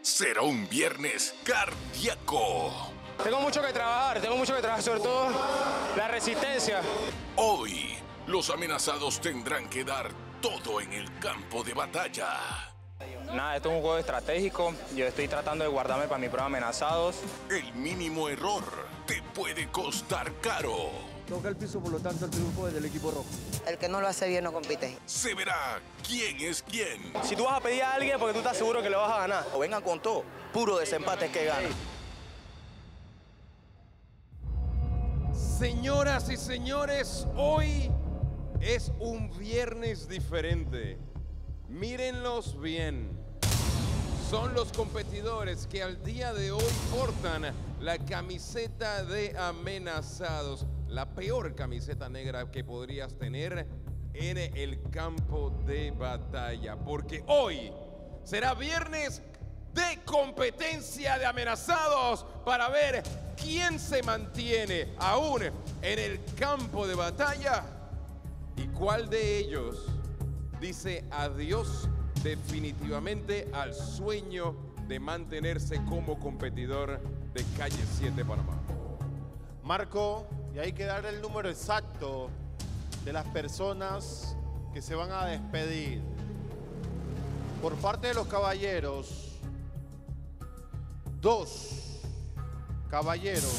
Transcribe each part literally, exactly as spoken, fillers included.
será un viernes cardíaco. Tengo mucho que trabajar, tengo mucho que trabajar, sobre todo la resistencia. Hoy, los amenazados tendrán que dar todo en el campo de batalla. Nada, esto es un juego estratégico. Yo estoy tratando de guardarme para mi prueba amenazados. El mínimo error te puede costar caro. Toca el piso, por lo tanto, el triunfo es del equipo rojo. El que no lo hace bien no compite. Se verá quién es quién. Si tú vas a pedir a alguien porque tú estás seguro que lo vas a ganar. O vengan con todo, puro desempate que gana. Señoras y señores, hoy es un viernes diferente. Mírenlos bien. Son los competidores que al día de hoy portan la camiseta de amenazados. La peor camiseta negra que podrías tener en el campo de batalla. Porque hoy será viernes de competencia de amenazados para ver quién se mantiene aún en el campo de batalla y cuál de ellos dice adiós definitivamente al sueño de mantenerse como competidor de Calle siete Panamá. Marco, y hay que dar el número exacto de las personas que se van a despedir. Por parte de los caballeros, dos caballeros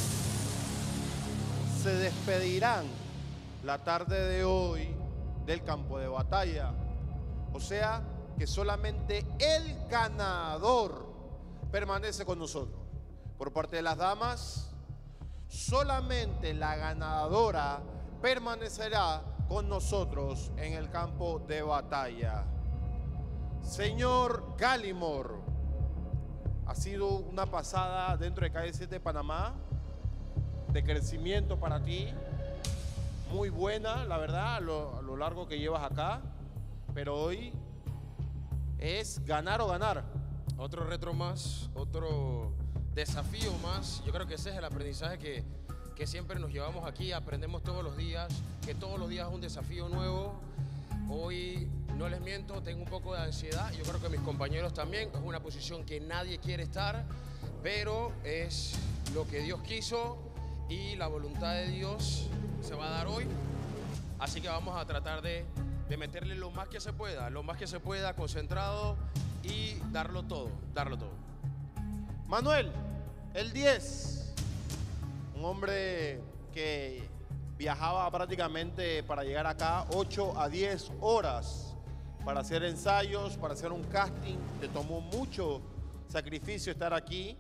se despedirán la tarde de hoy del campo de batalla. O sea que solamente el ganador permanece con nosotros. Por parte de las damas, solamente la ganadora permanecerá con nosotros en el campo de batalla. Señor Gallimore, ha sido una pasada dentro de Calle siete Panamá, de crecimiento para ti, muy buena, la verdad, a lo, a lo largo que llevas acá, pero hoy es ganar o ganar. Otro reto más, otro desafío más. Yo creo que ese es el aprendizaje que, que siempre nos llevamos aquí, aprendemos todos los días, que todos los días es un desafío nuevo. Hoy, no les miento, tengo un poco de ansiedad, yo creo que mis compañeros también. Es una posición que nadie quiere estar, pero es lo que Dios quiso y la voluntad de Dios se va a dar hoy. Así que vamos a tratar de, de meterle lo más que se pueda, lo más que se pueda, concentrado y darlo todo, darlo todo. Manuel, el diez, un hombre que viajaba prácticamente para llegar acá ocho a diez horas para hacer ensayos, para hacer un casting. Te tomó mucho sacrificio estar aquí.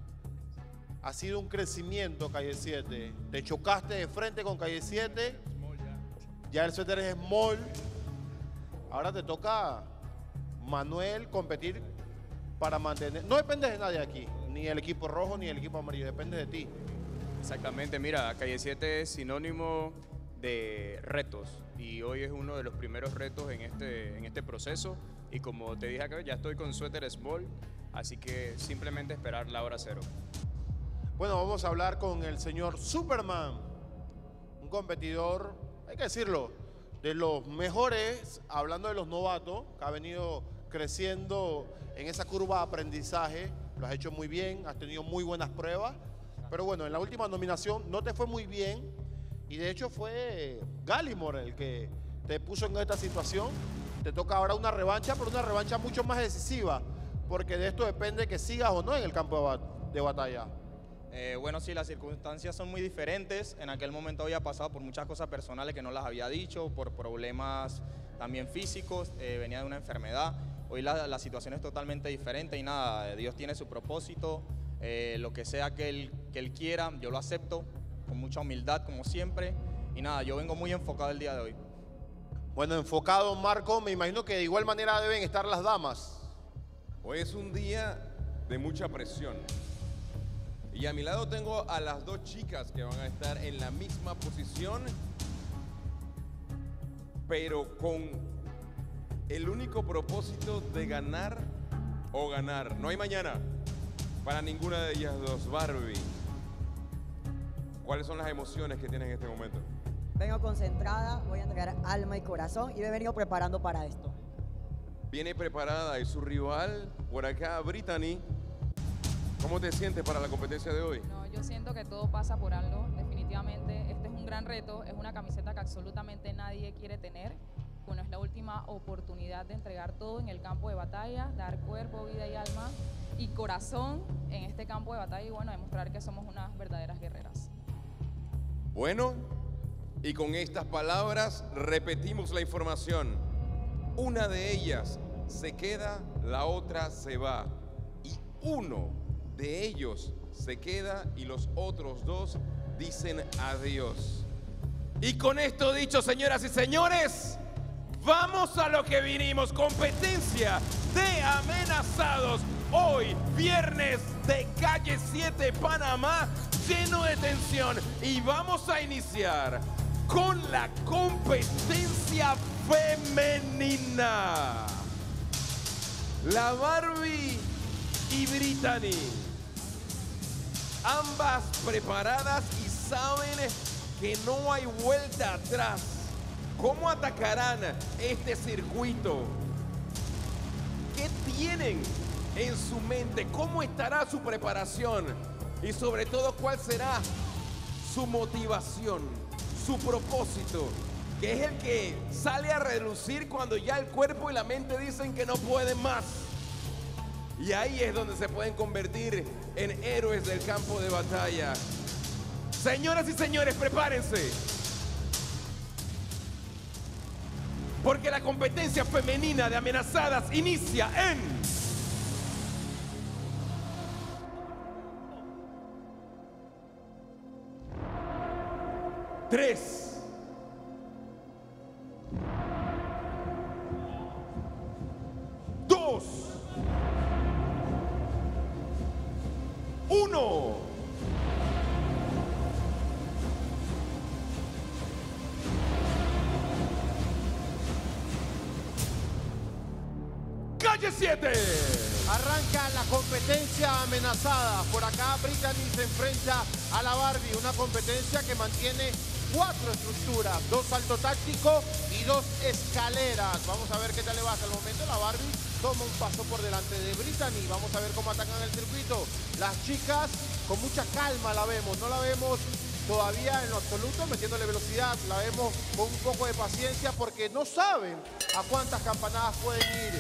Ha sido un crecimiento Calle siete. Te chocaste de frente con Calle siete. Ya el suéter es small. Ahora te toca, Manuel, competir para mantener. No dependes de nadie aquí, ni el equipo rojo ni el equipo amarillo, depende de ti. Exactamente, mira, Calle siete es sinónimo de retos y hoy es uno de los primeros retos en este, en este proceso y como te dije acá, ya estoy con suéter small, así que simplemente esperar la hora cero. Bueno, vamos a hablar con el señor Superman, un competidor, hay que decirlo, de los mejores, hablando de los novatos, que ha venido creciendo en esa curva de aprendizaje. Lo has hecho muy bien, has tenido muy buenas pruebas, pero bueno, en la última nominación no te fue muy bien y de hecho fue Gallimore el que te puso en esta situación. Te toca ahora una revancha, pero una revancha mucho más decisiva, porque de esto depende que sigas o no en el campo de, bat de batalla. Eh, bueno, sí, las circunstancias son muy diferentes. En aquel momento había pasado por muchas cosas personales que no las había dicho, por problemas también físicos, eh, venía de una enfermedad. Hoy la, la situación es totalmente diferente y nada, Dios tiene su propósito, eh, lo que sea que él, que él quiera, yo lo acepto con mucha humildad como siempre y nada, yo vengo muy enfocado el día de hoy. Bueno, enfocado, Marco, me imagino que de igual manera deben estar las damas. Hoy es un día de mucha presión. Y a mi lado tengo a las dos chicas que van a estar en la misma posición, pero con el único propósito de ganar o ganar. No hay mañana para ninguna de ellas dos. Barbie, ¿cuáles son las emociones que tienes en este momento? Vengo concentrada, voy a entregar alma y corazón y me he venido preparando para esto. Viene preparada y su rival por acá, Brittany, ¿Cómo te sientes para la competencia de hoy? No, yo siento que todo pasa por algo, definitivamente. Este es un gran reto, es una camiseta que absolutamente nadie quiere tener. Bueno, es la última oportunidad de entregar todo en el campo de batalla, dar cuerpo, vida y alma y corazón en este campo de batalla y bueno, demostrar que somos unas verdaderas guerreras. Bueno, y con estas palabras repetimos la información. Una de ellas se queda, la otra se va. Y uno de ellos se queda y los otros dos dicen adiós. Y con esto dicho, señoras y señores, vamos a lo que vinimos. Competencia de amenazados. Hoy, viernes de Calle siete, Panamá, lleno de tensión. Y vamos a iniciar con la competencia femenina. La Barbie y Brittany. Ambas preparadas y saben que no hay vuelta atrás. ¿Cómo atacarán este circuito? ¿Qué tienen en su mente? ¿Cómo estará su preparación? Y sobre todo, ¿cuál será su motivación, su propósito? Que es el que sale a relucir cuando ya el cuerpo y la mente dicen que no pueden más. Y ahí es donde se pueden convertir en héroes del campo de batalla. Señoras y señores, prepárense. Porque la competencia femenina de amenazadas inicia en... Tres. Dos. Uno. Calle siete. Arranca la competencia amenazada. Por acá Brittany se enfrenta a la Barbie. Una competencia que mantiene cuatro estructuras. Dos salto táctico y dos escaleras. Vamos a ver qué tal le va. Hasta el momento la Barbie toma un paso por delante de Brittany. Vamos a ver cómo atacan el circuito. Las chicas con mucha calma la vemos. No la vemos todavía en lo absoluto metiéndole velocidad. La vemos con un poco de paciencia porque no saben a cuántas campanadas pueden ir.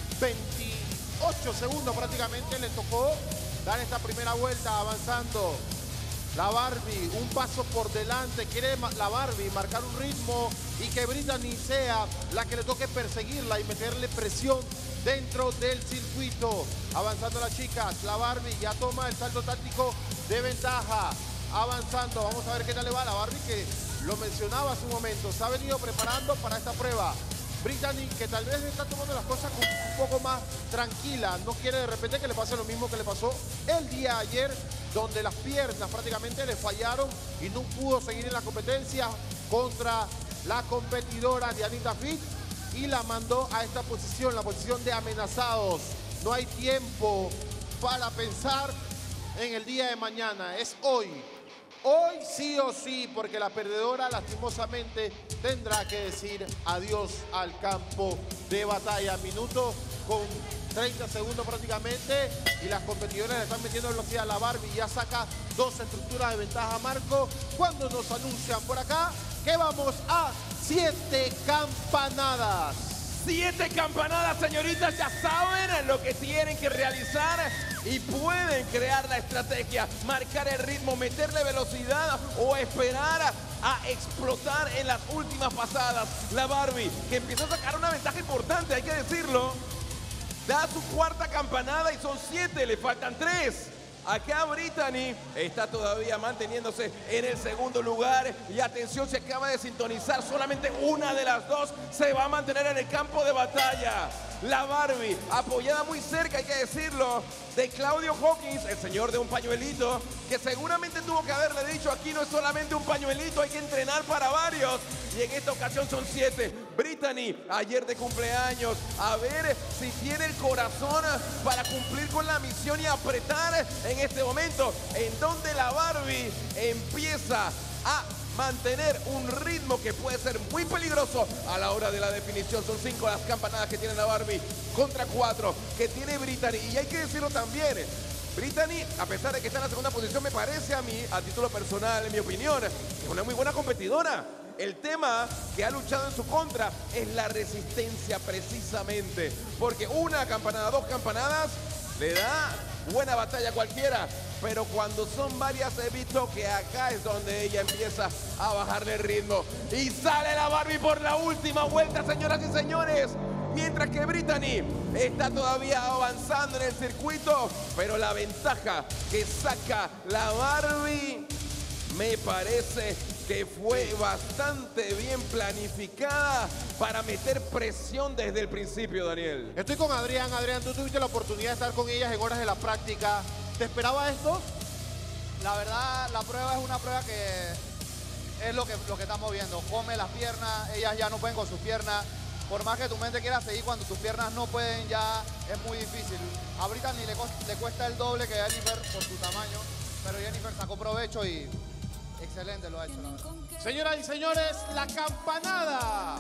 veintiocho segundos prácticamente le tocó dar esta primera vuelta avanzando. La Barbie un paso por delante, quiere la Barbie marcar un ritmo y que Brittany sea la que le toque perseguirla y meterle presión dentro del circuito. Avanzando las chicas, la Barbie ya toma el salto táctico de ventaja. Avanzando, vamos a ver qué tal le va a la Barbie que lo mencionaba hace un momento, se ha venido preparando para esta prueba. Brittany que tal vez está tomando las cosas un poco más tranquila, no quiere de repente que le pase lo mismo que le pasó el día de ayer, donde las piernas prácticamente le fallaron y no pudo seguir en la competencia contra la competidora Dianita Fit y la mandó a esta posición, la posición de amenazados. No hay tiempo para pensar en el día de mañana, es hoy. Hoy sí o sí, porque la perdedora lastimosamente tendrá que decir adiós al campo de batalla. Minuto con treinta segundos prácticamente y las competidoras le están metiendo velocidad. La Barbie ya saca dos estructuras de ventaja, Marco, cuando nos anuncian por acá que vamos a siete campanadas. Siete campanadas, señoritas, ya saben lo que tienen que realizar y pueden crear la estrategia, marcar el ritmo, meterle velocidad o esperar a explotar en las últimas pasadas. La Barbie, que empieza a sacar una ventaja importante, hay que decirlo, da su cuarta campanada y son siete, le faltan tres. Acá Brittany está todavía manteniéndose en el segundo lugar y atención, se acaba de sintonizar, solamente una de las dos se va a mantener en el campo de batalla. La Barbie, apoyada muy cerca, hay que decirlo, de Claudio Hawkins, el señor de un pañuelito, que seguramente tuvo que haberle dicho, aquí no es solamente un pañuelito, hay que entrenar para varios. Y en esta ocasión son siete. Brittany, ayer de cumpleaños, a ver si tiene el corazón para cumplir con la misión y apretar en este momento, en donde la Barbie empieza a mantener un ritmo que puede ser muy peligroso a la hora de la definición. Son cinco las campanadas que tiene la Barbie contra cuatro que tiene Brittany. Y hay que decirlo también, Brittany, a pesar de que está en la segunda posición, me parece a mí, a título personal, en mi opinión, es una muy buena competidora. El tema que ha luchado en su contra es la resistencia precisamente. Porque una campanada, dos campanadas, le da buena batalla a cualquiera. Pero cuando son varias he visto que acá es donde ella empieza a bajarle el ritmo. Y sale la Barbie por la última vuelta, señoras y señores. Mientras que Brittany está todavía avanzando en el circuito. Pero la ventaja que saca la Barbie me parece que fue bastante bien planificada para meter presión desde el principio, Daniel. Estoy con Adrián. Adrián, tú tuviste la oportunidad de estar con ellas en horas de la práctica. ¿Te esperaba esto? La verdad, la prueba es una prueba que es lo que, lo que estamos viendo. Come las piernas, ellas ya no pueden con sus piernas. Por más que tu mente quiera seguir, cuando tus piernas no pueden, ya es muy difícil. A Brittany le, le cuesta el doble que a Jennifer por su tamaño, pero Jennifer sacó provecho y excelente lo ha hecho, la verdad. Señoras y señores, la campanada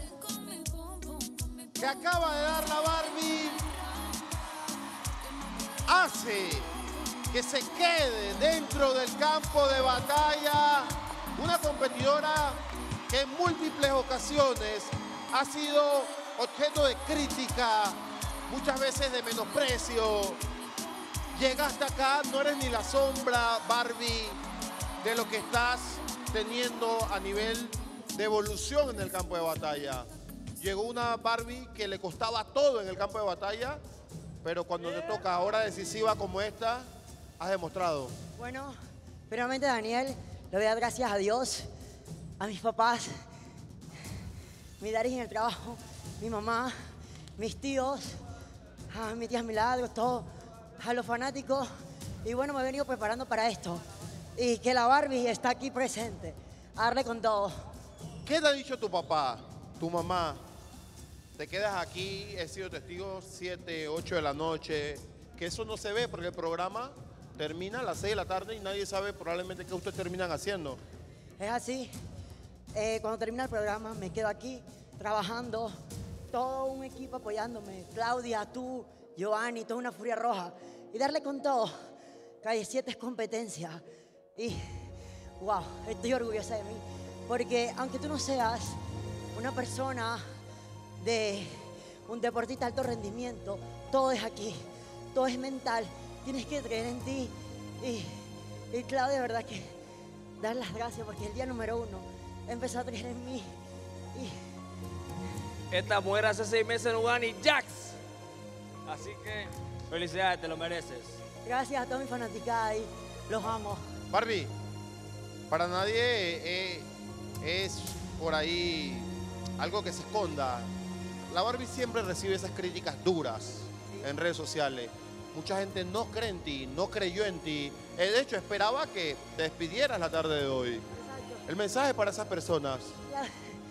que acaba de dar la Barbie hace que se quede dentro del campo de batalla una competidora que en múltiples ocasiones ha sido objeto de crítica, muchas veces de menosprecio. Llegaste acá, no eres ni la sombra, Barbie, de lo que estás teniendo a nivel de evolución en el campo de batalla. Llegó una Barbie que le costaba todo en el campo de batalla, pero cuando te toca hora decisiva como esta, has demostrado. Bueno, primeramente, Daniel, le voy a dar gracias a Dios, a mis papás, mi daddy en el trabajo, mi mamá, mis tíos, a mi tía Milagros, todo, a los fanáticos. Y bueno, me he venido preparando para esto. Y que la Barbie está aquí presente, a darle con todo. ¿Qué te ha dicho tu papá, tu mamá? Te quedas aquí, he sido testigo siete, ocho de la noche, que eso no se ve porque el programa termina a las seis de la tarde y nadie sabe probablemente qué ustedes terminan haciendo. Es así. Eh, cuando termina el programa me quedo aquí trabajando, todo un equipo apoyándome. Claudia, tú, Giovanni, toda una furia roja. Y darle con todo. Calle siete es competencia. Y, wow, estoy orgullosa de mí. Porque aunque tú no seas una persona de un deportista de alto rendimiento, todo es aquí, todo es mental. Tienes que creer en ti. Y, y Claudia, de verdad que dar las gracias porque el día número uno empezó a creer en mí. Y... Esta mujer hace seis meses no gana ni Jax. Así que felicidades, te lo mereces. Gracias a toda mi fanaticada y los amo. Barbie, para nadie eh, es por ahí algo que se esconda. La Barbie siempre recibe esas críticas duras sí. en redes sociales. Mucha gente no cree en ti, no creyó en ti. Eh, de hecho, esperaba que te despidieras la tarde de hoy. Exacto. El mensaje para esas personas. La,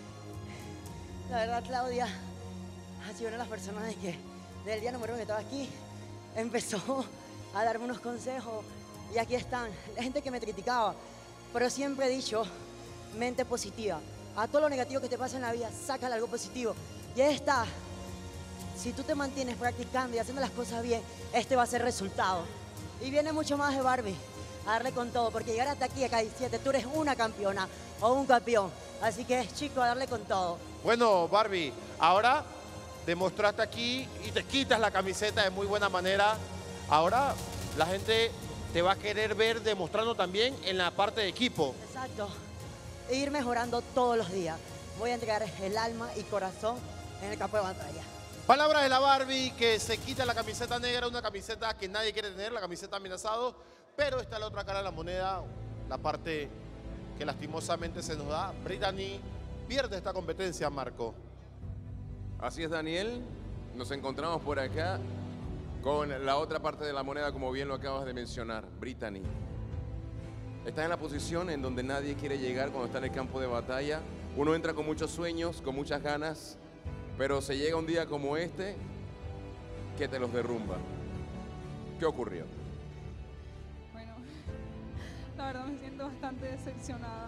la verdad, Claudia ha sido una de las personas de que desde el día número uno que estaba aquí empezó a darme unos consejos y aquí están. La gente que me criticaba, pero siempre he dicho mente positiva. A todo lo negativo que te pasa en la vida, sácale algo positivo. Y ahí está. Si tú te mantienes practicando y haciendo las cosas bien, este va a ser el resultado. Y viene mucho más de Barbie, a darle con todo, porque llegar hasta aquí a K siete, tú eres una campeona o un campeón. Así que, chicos, a darle con todo. Bueno, Barbie, ahora demostraste aquí y te quitas la camiseta de muy buena manera. Ahora la gente te va a querer ver demostrando también en la parte de equipo. Exacto. E ir mejorando todos los días. Voy a entregar el alma y corazón en el campo de batalla. Palabras de la Barbie que se quita la camiseta negra, una camiseta que nadie quiere tener, la camiseta amenazado, pero está la otra cara de la moneda, la parte que lastimosamente se nos da. Brittany pierde esta competencia, Marco. Así es, Daniel. Nos encontramos por acá con la otra parte de la moneda, como bien lo acabas de mencionar, Brittany. Está en la posición en donde nadie quiere llegar cuando está en el campo de batalla. Uno entra con muchos sueños, con muchas ganas, pero se llega un día como este que te los derrumba. ¿Qué ocurrió? Bueno, la verdad me siento bastante decepcionada.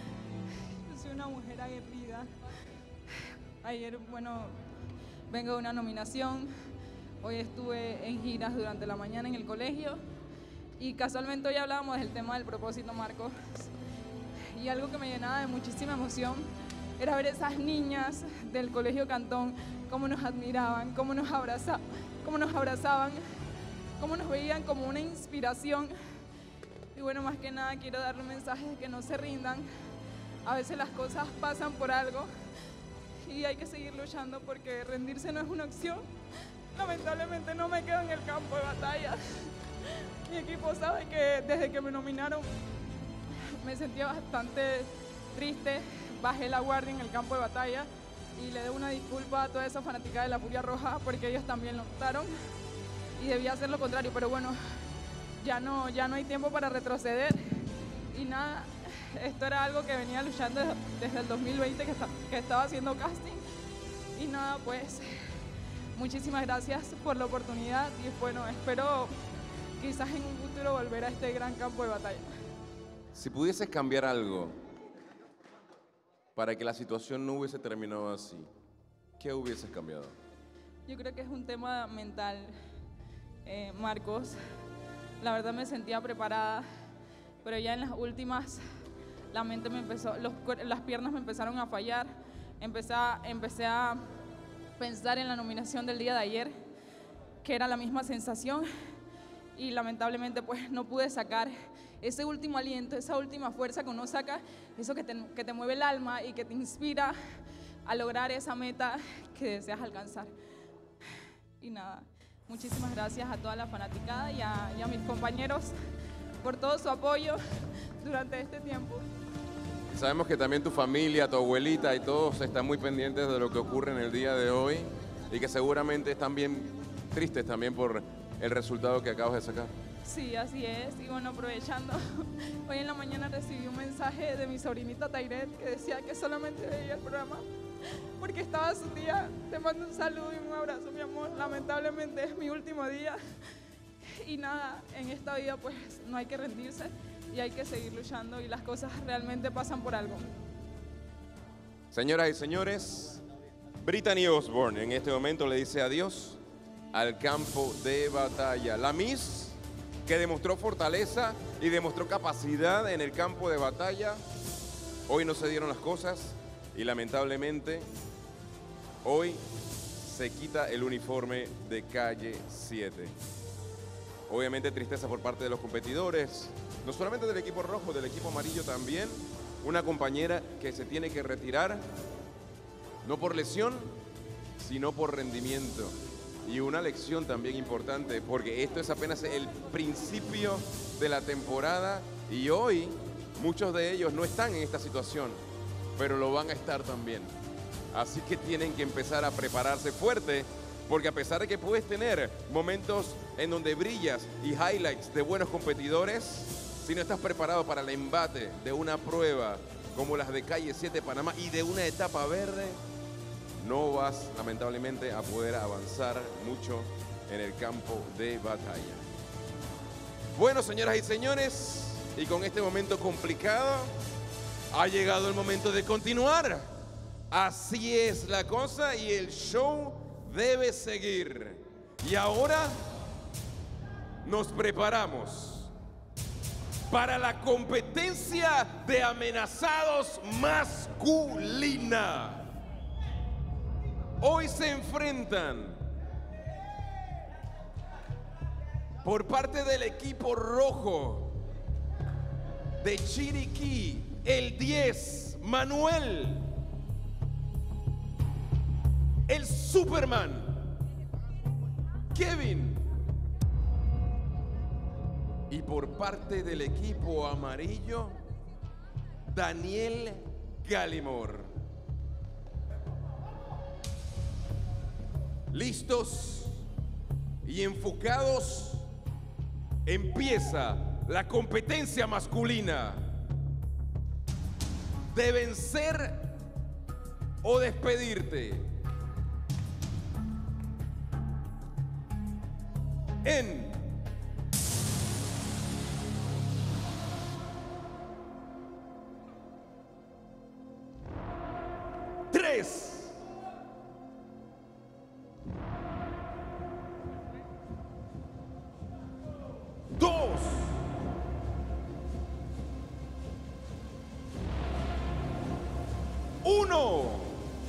Yo soy una mujer aguerrida. Ayer, bueno, vengo de una nominación. Hoy estuve en giras durante la mañana en el colegio Y casualmente hoy hablábamos del tema del propósito, Marcos. Y algo que me llenaba de muchísima emoción era ver esas niñas del Colegio Cantón, cómo nos admiraban, cómo nos abrazaban, cómo nos abrazaban, cómo nos veían como una inspiración. Y bueno, más que nada quiero darle un mensaje de que no se rindan. A veces las cosas pasan por algo y hay que seguir luchando porque rendirse no es una opción. Lamentablemente no me quedo en el campo de batalla. Mi equipo sabe que desde que me nominaron me sentía bastante triste, bajé la guardia en el campo de batalla y le debo una disculpa a toda esa fanática de la Furia Roja porque ellos también lo notaron y debía hacer lo contrario, pero bueno, ya no, ya no hay tiempo para retroceder y nada, esto era algo que venía luchando desde el dos mil veinte que, está, que estaba haciendo casting y nada, pues muchísimas gracias por la oportunidad y bueno, espero quizás en un futuro volver a este gran campo de batalla. Si pudieses cambiar algo para que la situación no hubiese terminado así, ¿qué hubieses cambiado? Yo creo que es un tema mental, eh, Marcos. La verdad me sentía preparada, pero ya en las últimas la mente me empezó, los, las piernas me empezaron a fallar. Empecé a, empecé a pensar en la nominación del día de ayer, que era la misma sensación, y lamentablemente pues no pude sacar ese último aliento, esa última fuerza que uno saca, eso que te, que te mueve el alma y que te inspira a lograr esa meta que deseas alcanzar. Y nada, muchísimas gracias a toda la fanaticada y a, y a mis compañeros por todo su apoyo durante este tiempo. Sabemos que también tu familia, tu abuelita y todos están muy pendientes de lo que ocurre en el día de hoy y que seguramente están bien tristes también por el resultado que acabas de sacar. Sí, así es. Y bueno, aprovechando, hoy en la mañana recibí un mensaje de mi sobrinita Tairet que decía que solamente veía el programa porque estaba su día. Te mando un saludo y un abrazo, mi amor. Lamentablemente es mi último día. Y nada, en esta vida pues no hay que rendirse y hay que seguir luchando y las cosas realmente pasan por algo. Señoras y señores, Brittany Osborne en este momento le dice adiós al campo de batalla. La Miss que demostró fortaleza y demostró capacidad en el campo de batalla. Hoy no se dieron las cosas y lamentablemente hoy se quita el uniforme de Calle siete. Obviamente tristeza por parte de los competidores, no solamente del equipo rojo, del equipo amarillo también. Una compañera que se tiene que retirar, no por lesión, sino por rendimiento. Y una lección también importante, porque esto es apenas el principio de la temporada y hoy muchos de ellos no están en esta situación, pero lo van a estar también. Así que tienen que empezar a prepararse fuerte, porque a pesar de que puedes tener momentos en donde brillas y highlights de buenos competidores, si no estás preparado para el embate de una prueba como las de Calle siete Panamá y de una etapa verde, no vas lamentablemente a poder avanzar mucho en el campo de batalla. Bueno, señoras y señores, y con este momento complicado, ha llegado el momento de continuar. Así es la cosa y el show debe seguir. Y ahora nos preparamos para la competencia de amenazados masculina. Hoy se enfrentan por parte del equipo rojo de Chiriquí, el diez, Manuel, el Superman, Kevin, y por parte del equipo amarillo, Daniel Gallimore. Listos y enfocados, empieza la competencia masculina de vencer o despedirte. En tres, dos, uno.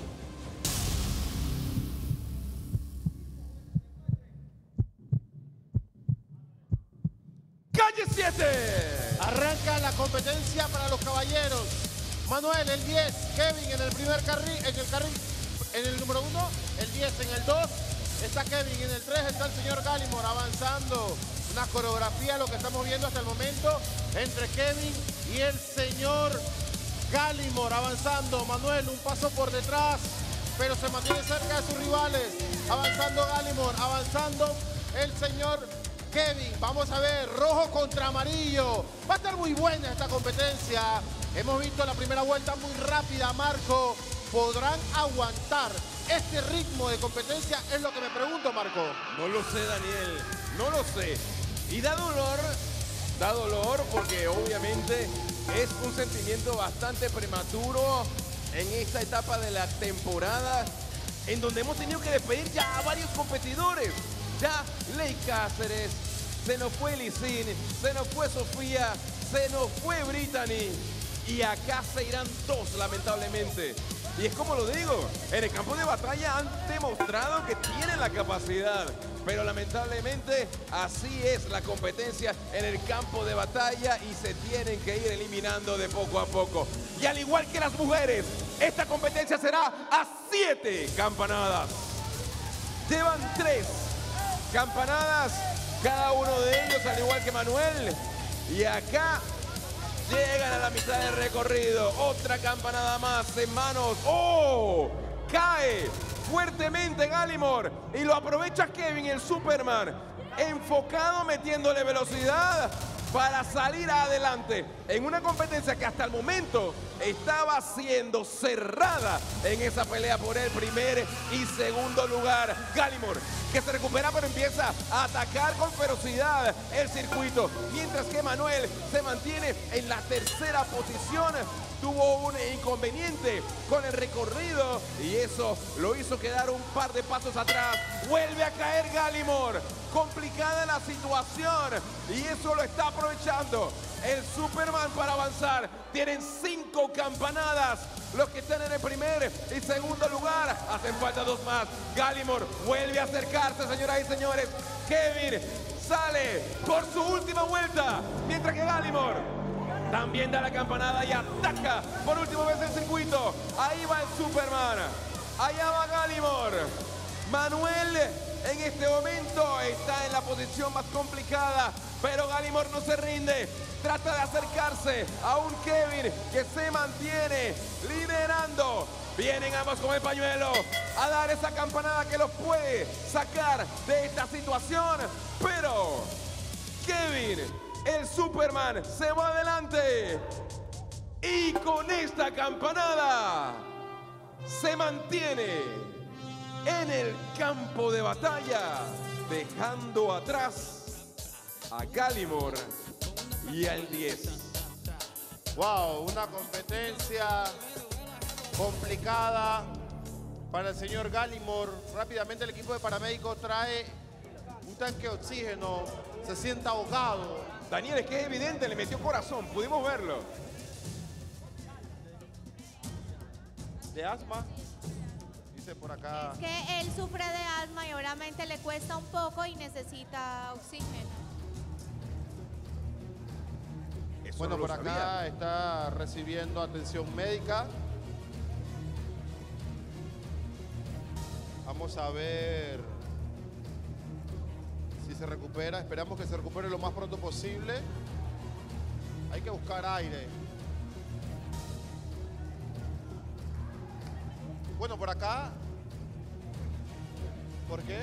Calle siete. Arranca la competencia para los caballeros. Manuel, el diez. Kevin en el primer carril, en el carril, en el número uno. El diez en el dos. Está Kevin en el tres. Está el señor Gallimore avanzando. Una coreografía, lo que estamos viendo hasta el momento, entre Kevin y el señor Gallimore avanzando. Manuel, un paso por detrás, pero se mantiene cerca de sus rivales. Avanzando Gallimore, avanzando el señor Kevin. Vamos a ver, rojo contra amarillo. Va a estar muy buena esta competencia. Hemos visto la primera vuelta muy rápida, Marco. ¿Podrán aguantar este ritmo de competencia? Es lo que me pregunto, Marco. No lo sé, Daniel, no lo sé. Y da dolor, da dolor porque obviamente es un sentimiento bastante prematuro en esta etapa de la temporada en donde hemos tenido que despedir ya a varios competidores. Ya Ley Cáceres, se nos fue Lisín, se nos fue Sofía, se nos fue Brittany y acá se irán dos lamentablemente. Y es como lo digo, en el campo de batalla han demostrado que tienen la capacidad, pero lamentablemente así es la competencia en el campo de batalla y se tienen que ir eliminando de poco a poco. Y al igual que las mujeres, esta competencia será a siete campanadas. Llevan tres campanadas, cada uno de ellos, al igual que Manuel. Y acá llegan a la mitad del recorrido. Otra campanada más en manos. ¡Oh! Cae fuertemente Gallimore y lo aprovecha Kevin, el Superman. Enfocado, metiéndole velocidad para salir adelante en una competencia que hasta el momento estaba siendo cerrada en esa pelea por el primer y segundo lugar. Gallimore, que se recupera pero empieza a atacar con ferocidad el circuito, mientras que Manuel se mantiene en la tercera posición. Tuvo un inconveniente con el recorrido y eso lo hizo quedar un par de pasos atrás. Vuelve a caer Gallimore. Complicada la situación y eso lo está aprovechando el Superman para avanzar. Tienen cinco campanadas los que están en el primer y segundo lugar. Hacen falta dos más. Gallimore vuelve a acercarse, señoras y señores. Kevin sale por su última vuelta, mientras que Gallimore también da la campanada y ataca por última vez el circuito. Ahí va el Superman. Allá va Gallimore. Manuel en este momento está en la posición más complicada, pero Gallimore no se rinde. Trata de acercarse a un Kevin que se mantiene liderando. Vienen ambos con el pañuelo a dar esa campanada que los puede sacar de esta situación. Pero Kevin, el Superman, se va adelante y con esta campanada se mantiene en el campo de batalla, dejando atrás a Gallimore y al diez. Wow, una competencia complicada para el señor Gallimore. Rápidamente el equipo de paramédicos trae un tanque de oxígeno, se siente ahogado. Daniel, es que es evidente, le metió corazón, pudimos verlo. De asma, dice por acá. Es que él sufre de asma y obviamente le cuesta un poco y necesita oxígeno. Eso Bueno, no lo por acá sabía. está recibiendo atención médica. Vamos a ver si se recupera. Esperamos que se recupere lo más pronto posible. Hay que buscar aire. Bueno, por acá. ¿Por qué?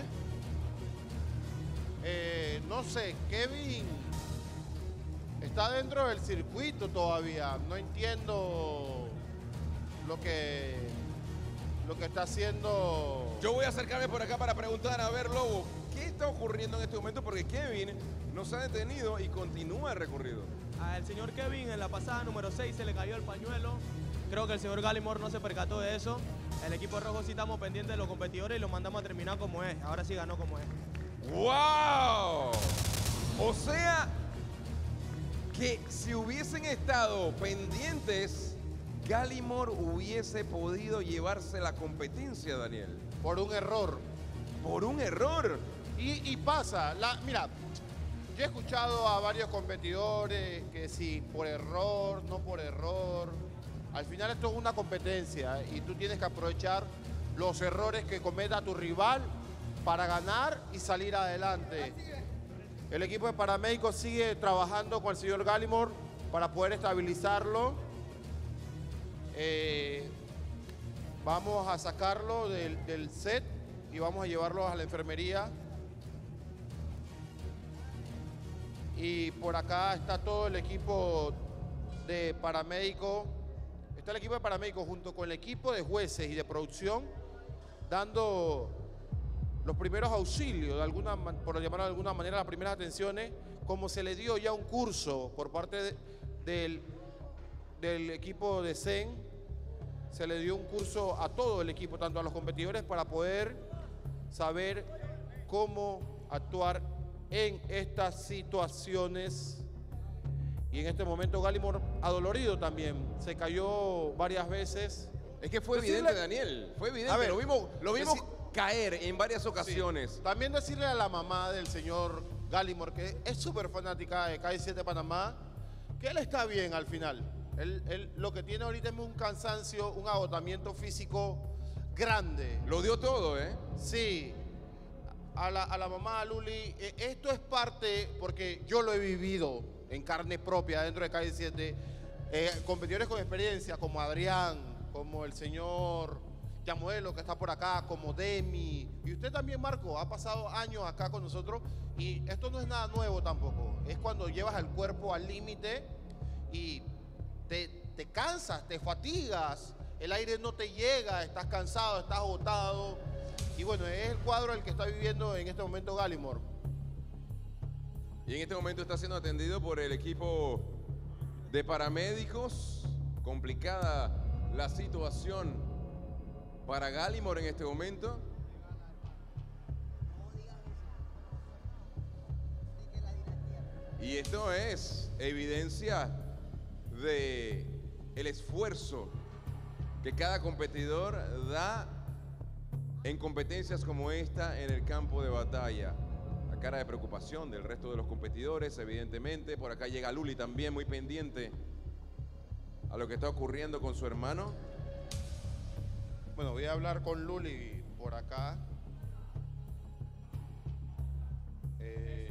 Eh, no sé, Kevin está dentro del circuito todavía. No entiendo lo que, lo que está haciendo. Yo voy a acercarme por acá para preguntar, a ver, Lobo, ¿qué está ocurriendo en este momento? Porque Kevin no se ha detenido y continúa el recorrido. Al señor Kevin en la pasada número seis se le cayó el pañuelo. Creo que el señor Gallimore no se percató de eso. El equipo rojo sí estamos pendientes de los competidores y los mandamos a terminar como es. Ahora sí ganó como es. ¡Wow! O sea, que si hubiesen estado pendientes Gallimore hubiese podido llevarse la competencia, Daniel. Por un error. Por un error. Y, y pasa, la, mira, yo he escuchado a varios competidores que si por error, no por error. Al final esto es una competencia y tú tienes que aprovechar los errores que cometa tu rival para ganar y salir adelante. El equipo de paramédicos sigue trabajando con el señor Gallimore para poder estabilizarlo. Eh, vamos a sacarlo del, del set y vamos a llevarlo a la enfermería. Y por acá está todo el equipo de paramédicos. Está el equipo de paramédicos junto con el equipo de jueces y de producción dando los primeros auxilios, de alguna, por llamarlo de alguna manera, las primeras atenciones, como se le dio ya un curso por parte de, del, del equipo de C E N, se le dio un curso a todo el equipo, tanto a los competidores, para poder saber cómo actuar en estas situaciones. Y en este momento Gallimore adolorido también, se cayó varias veces. Es que fue Decirle, evidente, Daniel, fue evidente, A ver, lo vimos, lo vimos decir, caer en varias ocasiones. Sí. También decirle a la mamá del señor Gallimore, que es súper fanática de K I siete Panamá, que él está bien al final. Él, él lo que tiene ahorita es un cansancio, un agotamiento físico grande. Lo dio todo, ¿eh? Sí. A la, a la mamá, a Luli, eh, esto es parte, porque yo lo he vivido en carne propia dentro de K I siete. Eh, competidores con experiencia, como Adrián, como el señor Yamuelo, que está por acá, como Demi. Y usted también, Marco, ha pasado años acá con nosotros. Y esto no es nada nuevo tampoco. Es cuando llevas al cuerpo al límite y te, te cansas, te fatigas. El aire no te llega, estás cansado, estás agotado. Y bueno, es el cuadro el que está viviendo en este momento Gallimore. Y en este momento está siendo atendido por el equipo de paramédicos. Complicada la situación para Gallimore en este momento. Y esto es evidencia de el esfuerzo que cada competidor da en competencias como esta en el campo de batalla. La cara de preocupación del resto de los competidores, evidentemente. Por acá llega Luli también, muy pendiente a lo que está ocurriendo con su hermano. Bueno, voy a hablar con Luli por acá. Eh,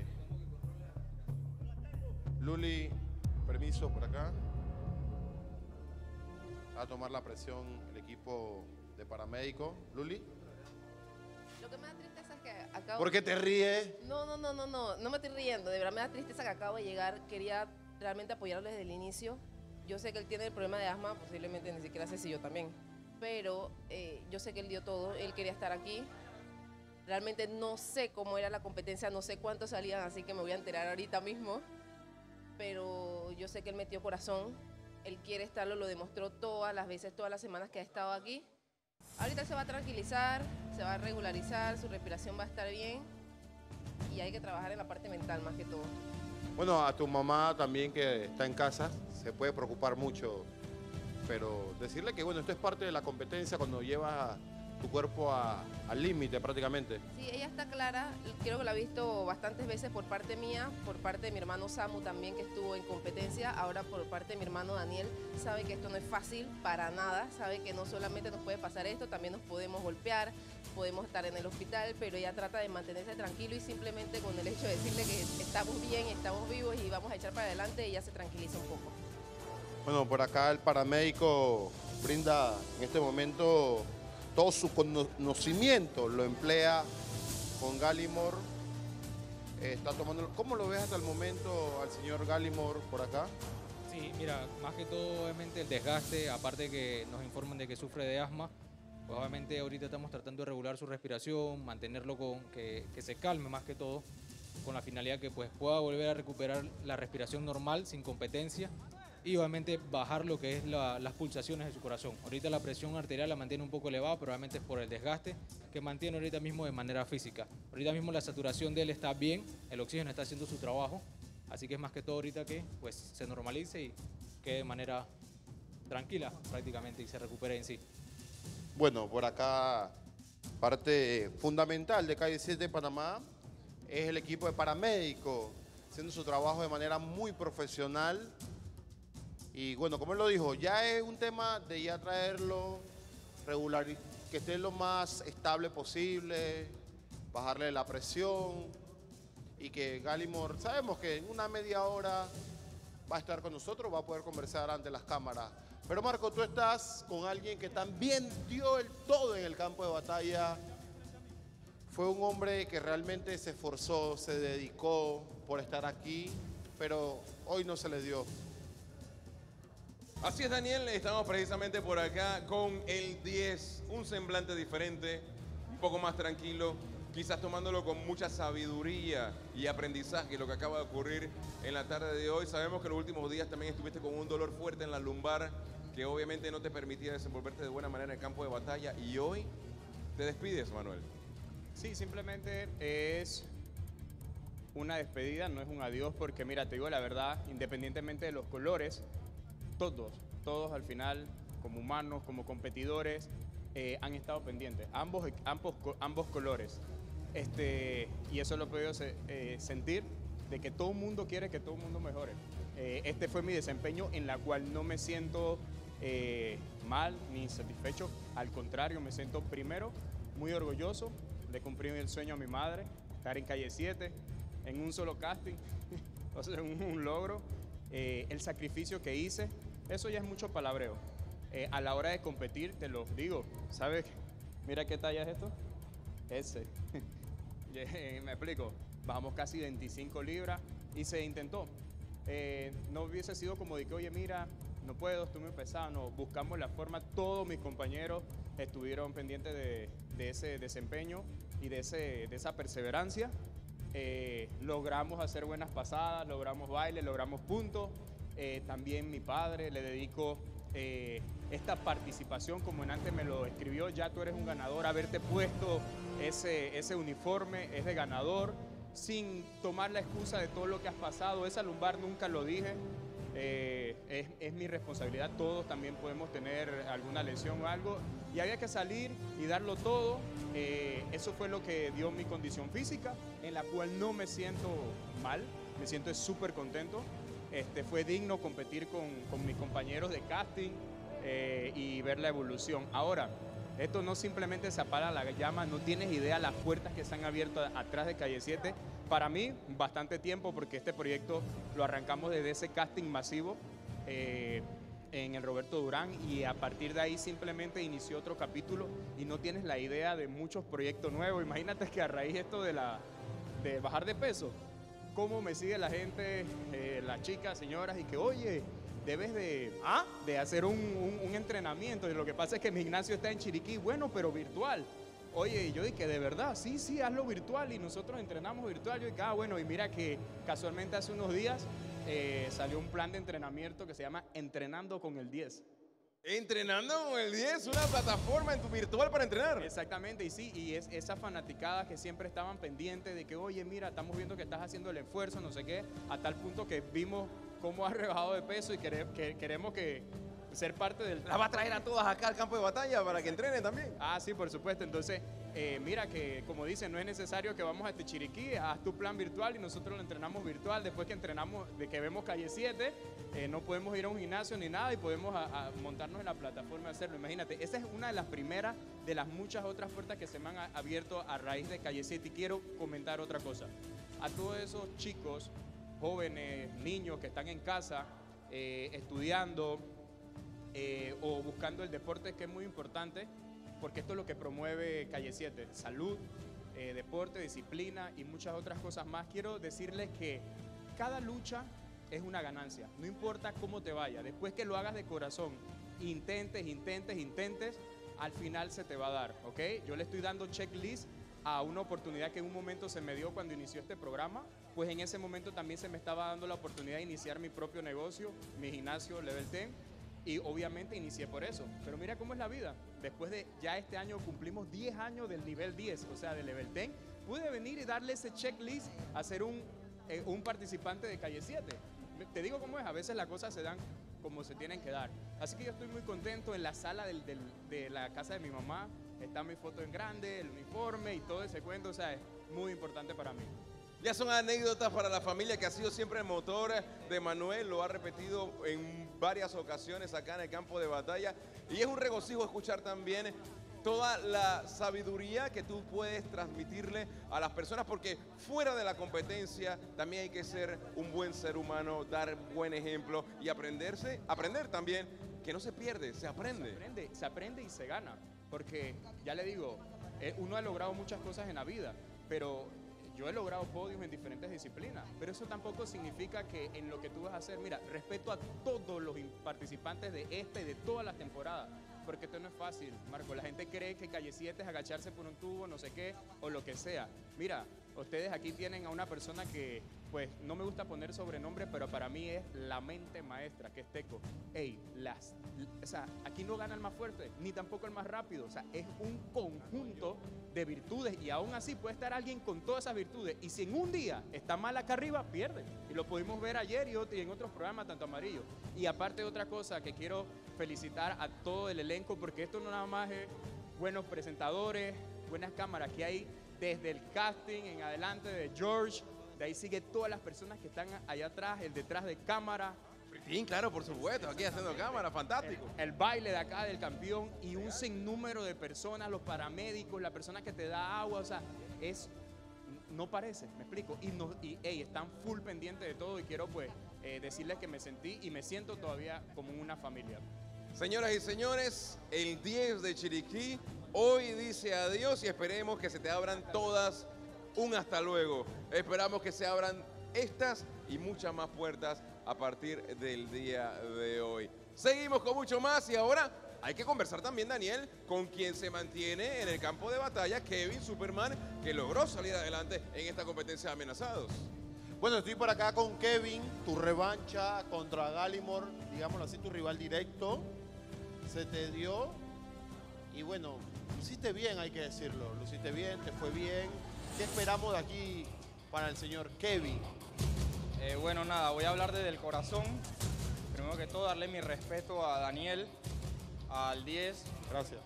Luli, permiso por acá. Va a tomar la presión el equipo de paramédicos. Luli. Lo que me da tristeza es que acabo... ¿Por qué te ríes? No, no, no, no, no, no me estoy riendo. De verdad me da tristeza que acabo de llegar. Quería realmente apoyarlo desde el inicio. Yo sé que él tiene el problema de asma, posiblemente ni siquiera sé si yo también. Pero eh, yo sé que él dio todo, él quería estar aquí. Realmente no sé cómo era la competencia, no sé cuántos salían, así que me voy a enterar ahorita mismo. Pero yo sé que él metió corazón, él quiere estarlo, lo demostró todas las veces, todas las semanas que ha estado aquí. Ahorita se va a tranquilizar, se va a regularizar, su respiración va a estar bien y hay que trabajar en la parte mental más que todo. Bueno, a tu mamá también que está en casa, se puede preocupar mucho, pero decirle que bueno, esto es parte de la competencia cuando llevas tu cuerpo a- al límite prácticamente. Sí, ella está clara, creo que la ha visto bastantes veces por parte mía, por parte de mi hermano Samu también que estuvo en competencia, ahora por parte de mi hermano Daniel, sabe que esto no es fácil para nada, sabe que no solamente nos puede pasar esto, también nos podemos golpear, podemos estar en el hospital, pero ella trata de mantenerse tranquilo y simplemente con el hecho de decirle que estamos bien, estamos vivos y vamos a echar para adelante, ella se tranquiliza un poco. Bueno, por acá el paramédico brinda en este momento todo su conocimiento, lo emplea con Gallimore. Eh, está tomando, ¿cómo lo ves hasta el momento al señor Gallimore por acá? Sí, mira, más que todo obviamente el desgaste, aparte que nos informan de que sufre de asma, pues obviamente ahorita estamos tratando de regular su respiración, mantenerlo con que, que se calme más que todo, con la finalidad que pues pueda volver a recuperar la respiración normal sin competencia y obviamente bajar lo que es la- las pulsaciones de su corazón. Ahorita la presión arterial la mantiene un poco elevada, pero obviamente es por el desgaste que mantiene ahorita mismo de manera física. Ahorita mismo la saturación de él está bien, el oxígeno está haciendo su trabajo, así que es más que todo ahorita que pues se normalice y quede de manera tranquila prácticamente y se recupere en sí. Bueno, por acá, parte fundamental de Calle siete Panamá es el equipo de paramédicos, haciendo su trabajo de manera muy profesional. Y bueno, como él lo dijo, ya es un tema de ya traerlo regular, que esté lo más estable posible, bajarle la presión y que Gallimore, sabemos que en una media hora va a estar con nosotros, va a poder conversar ante las cámaras. Pero Marco, tú estás con alguien que también dio el todo en el campo de batalla. Fue un hombre que realmente se esforzó, se dedicó por estar aquí, pero hoy no se le dio. Así es, Daniel, estamos precisamente por acá con el diez, un semblante diferente, un poco más tranquilo, quizás tomándolo con mucha sabiduría y aprendizaje, lo que acaba de ocurrir en la tarde de hoy. Sabemos que los últimos días también estuviste con un dolor fuerte en la lumbar, que obviamente no te permitía desenvolverte de buena manera en el campo de batalla, y hoy te despides, Manuel. Sí, simplemente es una despedida, no es un adiós, porque mira, te digo la verdad, independientemente de los colores, todos, todos al final, como humanos, como competidores, eh, han estado pendientes, ambos, ambos, ambos colores. Este, y eso lo he podido eh, sentir, de que todo el mundo quiere que todo el mundo mejore. Eh, este fue mi desempeño en la cual no me siento eh, mal ni insatisfecho, al contrario, me siento primero muy orgulloso de cumplir el sueño a mi madre, estar en Calle siete, en un solo casting, o sea, un, un logro. Eh, el sacrificio que hice, eso ya es mucho palabreo. Eh, a la hora de competir, te lo digo, ¿sabes? Mira qué talla es esto. Ese. Me explico. Bajamos casi veinticinco libras y se intentó. Eh, no hubiese sido como de que, oye, mira, no puedo, estoy muy pesado. No, buscamos la forma. Todos mis compañeros estuvieron pendientes de, de ese desempeño y de, ese, de esa perseverancia. Eh, logramos hacer buenas pasadas, logramos baile, logramos puntos. Eh, también mi padre, le dedico eh, esta participación, como en antes me lo escribió, ya tú eres un ganador, haberte puesto ese, ese uniforme es de ganador, sin tomar la excusa de todo lo que has pasado. Esa lumbar nunca lo dije, eh, es, es mi responsabilidad, todos también podemos tener alguna lesión o algo, y había que salir y darlo todo. Eh, eso fue lo que dio mi condición física, en la cual no me siento mal, me siento súper contento. Este, fue digno competir con, con mis compañeros de casting eh, y ver la evolución. Ahora, esto no simplemente se apaga la llama, no tienes idea las puertas que se han abierto atrás de Calle siete. Para mí, bastante tiempo, porque este proyecto lo arrancamos desde ese casting masivo eh, en el Roberto Durán, y a partir de ahí simplemente inició otro capítulo y no tienes la idea de muchos proyectos nuevos. Imagínate que a raíz de esto de, la, de bajar de peso, cómo me sigue la gente, eh, las chicas, señoras, y que, oye, debes de, ¿ah? de hacer un, un, un entrenamiento. Y lo que pasa es que mi gimnasio está en Chiriquí, bueno, pero virtual. Oye, y yo dije, de verdad, sí, sí, hazlo virtual, y nosotros entrenamos virtual. Yo dije, ah, bueno, y mira que casualmente hace unos días eh, salió un plan de entrenamiento que se llama Entrenando con el diez. Entrenando con el diez, una plataforma en tu virtual para entrenar. Exactamente, y sí, y es esas fanaticadas que siempre estaban pendientes de que, oye, mira, estamos viendo que estás haciendo el esfuerzo, no sé qué, a tal punto que vimos cómo has rebajado de peso y quere, que, queremos que ser parte del... ¿La va a traer a todas acá al campo de batalla para que entrenen también? Ah, sí, por supuesto. Entonces, eh, mira que, como dicen, no es necesario que vamos a este Chiriquí, haz tu plan virtual y nosotros lo entrenamos virtual. Después que entrenamos, de que vemos Calle siete, eh, no podemos ir a un gimnasio ni nada y podemos a, a montarnos en la plataforma y hacerlo. Imagínate, esa es una de las primeras de las muchas otras puertas que se me han abierto a raíz de Calle siete. Y quiero comentar otra cosa. A todos esos chicos, jóvenes, niños que están en casa, eh, estudiando, Eh, o buscando el deporte, que es muy importante, porque esto es lo que promueve Calle siete, salud, eh, deporte, disciplina y muchas otras cosas más. Quiero decirles que cada lucha es una ganancia, no importa cómo te vaya, después que lo hagas de corazón, intentes, intentes, intentes, al final se te va a dar, ¿ok? Yo le estoy dando checklist a una oportunidad que en un momento se me dio cuando inició este programa, pues en ese momento también se me estaba dando la oportunidad de iniciar mi propio negocio, mi gimnasio Level diez, y obviamente inicié por eso. Pero mira cómo es la vida. Después de ya este año cumplimos diez años del nivel diez, o sea, del Level diez, pude venir y darle ese checklist a ser un, eh, un participante de Calle siete. Te digo cómo es, a veces las cosas se dan como se tienen que dar. Así que yo estoy muy contento. En la sala del, del, de la casa de mi mamá está mi foto en grande, el uniforme y todo ese cuento, o sea, es muy importante para mí. Ya son anécdotas para la familia que ha sido siempre el motor de Manuel, lo ha repetido en varias ocasiones acá en el campo de batalla y es un regocijo escuchar también toda la sabiduría que tú puedes transmitirle a las personas, porque fuera de la competencia también hay que ser un buen ser humano, dar buen ejemplo y aprenderse, aprender también que no se pierde, se aprende. Se aprende, se aprende y se gana, porque ya le digo, eh, uno ha logrado muchas cosas en la vida, pero yo he logrado podios en diferentes disciplinas, pero eso tampoco significa que en lo que tú vas a hacer, mira, respeto a todos los participantes de esta y de todas las temporadas, porque esto no es fácil, Marco. La gente cree que calle siete es agacharse por un tubo, no sé qué, o lo que sea. Mira, ustedes aquí tienen a una persona que, pues, no me gusta poner sobrenombre, pero para mí es la mente maestra, que es Teco. Ey, las, o sea, aquí no gana el más fuerte, ni tampoco el más rápido. O sea, es un conjunto de virtudes y aún así puede estar alguien con todas esas virtudes y si en un día está mal acá arriba, pierde. Y lo pudimos ver ayer y, otro, y en otros programas, tanto amarillo. Y aparte otra cosa que quiero felicitar a todo el elenco, porque esto no nada más es buenos presentadores, buenas cámaras, que hay desde el casting en adelante de George, de ahí sigue todas las personas que están allá atrás, el detrás de cámara. Sí, claro, por supuesto, aquí haciendo cámara, fantástico. El, el baile de acá del campeón y un sinnúmero de personas, los paramédicos, la persona que te da agua, o sea, es, no parece, me explico, y, no, y hey, están full pendientes de todo y quiero pues eh, decirles que me sentí y me siento todavía como una familia. Señoras y señores, el diez de Chiriquí hoy dice adiós y esperemos que se te abran todas un hasta luego. Esperamos que se abran estas y muchas más puertas a partir del día de hoy. Seguimos con mucho más y ahora hay que conversar también, Daniel, con quien se mantiene en el campo de batalla, Kevin Superman, que logró salir adelante en esta competencia de amenazados. Bueno, estoy por acá con Kevin, tu revancha contra Gallimore, digámoslo así, tu rival directo. Se te dio y bueno, luciste bien, hay que decirlo, luciste bien, te fue bien. ¿Qué esperamos de aquí para el señor Kevin? Eh, bueno, nada, voy a hablar desde el corazón. Primero que todo, darle mi respeto a Daniel, al diez. Gracias.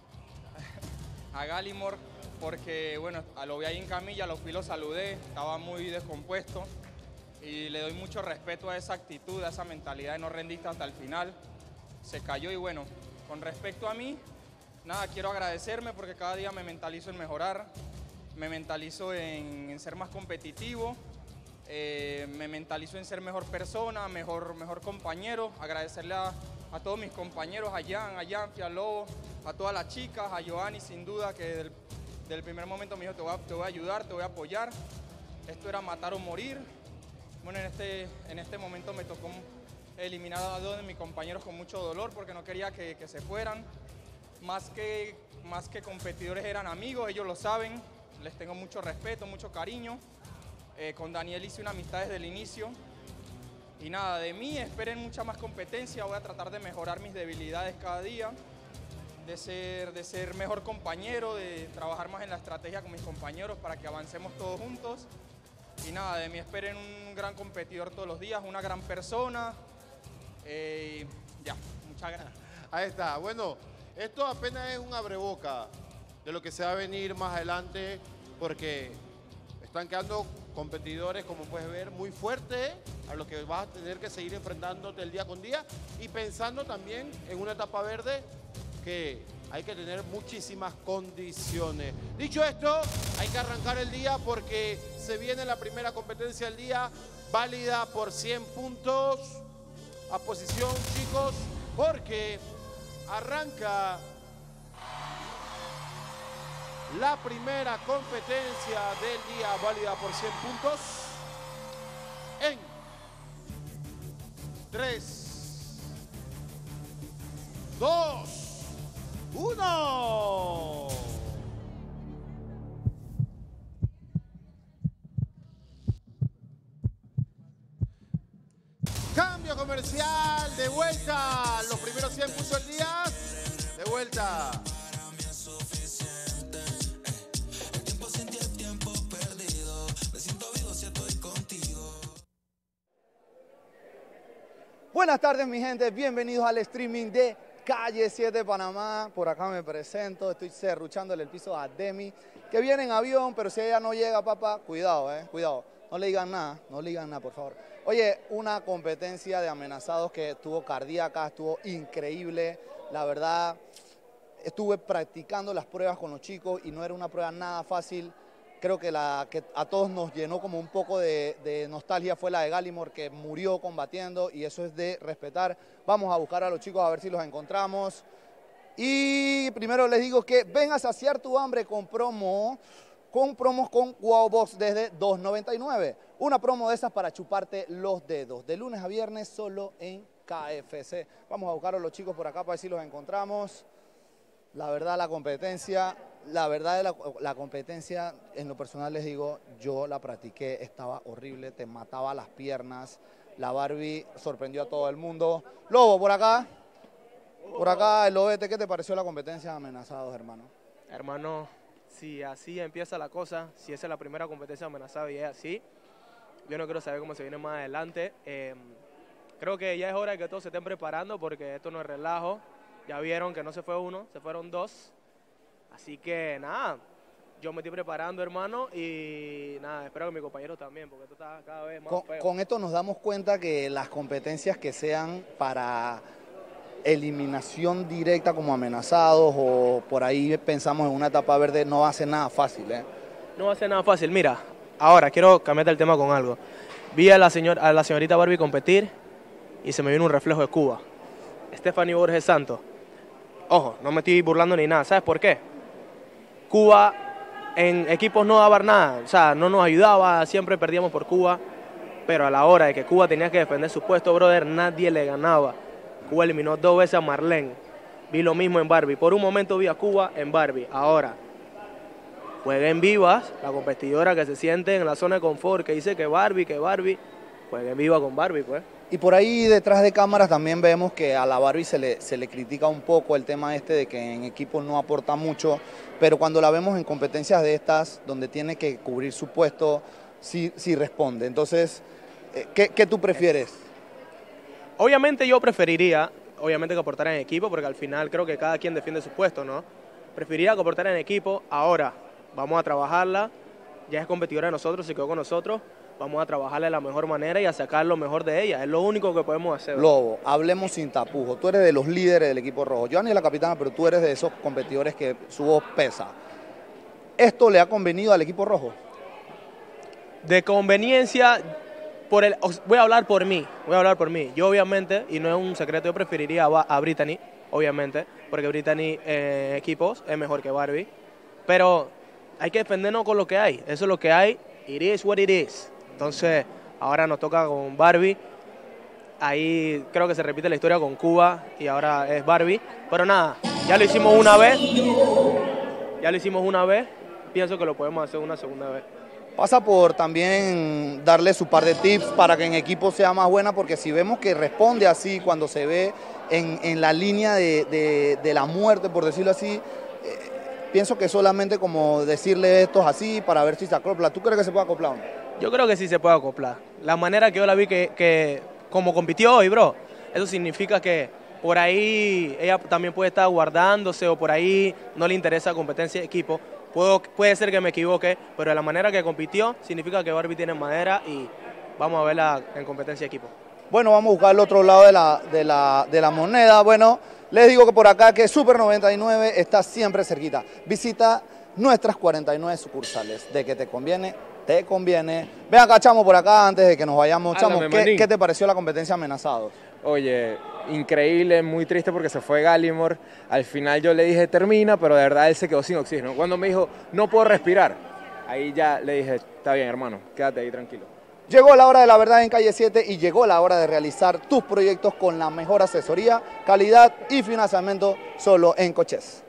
A Gallimore, porque bueno, lo vi ahí en camilla, lo fui, lo saludé, estaba muy descompuesto y le doy mucho respeto a esa actitud, a esa mentalidad de no rendirte hasta el final. Se cayó y bueno, con respecto a mí, nada, quiero agradecerme porque cada día me mentalizo en mejorar, me mentalizo en, en ser más competitivo, eh, me mentalizo en ser mejor persona, mejor, mejor compañero, agradecerle a, a todos mis compañeros, a Jan, a Yanfi, a Lobo, a todas las chicas, a Giovanni sin duda, que del, del primer momento me dijo te voy, a, te voy a ayudar, te voy a apoyar, esto era matar o morir. Bueno, en este, en este momento me tocó eliminar a dos de mis compañeros con mucho dolor porque no quería que, que se fueran. Más que, más que competidores eran amigos, ellos lo saben, les tengo mucho respeto, mucho cariño. Eh, con Daniel hice una amistad desde el inicio. Y nada, de mí esperen mucha más competencia, voy a tratar de mejorar mis debilidades cada día, de ser, de ser mejor compañero, de trabajar más en la estrategia con mis compañeros para que avancemos todos juntos. Y nada, de mí esperen un gran competidor todos los días, una gran persona. Eh, ya, muchas gracias. Ahí está. Bueno, esto apenas es un abreboca de lo que se va a venir más adelante, porque están quedando competidores, como puedes ver, muy fuertes, a los que vas a tener que seguir enfrentándote el día con día y pensando también en una etapa verde que hay que tener muchísimas condiciones. Dicho esto, hay que arrancar el día porque se viene la primera competencia del día, válida por cien puntos. A posición, chicos, porque arranca la primera competencia del día, válida por cien puntos. En tres, dos, uno. Cambio comercial, de vuelta, los primeros cien puntos del día, de vuelta. Buenas tardes, mi gente. Bienvenidos al streaming de Calle siete Panamá. Por acá me presento. Estoy serruchándole el piso a Demi, que viene en avión, pero si ella no llega, papá, cuidado, eh, cuidado. No le digan nada, no le digan nada, por favor. Oye, una competencia de amenazados que estuvo cardíaca, estuvo increíble. La verdad, estuve practicando las pruebas con los chicos y no era una prueba nada fácil. Creo que la que a todos nos llenó como un poco de, de nostalgia fue la de Gallimore, que murió combatiendo, y eso es de respetar. Vamos a buscar a los chicos a ver si los encontramos. Y primero les digo que ven a saciar tu hambre con promo, con promos con Wow Box desde dos noventa y nueve. Una promo de esas para chuparte los dedos. De lunes a viernes solo en K F C. Vamos a buscar a los chicos por acá para ver si los encontramos. La verdad, la competencia... La verdad, la, la competencia, en lo personal les digo, yo la practiqué, estaba horrible, te mataba las piernas. La Barbie sorprendió a todo el mundo. Lobo, por acá, por acá, el Lobete, ¿qué te pareció la competencia de amenazados, hermano? Hermano, si así empieza la cosa, si esa es la primera competencia de amenazados y es así, yo no quiero saber cómo se viene más adelante. Eh, creo que ya es hora de que todos se estén preparando porque esto no es relajo. Ya vieron que no se fue uno, se fueron dos. Así que nada, yo me estoy preparando, hermano, y nada, espero que mi compañero también, porque esto está cada vez más Con, feo. con esto nos damos cuenta que las competencias que sean para eliminación directa como amenazados o por ahí pensamos en una etapa verde no va a ser nada fácil, ¿eh? No va a ser nada fácil. Mira, ahora quiero cambiarte el tema con algo. Vi a la, señor, a la señorita Barbie competir y se me vino un reflejo de Cuba. Stephanie Borges Santos. Ojo, no me estoy burlando ni nada. ¿Sabes por qué? Cuba en equipos no daba nada, o sea, no nos ayudaba, siempre perdíamos por Cuba, pero a la hora de que Cuba tenía que defender su puesto, brother, nadie le ganaba. Cuba eliminó dos veces a Marlene, vi lo mismo en Barbie, por un momento vi a Cuba en Barbie, ahora jueguen vivas, la competidora que se siente en la zona de confort, que dice que Barbie, que Barbie, jueguen viva con Barbie, pues. Y por ahí detrás de cámaras también vemos que a la Barbie se le, se le critica un poco el tema este de que en equipos no aporta mucho, pero cuando la vemos en competencias de estas, donde tiene que cubrir su puesto, sí, sí responde. Entonces, ¿qué, qué tú prefieres? Obviamente yo preferiría, obviamente que aportara en equipo, porque al final creo que cada quien defiende su puesto, ¿no? Preferiría que aportara en equipo. Ahora, vamos a trabajarla, ya es competidora de nosotros, se quedó con nosotros. Vamos a trabajarla de la mejor manera y a sacar lo mejor de ella. Es lo único que podemos hacer. Lobo, hablemos sin tapujos. Tú eres de los líderes del equipo rojo. Joanny es la capitana, pero tú eres de esos competidores que su voz pesa. ¿Esto le ha convenido al equipo rojo? De conveniencia, por el, voy a hablar por mí. Voy a hablar por mí. Yo obviamente, y no es un secreto, yo preferiría a, a Brittany, obviamente, porque Brittany en eh, equipos es mejor que Barbie. Pero hay que defendernos con lo que hay. Eso es lo que hay. It is what it is. Entonces, ahora nos toca con Barbie. Ahí creo que se repite la historia con Cuba y ahora es Barbie. Pero nada, ya lo hicimos una vez. Ya lo hicimos una vez. Pienso que lo podemos hacer una segunda vez. Pasa por también darle su par de tips para que en equipo sea más buena, porque si vemos que responde así cuando se ve en, en la línea de, de, de la muerte, por decirlo así, eh, pienso que solamente como decirle esto es así para ver si se acopla. ¿Tú crees que se puede acoplar o no? Yo creo que sí se puede acoplar. La manera que yo la vi que, que como compitió hoy, bro, eso significa que por ahí ella también puede estar guardándose o por ahí no le interesa competencia de equipo. Puedo, puede ser que me equivoque, pero de la manera que compitió significa que Barbie tiene madera y vamos a verla en competencia de equipo. Bueno, vamos a buscar el otro lado de la, de la, de la moneda. Bueno, les digo que por acá que Super noventa y nueve está siempre cerquita. Visita nuestras cuarenta y nueve sucursales. De que te conviene, te conviene. Ven acá, Chamo, por acá, antes de que nos vayamos. Chamo, Háblame, ¿qué, manín. ¿qué te pareció la competencia Amenazados? Oye, increíble, muy triste porque se fue Gallimore. Al final yo le dije termina, pero de verdad él se quedó sin oxígeno. Cuando me dijo no puedo respirar, ahí ya le dije está bien, hermano, quédate ahí tranquilo. Llegó la hora de la verdad en Calle siete y llegó la hora de realizar tus proyectos con la mejor asesoría, calidad y financiamiento solo en Coches.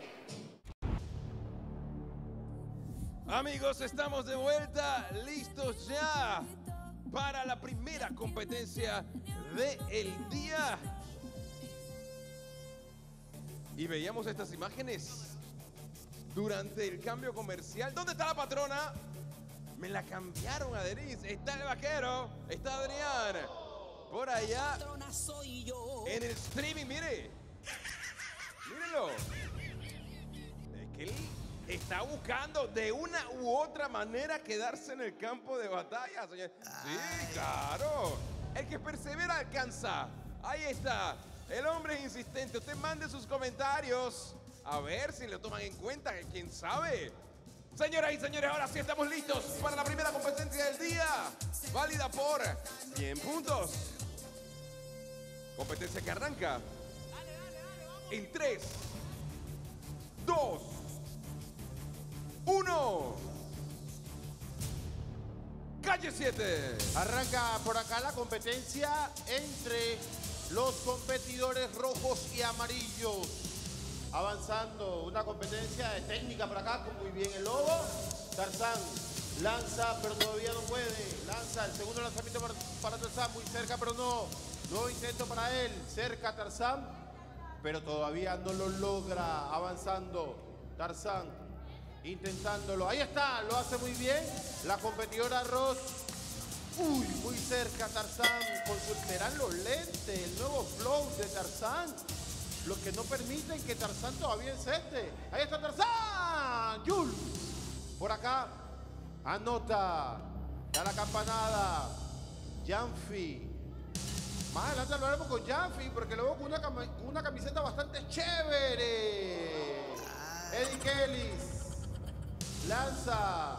Amigos, estamos de vuelta, listos ya para la primera competencia del día. Y veíamos estas imágenes durante el cambio comercial. ¿Dónde está la patrona? Me la cambiaron a Denise. Está el vaquero, está Adrián. por allá en el streaming, mire. Mírenlo. Es que él está buscando de una u otra manera quedarse en el campo de batalla, señor. Sí, claro. El que persevera alcanza. Ahí está. El hombre es insistente. Usted mande sus comentarios. A ver si lo toman en cuenta. ¿Quién sabe? Señoras y señores, ahora sí estamos listos para la primera competencia del día. Válida por cien puntos. Competencia que arranca en tres, dos, uno. Calle siete. Arranca por acá la competencia entre los competidores rojos y amarillos. Avanzando, una competencia de técnica por acá, con muy bien el lobo. Tarzán lanza, pero todavía no puede. Lanza el segundo lanzamiento para, para Tarzán, muy cerca, pero no. Nuevo intento para él, cerca Tarzán, pero todavía no lo logra. Avanzando, Tarzán, intentándolo. Ahí está, lo hace muy bien. La competidora Ross. Uy, muy cerca Tarzán. Consultarán los lentes, el nuevo flow de Tarzán. Los que no permiten que Tarzán todavía enceste. Ahí está Tarzán. Jules. Por acá. Anota. Da la campanada. Janfi. Más adelante hablaremos con Janfi porque lo veo con una, cam una camiseta bastante chévere. Eddie Kellis. Lanza.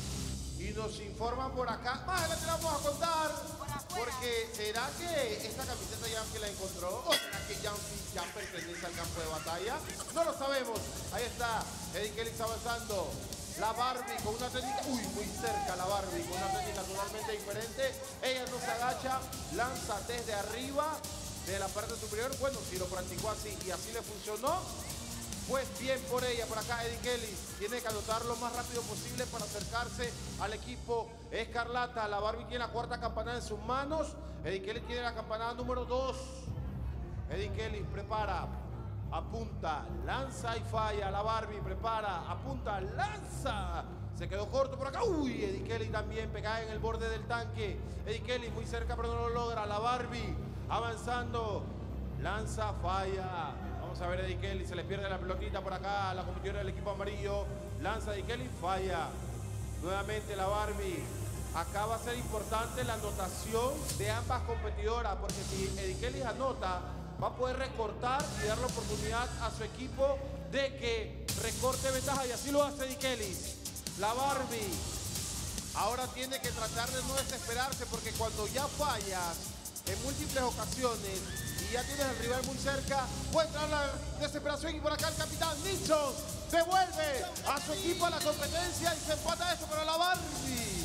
Y nos informan por acá. Más adelante la vamos a contar. Porque ¿será que esta camiseta Janfi la encontró? ¿O será que Janfi ya pertenece al campo de batalla? No lo sabemos. Ahí está Eddie Kelly avanzando. La Barbie con una técnica, uy, muy cerca la Barbie, con una técnica totalmente diferente. Ella no se agacha, lanza desde arriba de la parte superior. Bueno, si lo practicó así y así le funcionó, pues bien por ella. Por acá Eddie Kelly tiene que anotar lo más rápido posible para acercarse al equipo Escarlata. La Barbie tiene la cuarta campanada en sus manos. Eddie Kelly tiene la campanada número dos. Eddie Kelly prepara, apunta, lanza y falla. La Barbie prepara, apunta, lanza. Se quedó corto por acá. Uy, Eddie Kelly también pegada en el borde del tanque. Eddie Kelly muy cerca pero no lo logra. La Barbie avanzando, lanza, falla. Vamos a ver a Eddie Kelly, se le pierde la pelotita por acá a la competidora del equipo amarillo. Lanza Eddie Kelly, falla. Nuevamente la Barbie. Acá va a ser importante la anotación de ambas competidoras, porque si Eddie Kelly anota, va a poder recortar y dar la oportunidad a su equipo de que recorte ventaja, y así lo hace Eddie Kelly. La Barbie ahora tiene que tratar de no desesperarse, porque cuando ya fallas en múltiples ocasiones y ya tienes al rival muy cerca, puede entrar la desesperación. Y por acá el capitán Nixon devuelve a su equipo a la competencia y se empata esto, pero la Barbie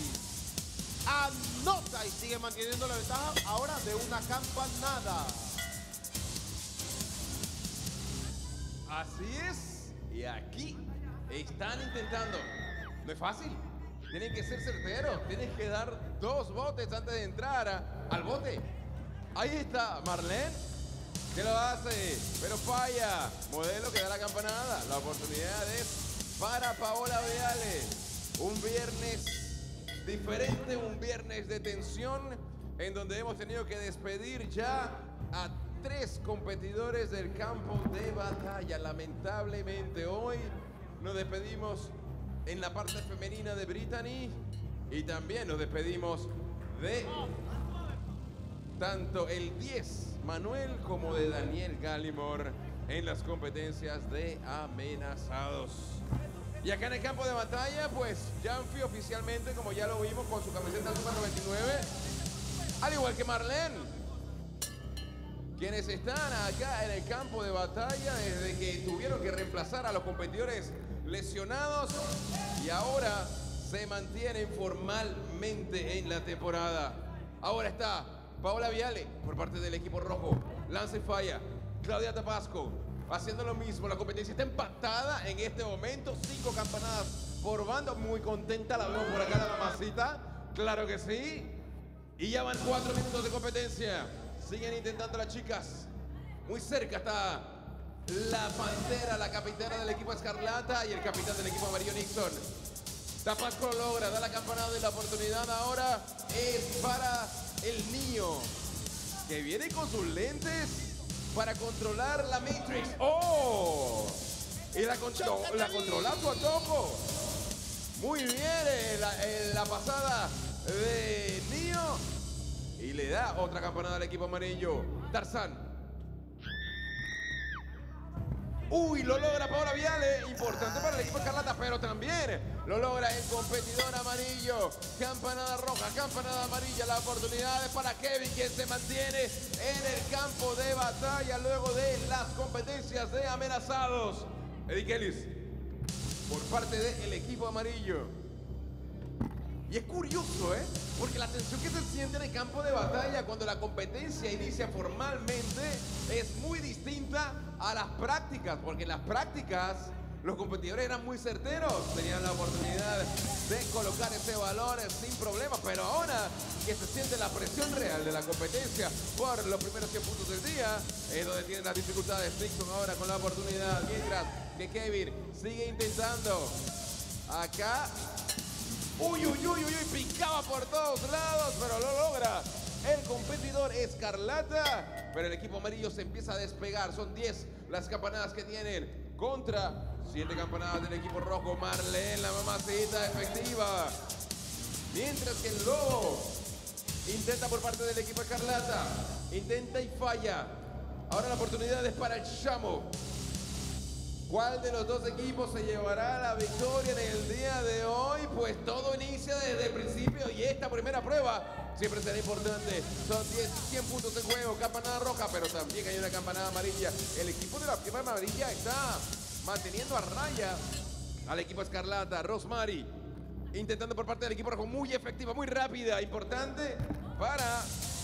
anota y sigue manteniendo la ventaja ahora de una campanada. Así es. Y aquí están intentando. No es fácil. Tienen que ser certeros. Tienen que dar dos botes antes de entrar a, al bote. Ahí está Marlene, que lo hace, pero falla. Modelo que da la campanada. La oportunidad es para Paola Viale. Un viernes diferente, un viernes de tensión, en donde hemos tenido que despedir ya a tres competidores del campo de batalla. Lamentablemente hoy nos despedimos en la parte femenina de Brittany y también nos despedimos de tanto el diez Manuel como de Daniel Gallimore en las competencias de amenazados. Y acá en el campo de batalla, pues Janfi oficialmente, como ya lo vimos, con su camiseta número noventa y nueve, al igual que Marlene, quienes están acá en el campo de batalla desde que tuvieron que reemplazar a los competidores lesionados y ahora se mantienen formalmente en la temporada. Ahora está Paola Viale por parte del equipo rojo, lanza y falla. Claudia Tapasco haciendo lo mismo. La competencia está empatada en este momento, cinco campanadas por bando. Muy contenta la vemos por acá la mamacita, claro que sí. Y ya van cuatro minutos de competencia. Siguen intentando las chicas. Muy cerca está la Pantera, la capitana del equipo Escarlata, y el capitán del equipo amarillo, Nixon. Tapasco lo logra, da la campanada y la oportunidad ahora es para el niño. que viene con sus lentes para controlar la Matrix. ¡Oh! Y la, contro la controla su antojo. Muy bien, eh, la, eh, la pasada de Neo. Y le da otra campanada al equipo amarillo. Tarzán. Uy, lo logra Paola Viale, importante para el equipo Escarlata, pero también lo logra el competidor amarillo. Campanada roja, campanada amarilla, la oportunidad es para Kevin, quien se mantiene en el campo de batalla luego de las competencias de amenazados. Eddie Kellis, por parte del equipo amarillo. Y es curioso, ¿eh? Porque la tensión que se siente en el campo de batalla cuando la competencia inicia formalmente es muy distinta a las prácticas, porque en las prácticas los competidores eran muy certeros, tenían la oportunidad de colocar ese valor sin problema, pero ahora que se siente la presión real de la competencia por los primeros cien puntos del día, es donde tienen las dificultades Dixon ahora con la oportunidad, mientras que Kevin sigue intentando. Acá Uy, uy, uy, uy, picaba por todos lados, pero lo logra el competidor Escarlata. Pero el equipo amarillo se empieza a despegar. Son diez las campanadas que tienen contra siete campanadas del equipo rojo. Marlene, la mamacita efectiva. Mientras que el lobo intenta por parte del equipo Escarlata. Intenta y falla. Ahora la oportunidad es para el Shamo. ¿Cuál de los dos equipos se llevará la victoria en el día de hoy? Pues todo inicia desde el principio y esta primera prueba siempre será importante. Son diez, cien puntos en juego, campanada roja, pero también hay una campanada amarilla. El equipo de la firma amarilla está manteniendo a raya al equipo Escarlata. Rosemary intentando por parte del equipo rojo, muy efectiva, muy rápida, importante para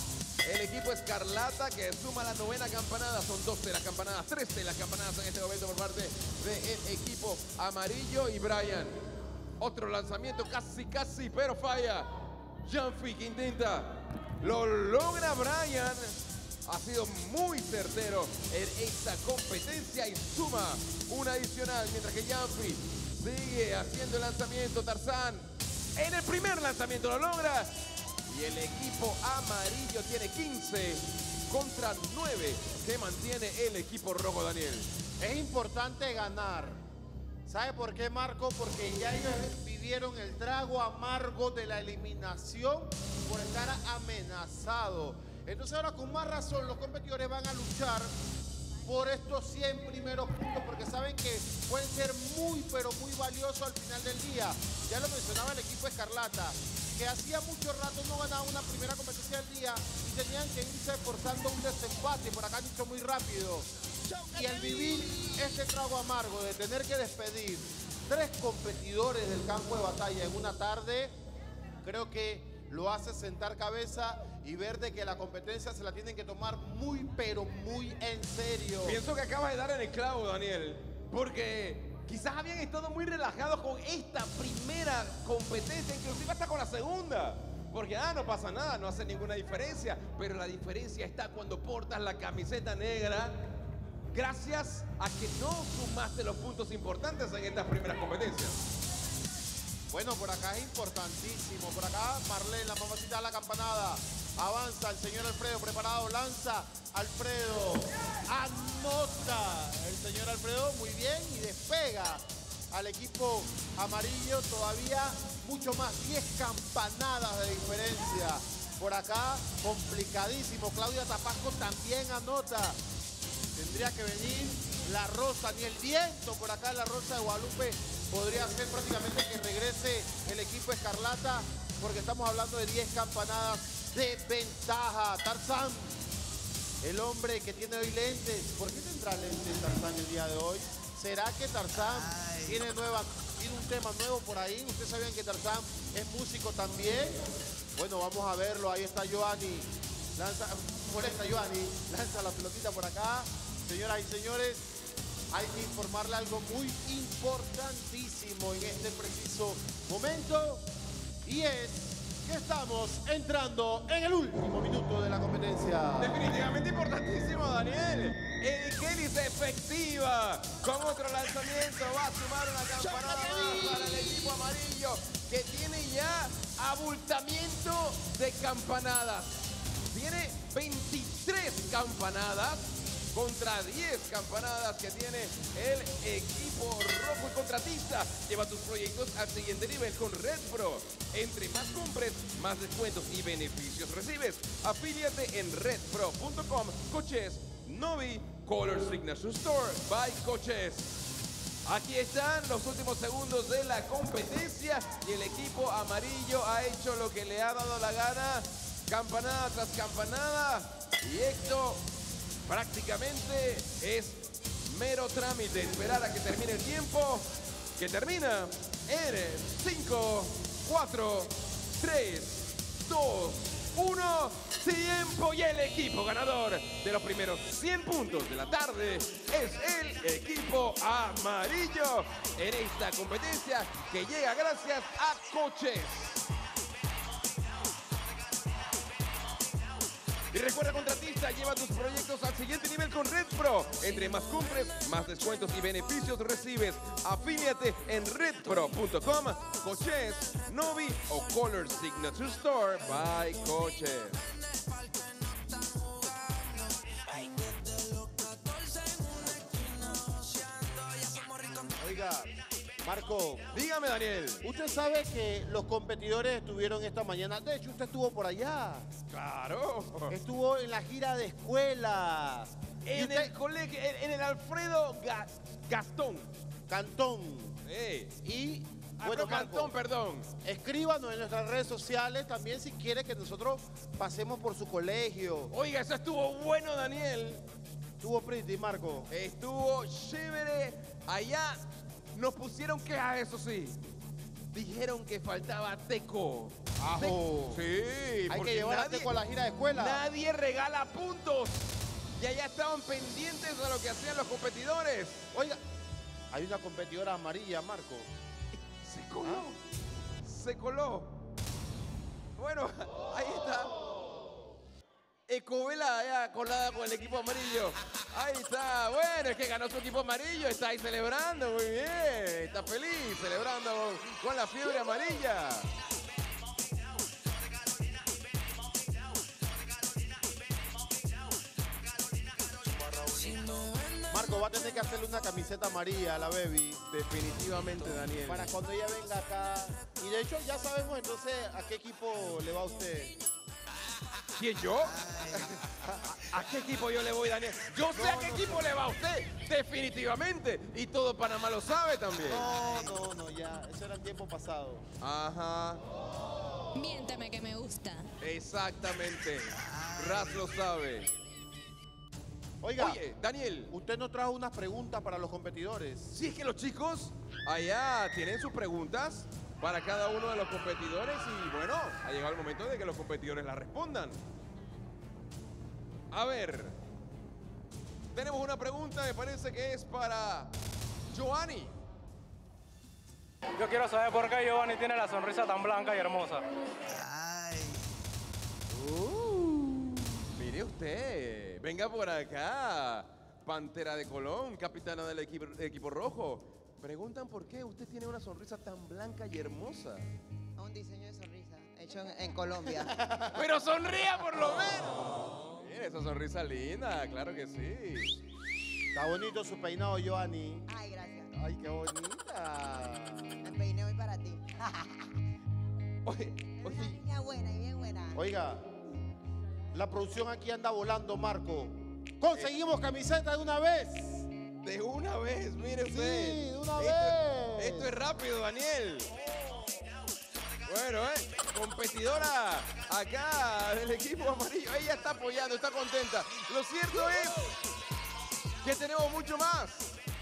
el equipo Escarlata, que suma la novena campanada. Son doce las campanadas, trece las campanadas en este momento por parte del equipo amarillo. Y Brian, otro lanzamiento casi, casi, pero falla. Janfi que intenta, lo logra Brian. Ha sido muy certero en esta competencia y suma una adicional, mientras que Janfi sigue haciendo el lanzamiento. Tarzán en el primer lanzamiento lo logra. Y el equipo amarillo tiene quince contra nueve que mantiene el equipo rojo, Daniel. Es importante ganar. ¿Sabe por qué, Marco? Porque ya ellos vivieron el trago amargo de la eliminación por estar amenazado. Entonces ahora con más razón los competidores van a luchar por estos cien primeros puntos, porque saben que pueden ser muy, pero muy valiosos al final del día. Ya lo mencionaba el equipo Escarlata, que hacía mucho rato no ganaba una primera competencia del día y tenían que irse forzando un desempate. Por acá han dicho muy rápido. Y al vivir este trago amargo de tener que despedir tres competidores del campo de batalla en una tarde, creo que lo hace sentar cabeza y ver de que la competencia se la tienen que tomar muy, pero muy en serio. Pienso que acabas de dar en el clavo, Daniel, porque quizás habían estado muy relajados con esta primera competencia, inclusive hasta con la segunda. Porque, ah, no pasa nada, no hace ninguna diferencia. Pero la diferencia está cuando portas la camiseta negra, gracias a que no sumaste los puntos importantes en estas primeras competencias. Bueno, por acá es importantísimo. Por acá, Marlene, la mamacita de la campanada. Avanza el señor Alfredo, preparado, lanza. Alfredo, anota el señor Alfredo, muy bien, y despega al equipo amarillo todavía mucho más, diez campanadas de diferencia. Por acá, complicadísimo. Claudia Tapasco también anota. Tendría que venir la Rosa, ni el viento por acá, la Rosa de Guadalupe. Podría ser prácticamente que regrese el equipo Escarlata, porque estamos hablando de diez campanadas de ventaja. Tarzán, el hombre que tiene hoy lentes. ¿Por qué tendrá lentes Tarzán el día de hoy? ¿Será que Tarzán tiene, nueva, tiene un tema nuevo por ahí? ¿Ustedes sabían que Tarzán es músico también? Bueno, vamos a verlo. Ahí está Joanny. Lanza, molesta Joanny. Lanza la pelotita por acá. Señoras y señores, hay que informarle algo muy importantísimo en este preciso momento. Y es que estamos entrando en el último minuto de la competencia. Definitivamente importantísimo, Daniel. Eddie Kellis efectiva. Con otro lanzamiento va a sumar una campanada más para el equipo amarillo, que tiene ya abultamiento de campanadas. tiene veintitrés campanadas contra diez campanadas que tiene el equipo rojo y contratista. Lleva tus proyectos al siguiente nivel con Red Pro. Entre más compres, más descuentos y beneficios recibes. Afíliate en red pro punto com. Coches Novi Color Signature Store by Coches. Aquí están los últimos segundos de la competencia y el equipo amarillo ha hecho lo que le ha dado la gana. Campanada tras campanada. Y esto prácticamente es mero trámite. Esperar a que termine el tiempo, que termina en cinco, cuatro, tres, dos, uno. Tiempo, y el equipo ganador de los primeros cien puntos de la tarde es el equipo amarillo en esta competencia que llega gracias a Coches. Y recuerda, contratista, lleva tus proyectos al siguiente nivel con Red Pro. Entre más compres, más descuentos y beneficios recibes. Afíliate en red pro punto com, Coches, Novi o Color Signature Store by Coches. Oiga, Marco. Dígame, Daniel. Usted sabe que los competidores estuvieron esta mañana. De hecho, usted estuvo por allá. Claro. Estuvo en la gira de escuela. En usted... el colegio, en, en el Alfredo Ga Gastón. Cantón. Hey. Y Ah, bueno, pero Cantón, Marco, perdón. Escríbanos en nuestras redes sociales también si quiere que nosotros pasemos por su colegio. Oiga, eso estuvo bueno, Daniel. Estuvo pretty, Marco. Estuvo chévere. Allá nos pusieron quejas, eso sí. Dijeron que faltaba teco. Ajo. Sí. Hay porque que llevar a teco a la gira de escuela. Nadie regala puntos. Y allá estaban pendientes de lo que hacían los competidores. Oiga, hay una competidora amarilla, Marco. Se coló. ¿Ah? Se coló. Bueno, ahí está. Ecovela allá colada con el equipo amarillo. Ahí está. Bueno, es que ganó su equipo amarillo. Está ahí celebrando. Muy bien. Está feliz celebrando con, con la fiebre amarilla. Marco, va a tener que hacerle una camiseta amarilla a la baby. Definitivamente, Daniel. Para cuando ella venga acá. Y de hecho ya sabemos entonces a qué equipo le va a usted. ¿Quién, yo? ¿A, a qué equipo yo le voy, Daniel? Yo sé No, a qué no equipo sé. le va a usted. Definitivamente. Y todo Panamá lo sabe también. No, no, no, ya. Eso era el tiempo pasado. Ajá. Miénteme que me gusta. Exactamente. Raz lo sabe. Oiga, Oye, Daniel. usted nos trajo unas preguntas para los competidores. Si es que los chicos allá tienen sus preguntas para cada uno de los competidores y bueno, ha llegado el momento de que los competidores las respondan. A ver, tenemos una pregunta, me parece que es para Giovanni. Yo quiero saber por qué Giovanni tiene la sonrisa tan blanca y hermosa. Uh, mire usted, venga por acá, Pantera de Colón, capitana del equipo, equipo rojo. Preguntan por qué usted tiene una sonrisa tan blanca y hermosa. Un diseño de sonrisa hecho en, en Colombia. Pero sonría por lo menos. Mire, esa sonrisa linda, claro que sí. Está bonito su peinado, Giovanni. Ay, gracias. Ay, qué bonita. Me peiné hoy para ti. Oye, Una niña buena y bien buena. Oiga, la producción aquí anda volando, Marco. Conseguimos camiseta de una vez. De una vez, mire usted. Sí, de una esto, vez. Esto es rápido, Daniel. Bueno, ¿eh? Competidora acá del equipo amarillo. Ella está apoyando, está contenta. Lo cierto es que tenemos mucho más.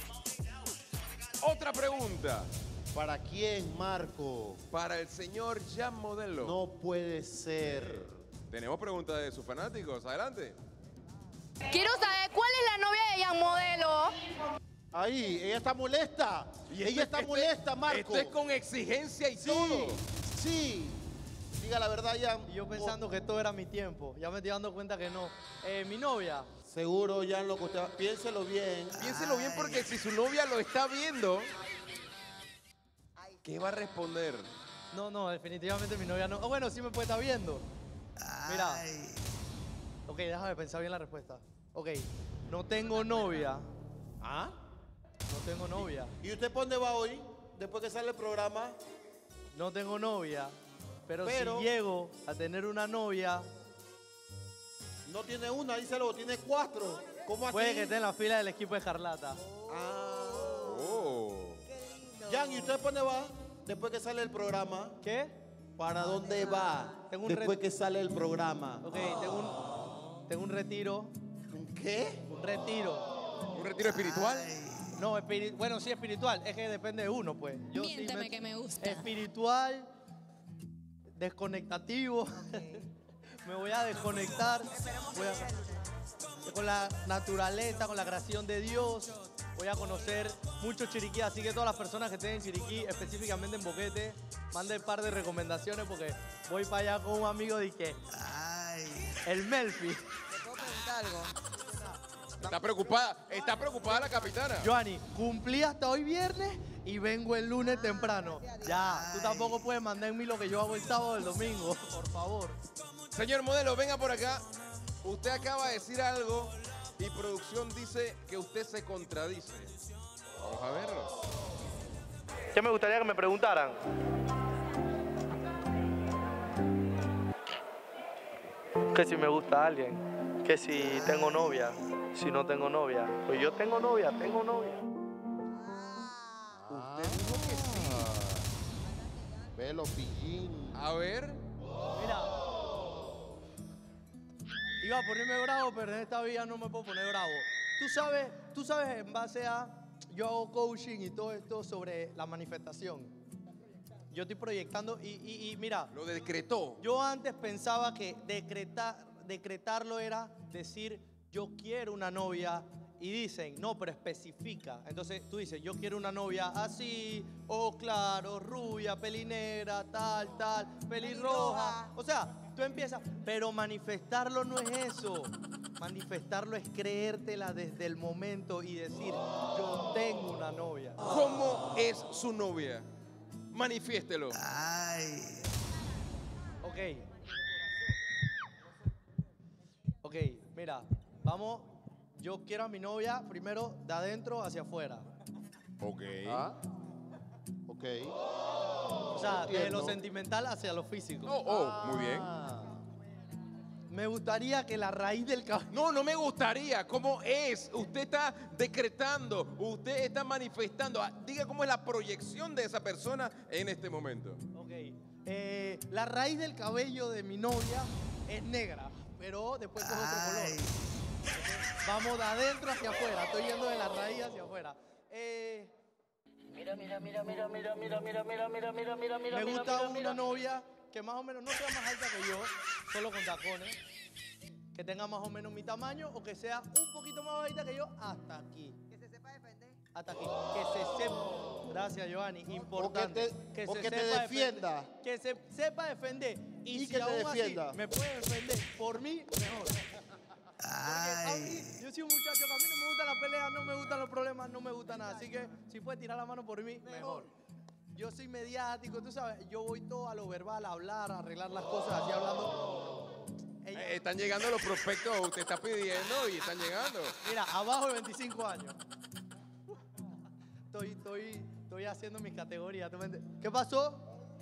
Otra pregunta. ¿Para quién, Marco? Para el señor Jan Modelo. No puede ser. Tenemos preguntas de sus fanáticos. Adelante. Quiero saber cuál es la novia de Jan Modelo. Ahí, ella está molesta. Y ella esto- está este- molesta, Marco. Esto es con exigencia y Sí, todo. sí. Diga la verdad, Jan. Y yo pensando que todo era mi tiempo. Ya me estoy dando cuenta que no. Eh, mi novia. Seguro, Jan, lo que usted... Piénselo bien. Piénselo bien porque si su novia lo está viendo, ¿qué va a responder? No, no, definitivamente mi novia no. Oh, bueno, sí me puede estar viendo. Mira. Ok, déjame pensar bien la respuesta. Ok, no tengo novia. ¿Ah? No tengo novia. ¿Y usted por dónde va hoy? Después que sale el programa. No tengo novia. Pero, Pero- si llego a tener una novia, No tiene una, díselo, tiene cuatro. ¿Cómo así? puede que esté en la fila del equipo de Escarlata. Oh. Jan, ¿y usted por dónde va? Después que sale el programa. ¿Qué? ¿Para dónde va? Tengo un Después ret- que sale el programa. Ok, tengo un, tengo un retiro. ¿Un qué? Un retiro. ¿Un retiro espiritual? No, espiri- bueno, sí espiritual. Es que depende de uno, pues. Yo sí Miénteme que me gusta. Espiritual, desconectativo. Me voy a desconectar. Voy a- con la naturaleza, con la creación de Dios. Voy a conocer muchos Chiriquí, así que todas las personas que estén en Chiriquí, específicamente en Boquete, manden un par de recomendaciones porque voy para allá con un amigo de que el Melfi. ¿Te puedo preguntar algo? Está preocupada, está preocupada la capitana. Joanny, cumplí hasta hoy viernes y vengo el lunes temprano. Ya, tú tampoco puedes mandar en mí lo que yo hago el sábado o el domingo, por favor. Señor modelo, venga por acá. Usted acaba de decir algo y producción dice que usted se contradice. Vamos a verlo. ¿Qué me gustaría que me preguntaran? Que si me gusta alguien, que si tengo novia, si no tengo novia. Pues yo tengo novia, tengo novia. Usted dijo que sí. Velo, pillín. A ver. Mira, iba a ponerme bravo, pero en esta vida no me puedo poner bravo. Tú sabes, tú sabes en base a, yo hago coaching y todo esto sobre la manifestación. Yo estoy proyectando y, y- y mira. Lo decretó. Yo antes pensaba que decretar, decretarlo era decir, yo quiero una novia. Y dicen, no, pero especifica. Entonces tú dices, yo quiero una novia así, o claro, rubia, pelinera, tal, tal, pelirroja. O sea, tú empiezas, pero manifestarlo no es eso. Manifestarlo es creértela desde el momento y decir, yo tengo una novia. ¿Cómo es su novia? Manifiéstelo. Ok. Ok, mira, vamos. Yo quiero a mi novia primero de adentro hacia afuera. Ok. Ok. O sea, de Entiendo. lo sentimental hacia lo físico. Oh, oh, muy bien. Me gustaría que la raíz del cabello. No, no me gustaría. ¿Cómo es? Usted está decretando, usted está manifestando. Ah, diga cómo es la proyección de esa persona en este momento. Ok. Eh, la raíz del cabello de mi novia es negra, pero después coge otro color. Vamos de adentro hacia afuera. Estoy yendo de la raíz hacia afuera. Eh, Mira, mira, mira, mira, mira, mira, mira, mira, mira, mira, mira, mira. me mira, gusta mira, una mira. novia que más o menos no sea más alta que yo, solo con tacones. Que tenga más o menos mi tamaño o que sea un poquito más bajita que yo hasta aquí. Que se sepa defender. Hasta aquí. Que se sepa. Gracias, Giovanni. Importante. O que te- o se que te sepa defienda. defender. Que se sepa defender. Y, Y si que te aún así defienda. me puede defender por mí, mejor. Porque a mí- yo soy un muchacho que a mí no me gustan las peleas, no me gustan los problemas, no me gusta nada. Así que si puede tirar la mano por mí, mejor. Yo soy mediático, tú sabes, yo voy todo a lo verbal, a hablar, a arreglar las cosas, así hablando. Ella- Eh, están llegando los prospectos, usted está pidiendo y están llegando. Mira, abajo de veinticinco años. Estoy, estoy, estoy haciendo mis categorías. ¿tú me entiendes? ¿Qué pasó?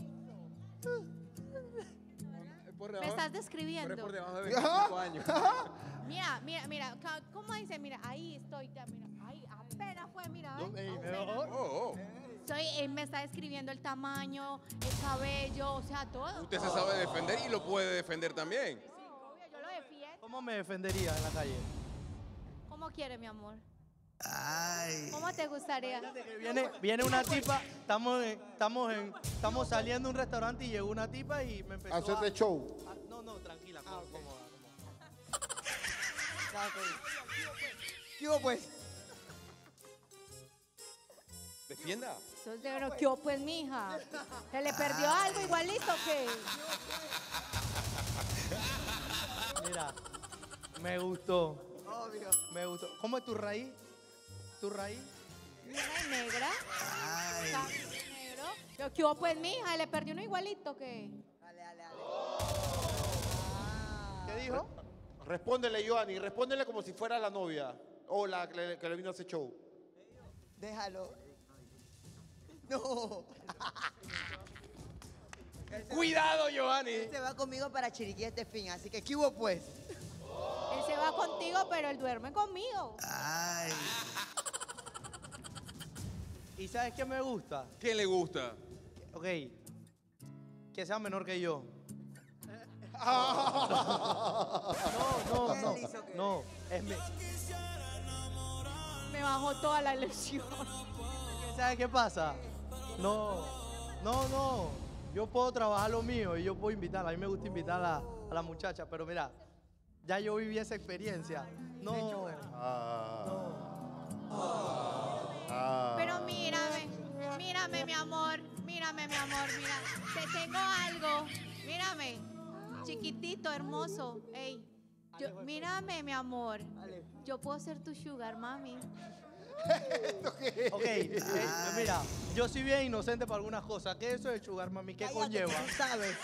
Me estás describiendo. Por debajo de veinticinco años. Mira, mira, mira, ca- ¿cómo dice? Mira, ahí estoy, ya, mira, ahí apenas fue, mira, ¿ves? Ey, Apenas. mejor. Oh, oh. Soy, él me está describiendo el tamaño, el cabello, o sea, todo. Usted se sabe defender y lo puede defender también. Obvio, yo lo defiendo. ¿Cómo me defendería en la calle? ¿Cómo quiere, mi amor? Ay. ¿Cómo te gustaría? Viene, viene una tipa, estamos, en- estamos, en, estamos saliendo de un restaurante y llegó una tipa y me empezó Hacerte a... show. Ah, no, no, tranquila, cómoda, cómoda. ¿Qué hubo, pues? Defienda. Entonces, pero ¿qué hubo, pues, mija? ¿Se le perdió algo igualito o qué? Mira, me gustó. Me gustó. ¿Cómo es tu raíz? ¿Tu raíz? Una y negra. Cabello negro. Pero ¿qué hubo, pues, mija? ¿Se le perdió uno igualito o qué? ¿Qué dijo? Respóndele, Joanny, respóndele como si fuera la novia o la que le, que le vino a ese show. Déjalo. No. Cuidado, Joanny. Él se va conmigo para Chiriquí este fin, así que ¿qué hubo pues? Él se va contigo, pero él duerme conmigo. Ay. ¿Y sabes qué me gusta? ¿Qué le gusta? Ok, que sea menor que yo. No, no, no, no, es me- Me bajó toda la ilusión. ¿Sabes qué pasa? No, no, no. Yo puedo trabajar lo mío y yo puedo invitarla. A mí me gusta invitar a, a la muchacha, pero mira, ya yo viví esa experiencia. No, Pero mírame, mírame, mi amor, mírame, mi amor, mira, te tengo algo, mírame, chiquitito, hermoso, ey, yo, mírame, mi amor, yo puedo ser tu sugar, mami. Ok, eh, mira, yo soy bien inocente para algunas cosas. ¿Qué es eso de sugar mami? ¿Qué conlleva? Tú sabes.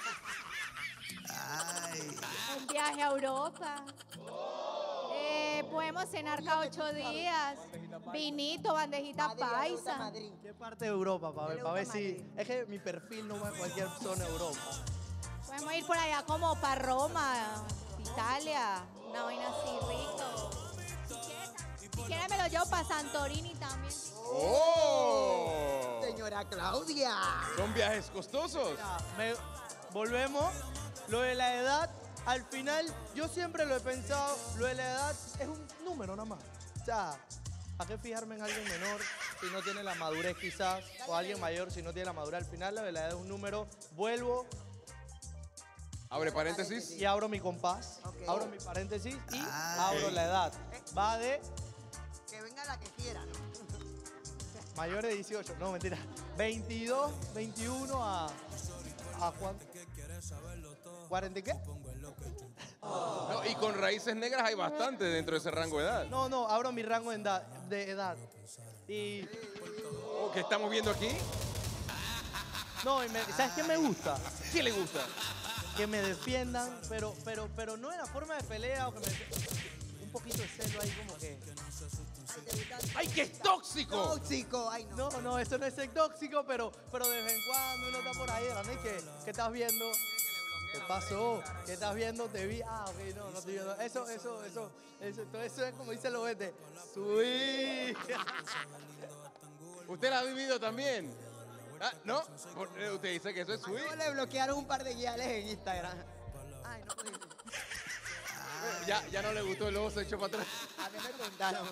Un viaje a Europa. Eh, podemos cenar cada ocho días. Vinito, bandejita paisa. ¿Qué parte de Europa? Para ver, para ver si... Es que mi perfil no va a cualquier zona de Europa. Podemos ir por allá como para Roma, Italia, una vaina así rico. Si quieres me lo llevo para Santorini también. ¡Oh! Señora Claudia. ¿Son viajes costosos? Me- volvemos. Lo de la edad, al final, yo siempre lo he pensado, lo de la edad es un número nada más. O sea, ¿a qué fijarme en alguien menor si no tiene la madurez quizás? O alguien mayor si no tiene la madurez. Al final, lo de la edad es un número. Vuelvo Abre paréntesis. y abro mi compás, abro mi paréntesis y Ah, abro ok. la edad. Va de Que venga la que quiera, ¿no? mayor de dieciocho, no, mentira. veintidós, veintiuno a... ¿A cuánto? ¿cuarenta y qué? No, y con raíces negras hay bastante dentro de ese rango de edad. No, no, abro mi rango de edad. De edad. Y... ¿Qué estamos viendo aquí? No, y me- ¿sabes qué me gusta? ¿Qué le gusta? Que me defiendan, pero, pero, pero no en la forma de pelea o que me... Un poquito de celo ahí como que... ¡Ay, qué es tóxico! Tóxico, ay no. No, no, eso no es ser tóxico, pero, pero de vez en cuando uno está por ahí de la noche. ¿Qué, ¿Qué estás viendo? ¿Qué pasó? ¿Qué estás viendo? Te vi. Ah, ok, no, no estoy viendo. Eso, eso, eso, eso, todo eso es como dice el oeste. Subí. ¿Usted la ha vivido también? Ah, ¿no? Por- eh, Usted dice que eso es A sweet. Mateo le bloquearon un par de guiales en Instagram. Ay, no puede ser. Eh, Ya, ya no le gustó el lobo, se echó para atrás. A mí me contaron.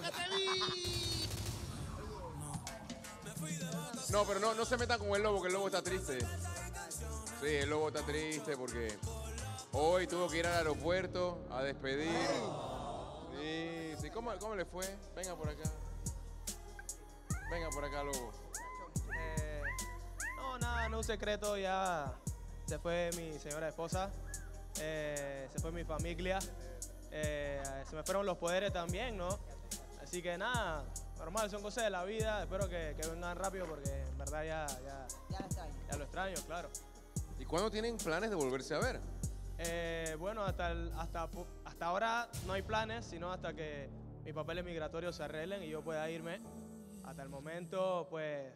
No, pero no, no se metan con el lobo, que el lobo está triste. Sí, el lobo está triste porque hoy tuvo que ir al aeropuerto a despedir. Sí, sí. ¿Cómo, cómo le fue? Venga por acá. Venga por acá, lobo. Eh, no, nada, no un secreto, ya se fue mi señora esposa, eh, se fue mi familia, eh, se me fueron los poderes también, ¿no? Así que nada, normal, son cosas de la vida, espero que, que vengan rápido porque en verdad ya, ya, Ya lo extraño. ya lo extraño, claro. ¿Y cuándo tienen planes de volverse a ver? Eh, bueno, hasta, el- hasta, pu- hasta ahora no hay planes, sino hasta que mis papeles migratorios se arreglen y yo pueda irme. Hasta el momento, pues...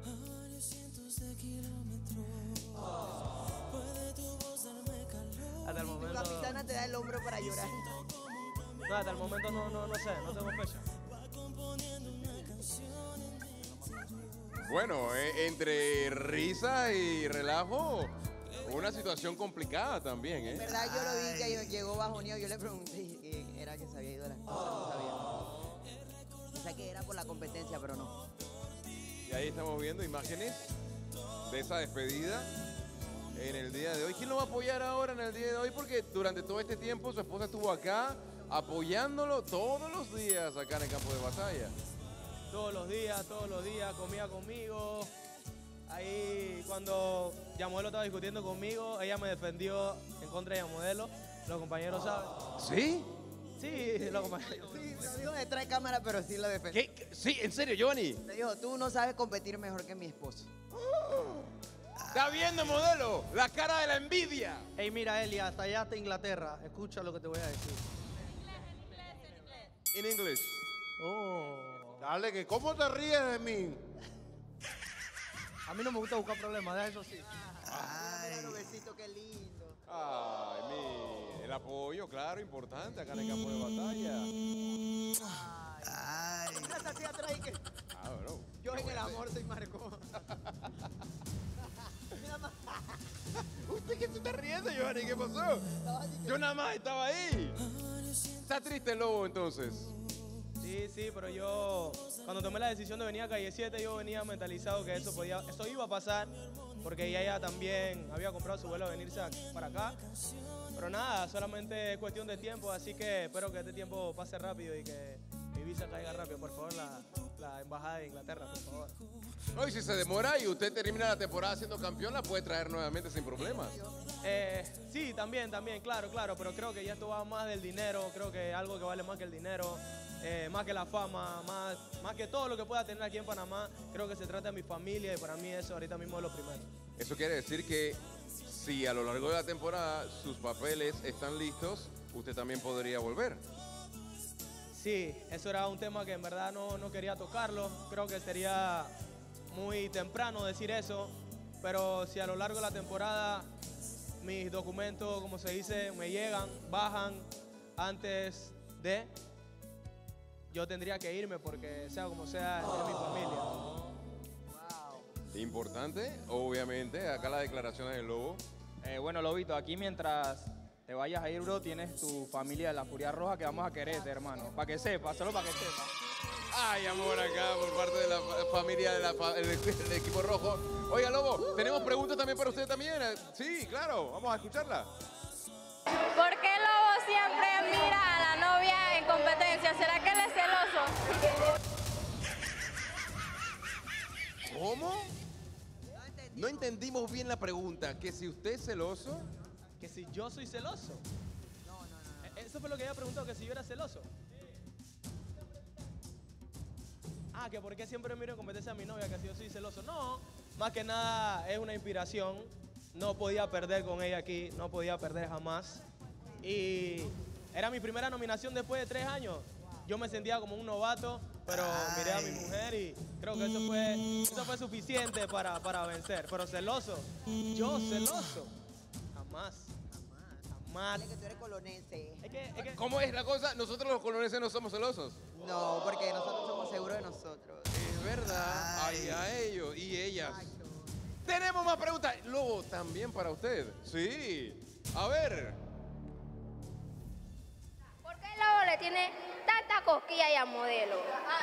Hasta el Tu momento... capitana te da el hombro para llorar. No, hasta el momento no, no, no sé, no tengo fecha. Bueno, eh, entre risa y relajo, una situación complicada también, En ¿eh? verdad yo lo vi que llegó bajoneado. Yo le pregunté y era que se había ido a la esposa, no sabía. Pensé que era por la competencia, pero no. Y ahí estamos viendo imágenes de esa despedida en el día de hoy. ¿Quién lo va a apoyar ahora en el día de hoy? Porque durante todo este tiempo su esposa estuvo acá apoyándolo todos los días acá en el campo de batalla. Todos los días, todos los días, comía conmigo. Ahí cuando Yamodelo estaba discutiendo conmigo, ella me defendió en contra de Yamodelo. Los compañeros saben. ¿Sí? Sí, los compañeros. Sí, lo dijo detrás de cámara, pero sí lo defendió. ¿Qué? Sí, en serio, Giovanni. Me dijo, tú no sabes competir mejor que mi esposo. ¿Está viendo, modelo? La cara de la envidia. Ey, mira, Eli, hasta allá hasta Inglaterra. Escucha lo que te voy a decir. In English. Oh. Dale, que ¿cómo te ríes de mí? A mí no me gusta buscar problemas, de eso sí. Ay, besito, qué lindo. Ay, mi, el apoyo, claro, importante acá en el campo de batalla. Ay. Mira, así atrás y que Ah, bro. yo en el amor soy Marco. Mira más. ¿Usted qué se está riendo, Giovanni? ¿Qué pasó? Yo nada más estaba ahí. ¿Está triste el Lobo entonces? Sí, sí, pero yo cuando tomé la decisión de venir a Calle siete, yo venía mentalizado que eso podía, eso iba a pasar, porque ella ya también había comprado su vuelo a venirse a- para acá. Pero nada, solamente es cuestión de tiempo, así que espero que este tiempo pase rápido y que mi visa caiga rápido. Por favor, la, la embajada de Inglaterra, por favor. No, y si se demora y usted termina la temporada siendo campeón, la puede traer nuevamente sin problemas. Eh, sí, también, también, claro, claro, pero creo que ya esto va más del dinero, creo que algo que vale más que el dinero, eh, más que la fama, más, más que todo lo que pueda tener aquí en Panamá, creo que se trata de mi familia y para mí eso ahorita mismo es lo primero. Eso quiere decir que si a lo largo de la temporada sus papeles están listos, usted también podría volver. Sí, eso era un tema que en verdad no, no quería tocarlo, creo que sería muy temprano decir eso, pero si a lo largo de la temporada mis documentos, como se dice, me llegan, bajan antes de, yo tendría que irme porque sea como sea, es mi familia. Importante, obviamente, acá las declaraciones del Lobo. Eh, bueno, Lobito, aquí mientras te vayas a ir, bro, tienes tu familia de la Furia Roja que vamos a quererte, hermano. Para que sepas, solo para que sepas. Ay, amor, acá por parte de la fa- familia del equipo rojo. Oiga, Lobo, tenemos preguntas también para usted también. Sí, claro, vamos a escucharla. ¿Por qué Lobo siempre mira a la novia en competencia? ¿Será que él es celoso? ¿Cómo? No entendimos bien la pregunta. Que si usted es celoso. Que si yo soy celoso. No, no, no. Eso fue lo que había preguntado, que si yo era celoso. Ah, que por qué siempre miro en competencia a mi novia, que si yo soy celoso. No, más que nada es una inspiración. No podía perder con ella aquí, no podía perder jamás. Y era mi primera nominación después de tres años. Yo me sentía como un novato, pero miré a mi mujer y creo que eso fue, eso fue suficiente para, para vencer. Pero celoso, yo celoso, jamás. Jamás. Dile que tú eres colonense. Es que, es que, ¿Cómo es la cosa? Nosotros los colonenses no somos celosos. No, porque nosotros somos seguros de nosotros. Es verdad. Ay, a ellos y ellas. Tenemos más preguntas. Lobo, también para usted. Sí. A ver. ¿Por qué Lobo le tiene tanta cosquilla y a modelo?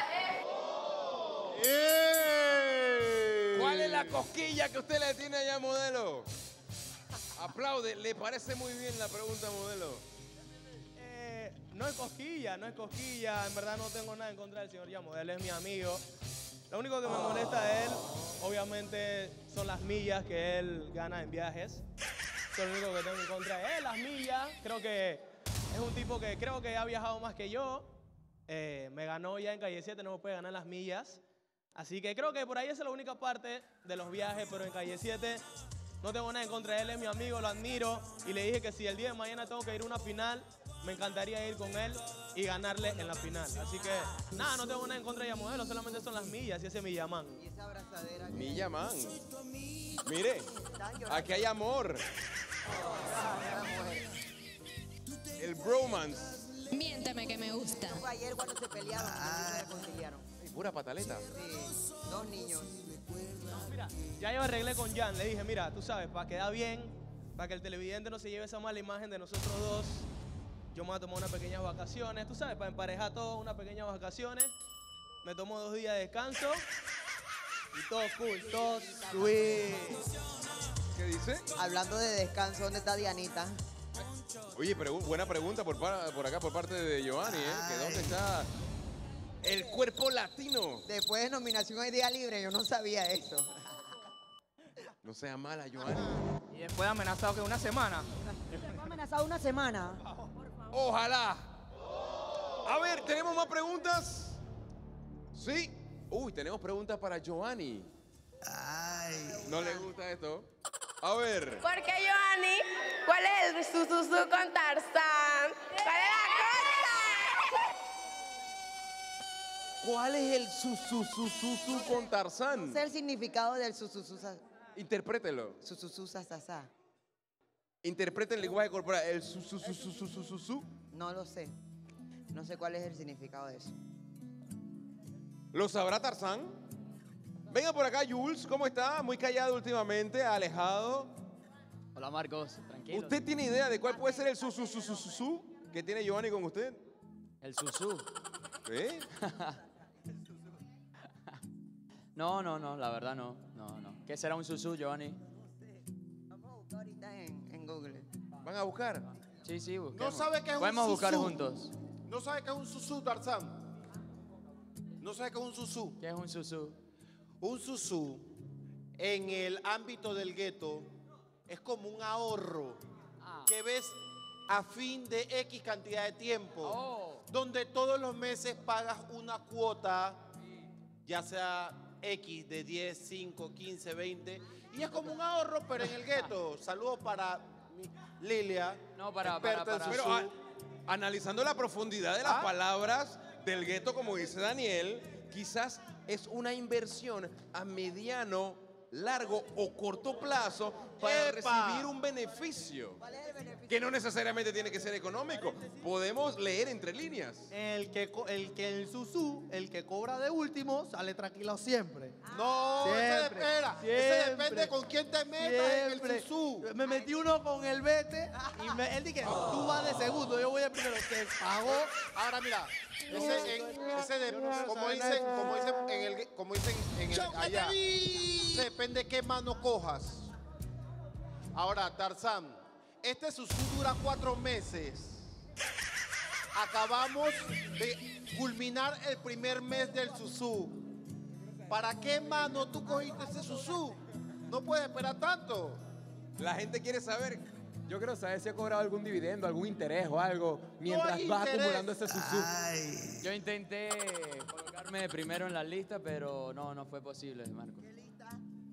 ¿Cuál es la cosquilla que usted le tiene allá, modelo? Aplaude. ¿Le parece muy bien la pregunta, modelo? eh, no es cosquilla, no es cosquilla. En verdad no tengo nada en contra del señor Yamo. Él es mi amigo. Lo único que me molesta de él, obviamente, son las millas que él gana en viajes. Eso es lo único que tengo en contra de él, las millas. Creo que es un tipo que creo que ha viajado más que yo. Eh, me ganó ya en Calle siete, no me puede ganar las millas. Así que creo que por ahí esa es la única parte de los viajes, pero en Calle siete no tengo nada en contra de él, es mi amigo, lo admiro. Y le dije que si el día de mañana tengo que ir a una final, me encantaría ir con él y ganarle en la final. Así que nada, no tengo nada en contra de Modelo, solamente son las millas y ese Millamán. Y esa abrazadera. que- Millaman. Mire, aquí hay amor. El bromance. Miénteme que me gusta. Fue ayer cuando se pelearon y también se reconciliaron. Ay, pura pataleta. Sí, dos niños. Mira, ya yo arreglé con Jan, le dije, mira, tú sabes, para quedar bien, para que el televidente no se lleve esa mala imagen de nosotros dos, yo me voy a tomar unas pequeñas vacaciones, tú sabes, para emparejar todo, unas pequeñas vacaciones. Me tomo dos días de descanso y todo cool, todo sweet. ¿Qué dice? Hablando de descanso, ¿dónde está Dianita? Oye, pero buena pregunta por, par- por acá por parte de Giovanni, ¿eh? Que dónde está el cuerpo latino. Después de nominación hay día libre, yo no sabía eso. No sea mala, Giovanni. Y después amenazado que una semana. Me ha amenazado una semana. Ojalá. A ver, ¿tenemos más preguntas? Sí. Uy, tenemos preguntas para Giovanni. Ay. ¿No le gusta esto? A ver. ¿Por qué, Giovanni? ¿Cuál es el su, su, su con Tarzán? ¿Cuál es la cosa? ¿Cuál es el su, su, su, su, su con Tarzán? No sé el significado del susususa. Interprételo. Susususa sasa. Interpreta el lenguaje corporal. El su, su, su, su, su, su, su, su. No lo sé. No sé cuál es el significado de eso. ¿Lo sabrá Tarzán? Venga por acá, Jules. ¿Cómo está? Muy callado últimamente, alejado. Hola, Marcos. Tranquilo. ¿Usted tiene idea de cuál puede ser el su, su, su, su, su, su que tiene Giovanni con usted? El susú. ¿Sí? No, no, no, la verdad no. No, no. ¿Qué será un susú, Giovanni? Vamos a buscar ahorita en, en Google. ¿Van a buscar? Sí, sí, busquemos. No sabe qué es un Podemos buscar susú. juntos. No sabe qué es un susú, Tarzán. No sabe qué es un susú. ¿Qué es un susú? Un susú, en el ámbito del gueto, es como un ahorro que ves a fin de X cantidad de tiempo, donde todos los meses pagas una cuota, ya sea X de diez, cinco, quince, veinte, y es como un ahorro, pero en el gueto. Saludos para mi- Lilia, No, para, experta para, en para. susú. Pero a- analizando la profundidad de las ¿Ah? palabras del gueto, como dice Daniel, quizás es una inversión a mediano, largo o corto plazo para ¡Epa! recibir un beneficio. Que no necesariamente tiene que ser económico. Podemos leer entre líneas. El que, co- el que el susú, el que cobra de último, sale tranquilo siempre. No, ese Siempre, espera. Ese siempre, depende con quién te metas en siempre. el susú. Me metí uno con el Vete y me, él dije, tú vas de segundo, yo voy de primero. Se pagó. Ahora mira, ese, en- ese de, como dicen, como dicen en el, como dicen en el, allá, se depende qué mano cojas. Ahora, Tarzán, este susú dura cuatro meses. Acabamos de culminar el primer mes del susú. ¿Para qué mano tú cogiste ese susú? No puedes esperar tanto. La gente quiere saber. Yo quiero saber si ha cobrado algún dividendo, algún interés o algo mientras hay vas interés. acumulando ese susú. Yo intenté colocarme de primero en la lista, pero no, no fue posible, Marco. ¿Qué lista?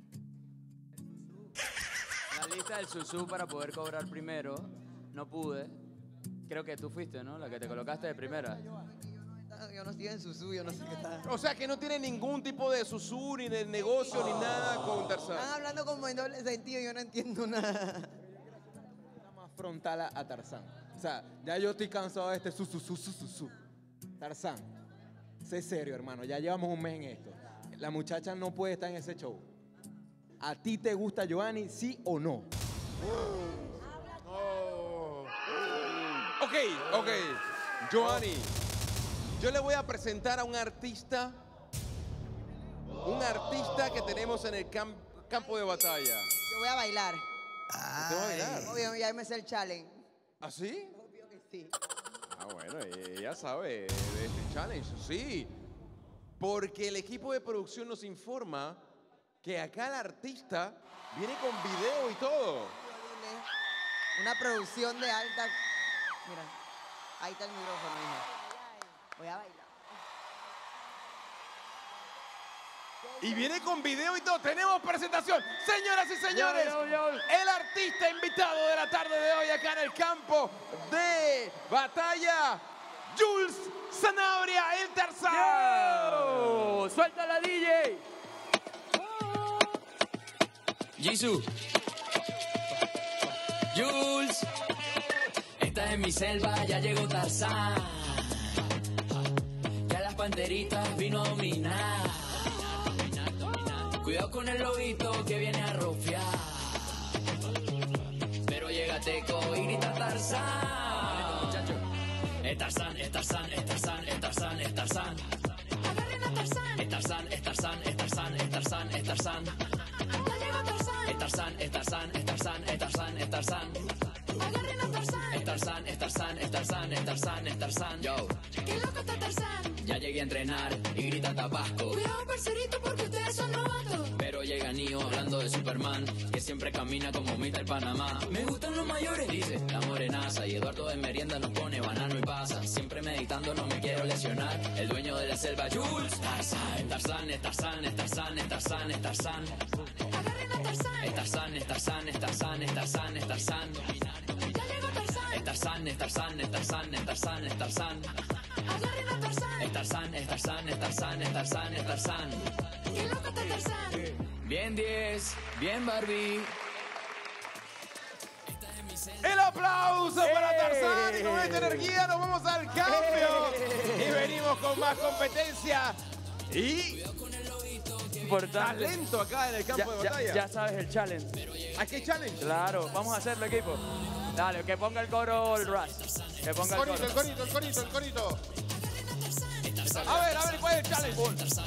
La lista del susú para poder cobrar primero, no pude. Creo que tú fuiste, ¿no? La que te colocaste de primera. Yo no estoy en susú, yo no sé qué está. O sea que no tiene ningún tipo de susú, ni de negocio, ni nada con Están Tarzán. hablando como en doble sentido, yo no entiendo nada. Más frontal a, a Tarzán. O sea, ya yo estoy cansado de este su, su, su, su, su, su. Tarzán, sé serio, hermano. Ya llevamos un mes en esto. La muchacha no puede estar en ese show. ¿A ti te gusta Giovanni, sí o no? Ok, ok. Giovanni, yo le voy a presentar a un artista, un artista que tenemos en el cam- campo de batalla. Yo voy a bailar. ¿Usted va a bailar? Obvio, ya me sé el challenge. ¿Ah, sí? Obvio que sí. Ah, bueno, ella sabe de este challenge, sí. Porque el equipo de producción nos informa que acá el artista viene con video y todo. Una producción de alta. Mira, ahí está el micrófono, hija. Voy a bailar. Y viene con video y todo. Tenemos presentación. Señoras y señores, Yo, yo, yo. el artista invitado de la tarde de hoy acá en el campo de batalla, Jules Sanabria, el Tarzán. Yo, ¡suelta la D J! Jisoo. Jules. Esta es mi selva, ya llegó Tarzán. Ya las panteritas vino a dominar. Cuidado con el lobito que viene a rofiar. Pero llega Teco y grita Tarzán. Es Tarzán, es Tarzán, es Tarzán, es Tarzán, es Tarzán. Agarren a Tarzán. Es Tarzán, es Tarzán, es Tarzán, es Tarzán, es Tarzán. Ya llegó Tarzán. Es Tarzán, es Tarzán, es Tarzán, es Tarzán, es Tarzán. Agarren a Tarzán. Es Tarzán, es Tarzán, es Tarzán, es Tarzán, es Tarzán. Yo. ¡Qué loco está Tarzán! Ya llegué a entrenar y grita Tabasco. Cuidado, parcerito, porque ustedes son novatos. Pero llega Nio hablando de Superman, que siempre camina como mister Panamá. Me gustan los mayores, dice la morenaza. Y Eduardo de merienda nos pone banano y pasa. Siempre meditando, no me quiero lesionar. El dueño de la selva, Jules. Tarzán, Tarzán, es Tarzán, es Tarzán, es Tarzán, es Tarzán. Agarren a Tarzán. Es Tarzán, es Tarzán, es Tarzán, es Tarzán, es Tarzán. Ya llegó Tarzán. Es Tarzán, es Tarzán, es Tarzán, es Tarzán, es Tarzán. Es Tarzán, es Tarzán, es Tarzán, es Tarzán, es Tarzán. ¡Qué loco está Tarzán! Bien diez, bien Barbie. El aplauso para Tarzán y con esta energía nos vamos al cambio y venimos con más competencia y Importante. talento acá en el campo Ya- de ya- batalla. Ya, sabes el challenge. ¿A qué challenge? Claro, vamos a hacerlo, equipo. Dale, que ponga el coro el Rush. Que ponga el Corito, coro. el corito, el corito, el corito. A ver, a ver, ¿cuál es el challenge?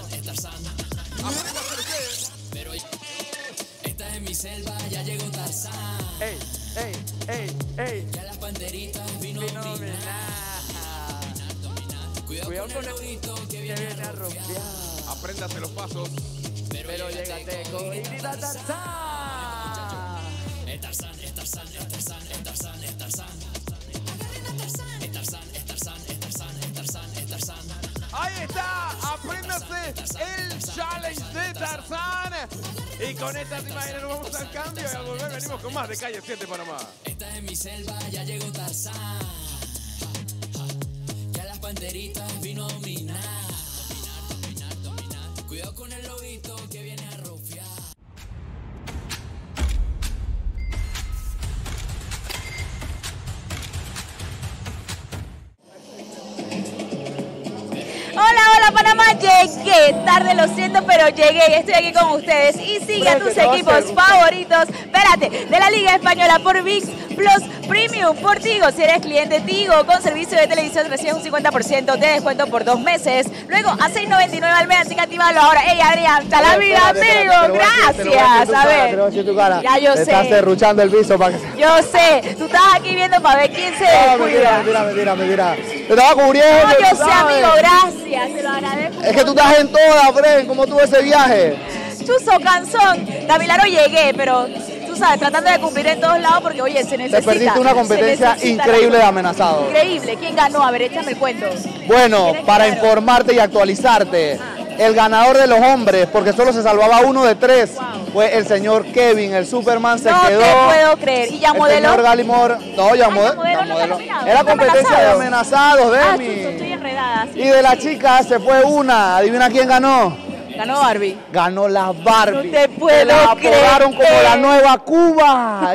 Pero esta es mi selva, ya llegó Tarzán. Ey, ey, ey, ey. Ya las panteritas vino, Vino a dominar. Cuidado, Cuidado con con el el lobito que que viene viene a a romper. romper. Apréndase los pasos. Pero llégate con Irina Tarzán. Es Tarzán, es Tarzán, es Tarzán, es Tarzán, es Tarzán. Es Tarzán, es Tarzán, es Tarzán, es Tarzán, es Tarzán. Ahí está, apréndase el challenge de Tarzán. Y con estas imágenes nos vamos al cambio y al volver venimos con más de Calle siete Panamá. Esta es mi selva, ya llegó Tarzán. Ya las panteritas vino a dominar. Dominar, dominar, dominar. Cuidado con el lobito que viene a rofiar. Hola, hola Panamá, llegué tarde, lo siento, pero llegué, estoy aquí con ustedes y sigue a tus equipos favoritos, espérate, de la Liga Española por ViX Plus Premium, por Tigo, si eres cliente Tigo, con servicio de televisión recibes un cincuenta por ciento de descuento por dos meses, luego a seis noventa y nueve al mes, así que actívalo ahora. Ey Adrián, está la vida, amigo, gracias, a ver, ya yo Estás sé, derruchando el piso para que... yo sé, tú estás aquí viendo para ver quién se No, mentira, descuida. mentira, mentira, mentira. Te estaba cubriendo. No, yo tú sé, sabes. amigo, gracias, te lo agradezco. Es que tú estás en toda, Fred. ¿Cómo tuvo ese viaje? Chuzo, canzón. Davilaro llegué, pero tú sabes, tratando de cumplir en todos lados porque, oye, se necesita. Te perdiste una se competencia necesita increíble de la- amenazados. Increíble. ¿Quién ganó? A ver, échame el cuento. Bueno, para informarte y actualizarte, el ganador de los hombres, porque solo se salvaba uno de tres, fue el señor Kevin, el Superman, se No quedó. te puedo creer. ¿Y ya el modelo? señor Gallimore, no, ya modelo. modelo no está nominado, Era ¿está competencia de amenazado? amenazados, Ah, Demi. chuzo, estoy enredada. sí. Y de las chicas se fue una, adivina quién ganó. Ganó Barbie. Ganó la Barbie. No te puedo la creer. apodaron como la nueva Cuba,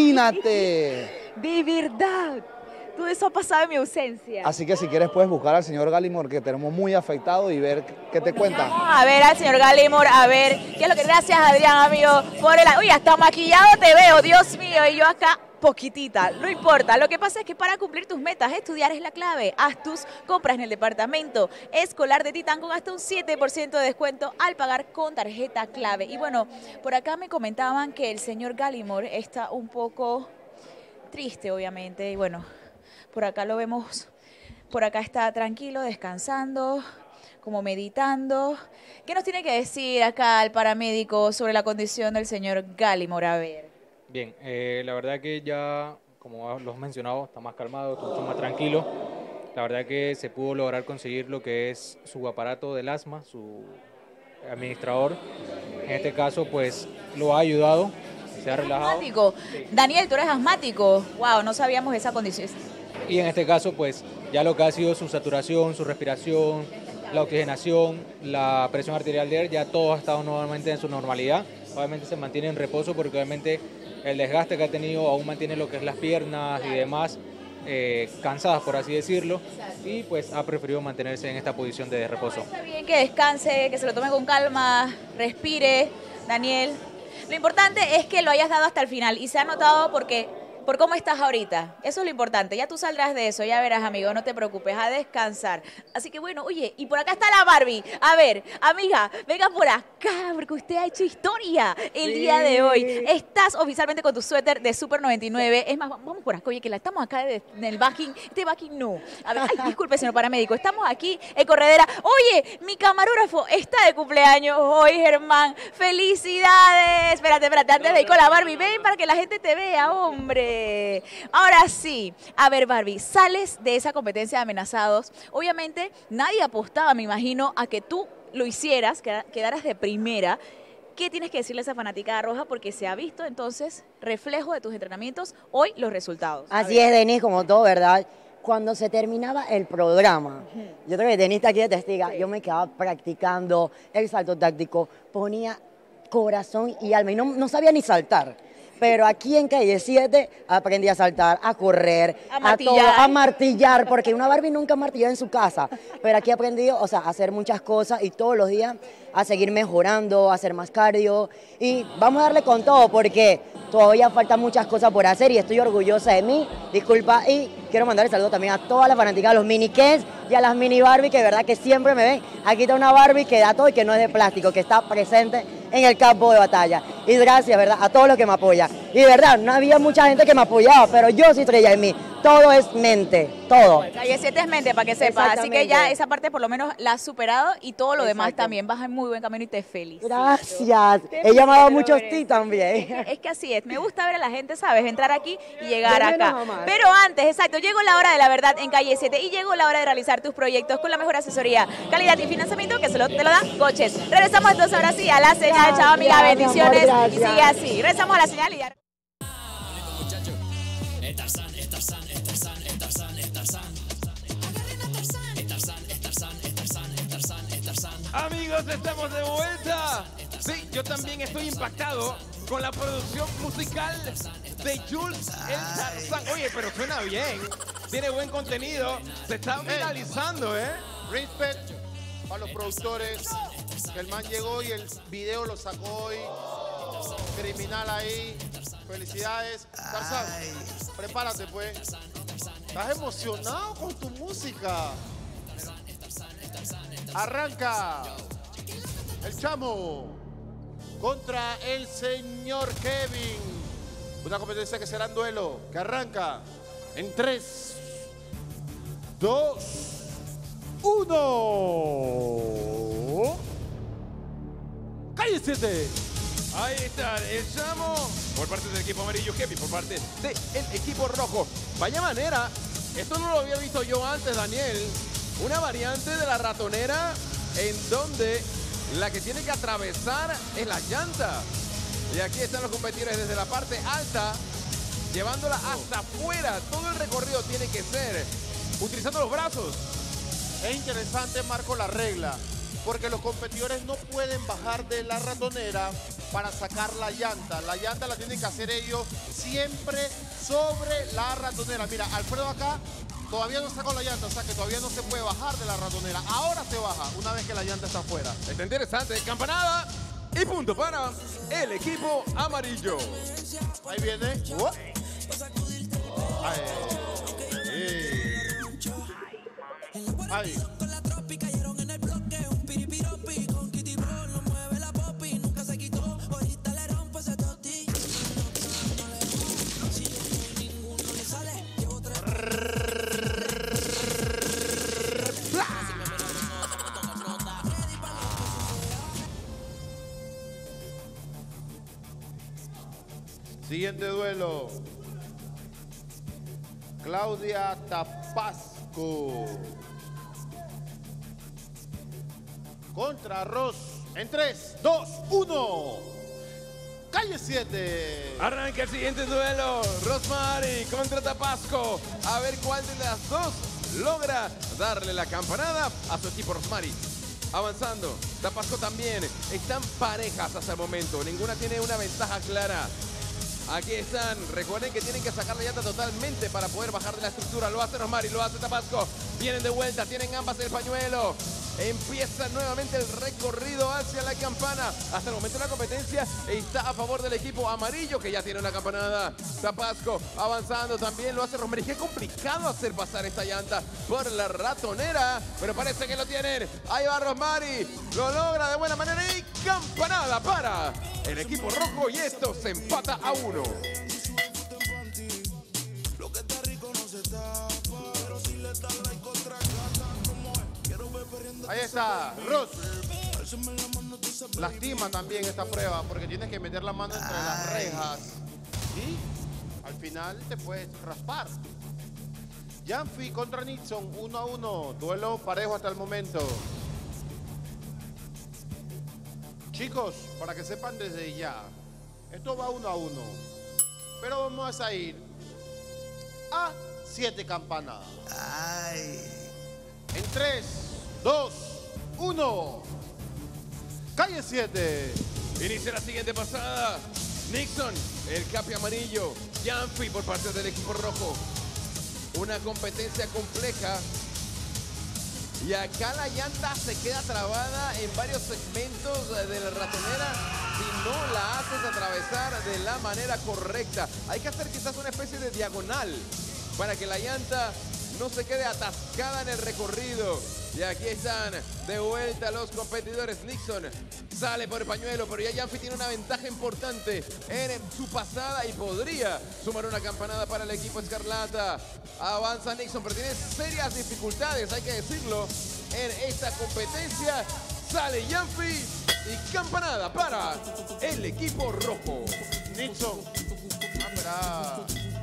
imagínate. De verdad. Todo eso ha pasado en mi ausencia. Así que si quieres puedes buscar al señor Gallimore, que tenemos muy afectado, y ver qué te cuenta. Vamos a ver al señor Gallimore, a ver qué es lo que... Gracias, Adrián, amigo, por el... Uy, hasta maquillado te veo, Dios mío, y yo acá poquitita, no importa. Lo que pasa es que para cumplir tus metas, estudiar es la clave. Haz tus compras en el departamento escolar de Titán con hasta un siete por ciento de descuento al pagar con tarjeta clave. Y bueno, por acá me comentaban que el señor Gallimore está un poco triste, obviamente, y bueno, por acá lo vemos, por acá está tranquilo, descansando, como meditando. ¿Qué nos tiene que decir acá el paramédico sobre la condición del señor Gallimore? A ver. Bien, eh, la verdad que ya, como lo has mencionado, está más calmado, está mucho más tranquilo. La verdad que se pudo lograr conseguir lo que es su aparato del asma, su administrador. En este caso, pues, lo ha ayudado, se ha relajado. Asmático. Daniel, tú eres asmático. Wow, no sabíamos esa condición. Y en este caso, pues, ya lo que ha sido su saturación, su respiración, la oxigenación, la presión arterial de él, ya todo ha estado nuevamente en su normalidad. Obviamente se mantiene en reposo porque obviamente el desgaste que ha tenido aún mantiene lo que es las piernas y demás eh, cansadas, por así decirlo, y pues ha preferido mantenerse en esta posición de reposo. Está bien que descanse, que se lo tome con calma, respire, Daniel. Lo importante es que lo hayas dado hasta el final y se ha notado porque por cómo estás ahorita. Eso es lo importante. Ya tú saldrás de eso, ya verás, amigo, no te preocupes, a descansar. Así que bueno, oye, y por acá está la Barbie. A ver, amiga, venga por acá, porque usted ha hecho historia el Sí. día de hoy. Estás oficialmente con tu suéter de Super noventa y nueve. Es más, vamos por acá, oye, que la estamos acá de- en el backing. Este backing no. A ver, ay, disculpe, señor paramédico. Estamos aquí en Corredera. Oye, mi camarógrafo está de cumpleaños hoy, Germán. ¡Felicidades! Espérate, espérate, antes de ir con la Barbie, ven para que la gente te vea, hombre. Ahora sí, a ver, Barbie, sales de esa competencia de amenazados. Obviamente, nadie apostaba, me imagino, a que tú lo hicieras, que quedaras de primera. ¿Qué tienes que decirle a esa fanaticada roja? Porque se ha visto entonces, reflejo de tus entrenamientos, hoy los resultados. A Así ver. es, Denis, como todo, ¿verdad? cuando se terminaba el programa, yo creo que tenista aquí de testiga, yo me quedaba practicando el salto táctico, ponía corazón y alma y no, no sabía ni saltar. Pero aquí en Calle siete aprendí a saltar, a correr, A a, martillar. todo, a martillar, porque una Barbie nunca martilló en su casa. Pero aquí aprendí, o sea, a hacer muchas cosas y todos los días a seguir mejorando, a hacer más cardio. Y vamos a darle con todo, porque todavía faltan muchas cosas por hacer y estoy orgullosa de mí. Disculpa, y quiero mandar el saludo también a todas las fanáticas de los mini Kens y a las mini Barbie, que de verdad que siempre me ven. Aquí está una Barbie que da todo y que no es de plástico, que está presente en el campo de batalla. Y gracias, ¿verdad?, a todos los que me apoyan. Y de verdad, no había mucha gente que me apoyaba, pero yo sí creía en mí. Todo es mente, todo. Calle siete es mente, para que sepas. Así que ya Exactamente. esa parte por lo menos la has superado y todo lo demás también vas en muy buen camino y te felicito. Gracias. Te He llamado a felicito, muchos Lorenzo. ti también. Es que, es que así es. Me gusta ver a la gente, ¿sabes? Entrar aquí y llegar De menos acá. a más. Pero antes, exacto, llegó la hora de la verdad en Calle siete y llegó la hora de realizar tus proyectos con la mejor asesoría, calidad y financiamiento que solo te lo da Coches. Regresamos entonces ahora sí a la señal. Chao, amiga. Gracias, mi amor, Bendiciones. Y gracias. sigue así. Regresamos a la señal y ya. Es Tarzán, es Tarzán, es Tarzán, es Tarzán, es Tarzán. Agarren a Tarzán. Es Tarzán, es Tarzán, es Tarzán, es Tarzán, es Tarzán. Amigos, estamos de vuelta. Sí, yo también estoy impactado con la producción musical de Jules el Tarzán. Oye, pero suena bien. Tiene buen contenido. Se está viralizando, ¿eh? Respect a los productores. Que el man llegó y el video lo sacó hoy. Criminal ahí. Felicidades. Tarzán, prepárate pues. Estás emocionado con tu música. Arranca el Chamo contra el señor Kevin. Una competencia que será en duelo, que arranca en tres, dos, uno. ¡Cállese! Ahí está el Chamo por parte del equipo amarillo, Kevin por parte del equipo rojo. Vaya manera, esto no lo había visto yo antes, Daniel. Una variante de la ratonera en donde la que tiene que atravesar es la llanta. Y aquí están los competidores desde la parte alta, llevándola hasta afuera. Todo el recorrido tiene que ser utilizando los brazos. Es interesante, Marco, la regla, porque los competidores no pueden bajar de la ratonera para sacar la llanta. La llanta la tienen que hacer ellos siempre sobre la ratonera. Mira, Alfredo acá todavía no sacó la llanta, o sea que todavía no se puede bajar de la ratonera. Ahora se baja una vez que la llanta está afuera. Está interesante. Campanada y punto para el equipo amarillo. Ahí viene. Uh. Ahí. Ahí. Siguiente duelo. Claudia Tapasco contra Ross en tres, dos, uno. Calle siete. Arranca el siguiente duelo. Rosmary contra Tapasco. A ver cuál de las dos logra darle la campanada a su equipo. Rosmary avanzando. Tapasco también. Están parejas hasta el momento. Ninguna tiene una ventaja clara. Aquí están. Recuerden que tienen que sacar la llanta totalmente para poder bajar de la estructura. Lo hace Rosmary, lo hace Tapasco. Vienen de vuelta, tienen ambas el pañuelo. Empieza nuevamente el recorrido hacia la campana. Hasta el momento la competencia está a favor del equipo amarillo, que ya tiene una campanada. Tapasco avanzando también, lo hace Rosmary. Qué complicado hacer pasar esta llanta por la ratonera, pero parece que lo tienen. Ahí va Rosmary, lo logra de buena manera y campanada para el equipo rojo, y esto se empata a uno. Ahí está, Ross. Lastima también esta prueba porque tienes que meter la mano entre las rejas y al final te puedes raspar. Janfi contra Nixon, uno a uno. Duelo parejo hasta el momento. Chicos, para que sepan desde ya, esto va uno a uno. Pero vamos a ir a siete campanadas. En tres, dos, uno. Calle siete. Inicia la siguiente pasada. Nixon, el capi amarillo. Yanfi por parte del equipo rojo. Una competencia compleja. Y acá la llanta se queda trabada en varios segmentos de la ratonera si no la haces atravesar de la manera correcta. Hay que hacer quizás una especie de diagonal para que la llanta no se quede atascada en el recorrido. Y aquí están de vuelta los competidores. Nixon sale por el pañuelo, pero ya Yanfi tiene una ventaja importante en su pasada y podría sumar una campanada para el equipo Escarlata. Avanza Nixon, pero tiene serias dificultades, hay que decirlo, en esta competencia. Sale Yanfi y campanada para el equipo rojo. Nixon. Ah,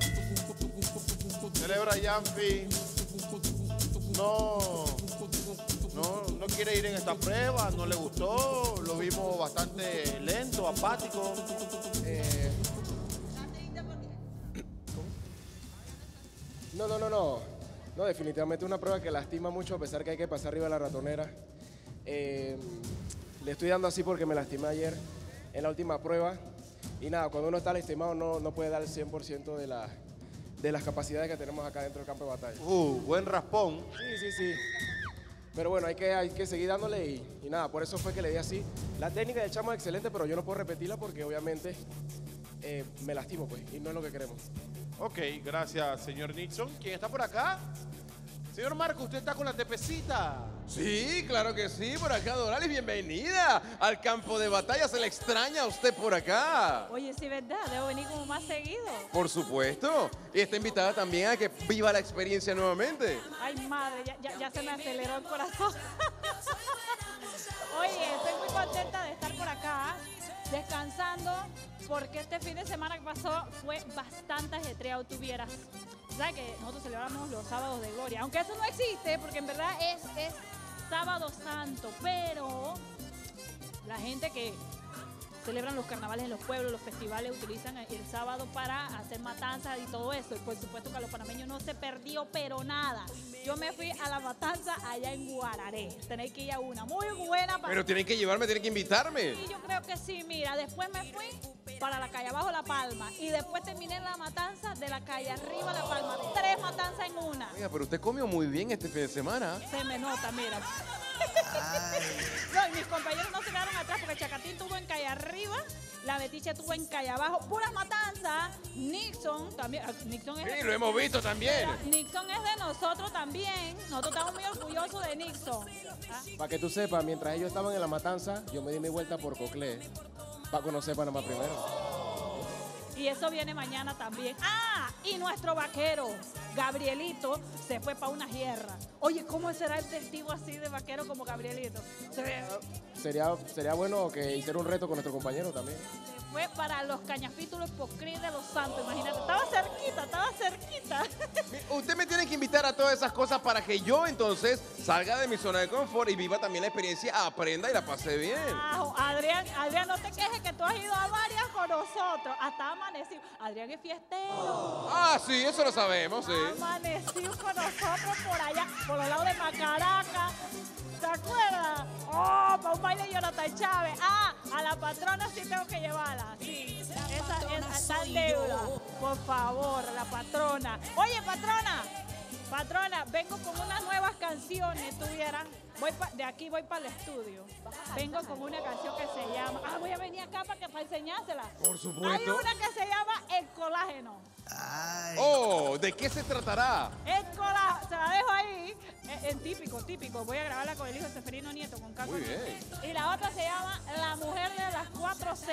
celebra Yanfi. No, no, no quiere ir en esta prueba, no le gustó, lo vimos bastante lento, apático. Eh, no, no, no, no, no, definitivamente una prueba que lastima mucho a pesar que hay que pasar arriba de la ratonera. Eh, le estoy dando así porque me lastimé ayer en la última prueba y nada, cuando uno está lastimado no, no puede dar el cien por ciento de la... de las capacidades que tenemos acá dentro del campo de batalla. Uh, buen raspón. Sí, sí, sí. Pero bueno, hay que, hay que seguir dándole y, y nada, por eso fue que le di así. La técnica del chamo es excelente, pero yo no puedo repetirla porque obviamente eh, me lastimo, pues, y no es lo que queremos. Ok, gracias, señor Nixon. ¿Quién está por acá? Señor Marco, ¿usted está con la tepecita? Sí, claro que sí, por acá Doralis, bienvenida al campo de batalla, se le extraña a usted por acá. Oye, sí, verdad, debo venir como más seguido. Por supuesto, y está invitada también a que viva la experiencia nuevamente. Ay, madre, ya, ya, ya se me aceleró el corazón. Oye, estoy muy contenta de estar por acá, descansando, porque este fin de semana que pasó fue bastante ajetreado, tuvieras. ¿Sabes que nosotros celebramos los sábados de gloria? Aunque eso no existe, porque en verdad es, es sábado santo, pero la gente que celebran los carnavales en los pueblos, los festivales, utilizan el sábado para hacer matanzas y todo eso. Y por supuesto que a los panameños no se perdió, pero nada. Yo me fui a la matanza allá en Guararé. Tenéis que ir a una muy buena. Para... Pero tienen que llevarme, tienen que invitarme. Sí, yo creo que sí. Mira, después me fui para la calle abajo La Palma y después terminé en la matanza de la calle arriba La Palma. Tres matanzas en una. Oiga, pero usted comió muy bien este fin de semana. Se me nota, mira. No, y mis compañeros no se quedaron atrás porque Chacatín tuvo en calle arriba, la Betiche tuvo en calle abajo, puras matanzas. Nixon también. Nixon es Sí, de, lo hemos visto también. Nixon es de nosotros también. Nosotros estamos muy orgullosos de Nixon. ¿Ah? Para que tú sepas, mientras ellos estaban en la matanza, yo me di mi vuelta por Coclé para conocer Panamá primero. Y eso viene mañana también. ¡Ah! Y nuestro vaquero, Gabrielito, se fue para una sierra. Oye, ¿cómo será el testigo así de vaquero como Gabrielito? Se ve- Sería, sería bueno que hiciera un reto con nuestro compañero también. fue para los Cañafítulos por Cris de los Santos. Imagínate, estaba cerquita, estaba cerquita. Usted me tiene que invitar a todas esas cosas para que yo entonces salga de mi zona de confort y viva también la experiencia, aprenda y la pase bien. Ah, Adrián, Adrián, no te quejes que tú has ido a varias con nosotros. Hasta amanecido. Adrián es fiestero. Ah, sí, eso lo sabemos, sí. Amanecido con nosotros por allá, por los lados de Macaraca. ¿Te acuerdas? Oh, para un baile de Jonathan Chávez. Ah, a la patrona sí tengo que llevarla. Sí, esa, esa está en deuda. Por favor, la patrona. Oye, patrona. Patrona, vengo con unas nuevas canciones, tuvieran. Voy pa- de aquí voy para el estudio. Vengo con una canción que se llama. Ah, voy a venir acá para, que, para enseñársela. Por supuesto. Hay una que se llama El Colágeno. Oh, ¿de qué se tratará? El colágeno, se la dejo ahí. En, en típico, típico. Voy a grabarla con el hijo de Seferino Nieto, con Carlos. Muy bien. Y la otra se llama La Mujer de las cuatro C.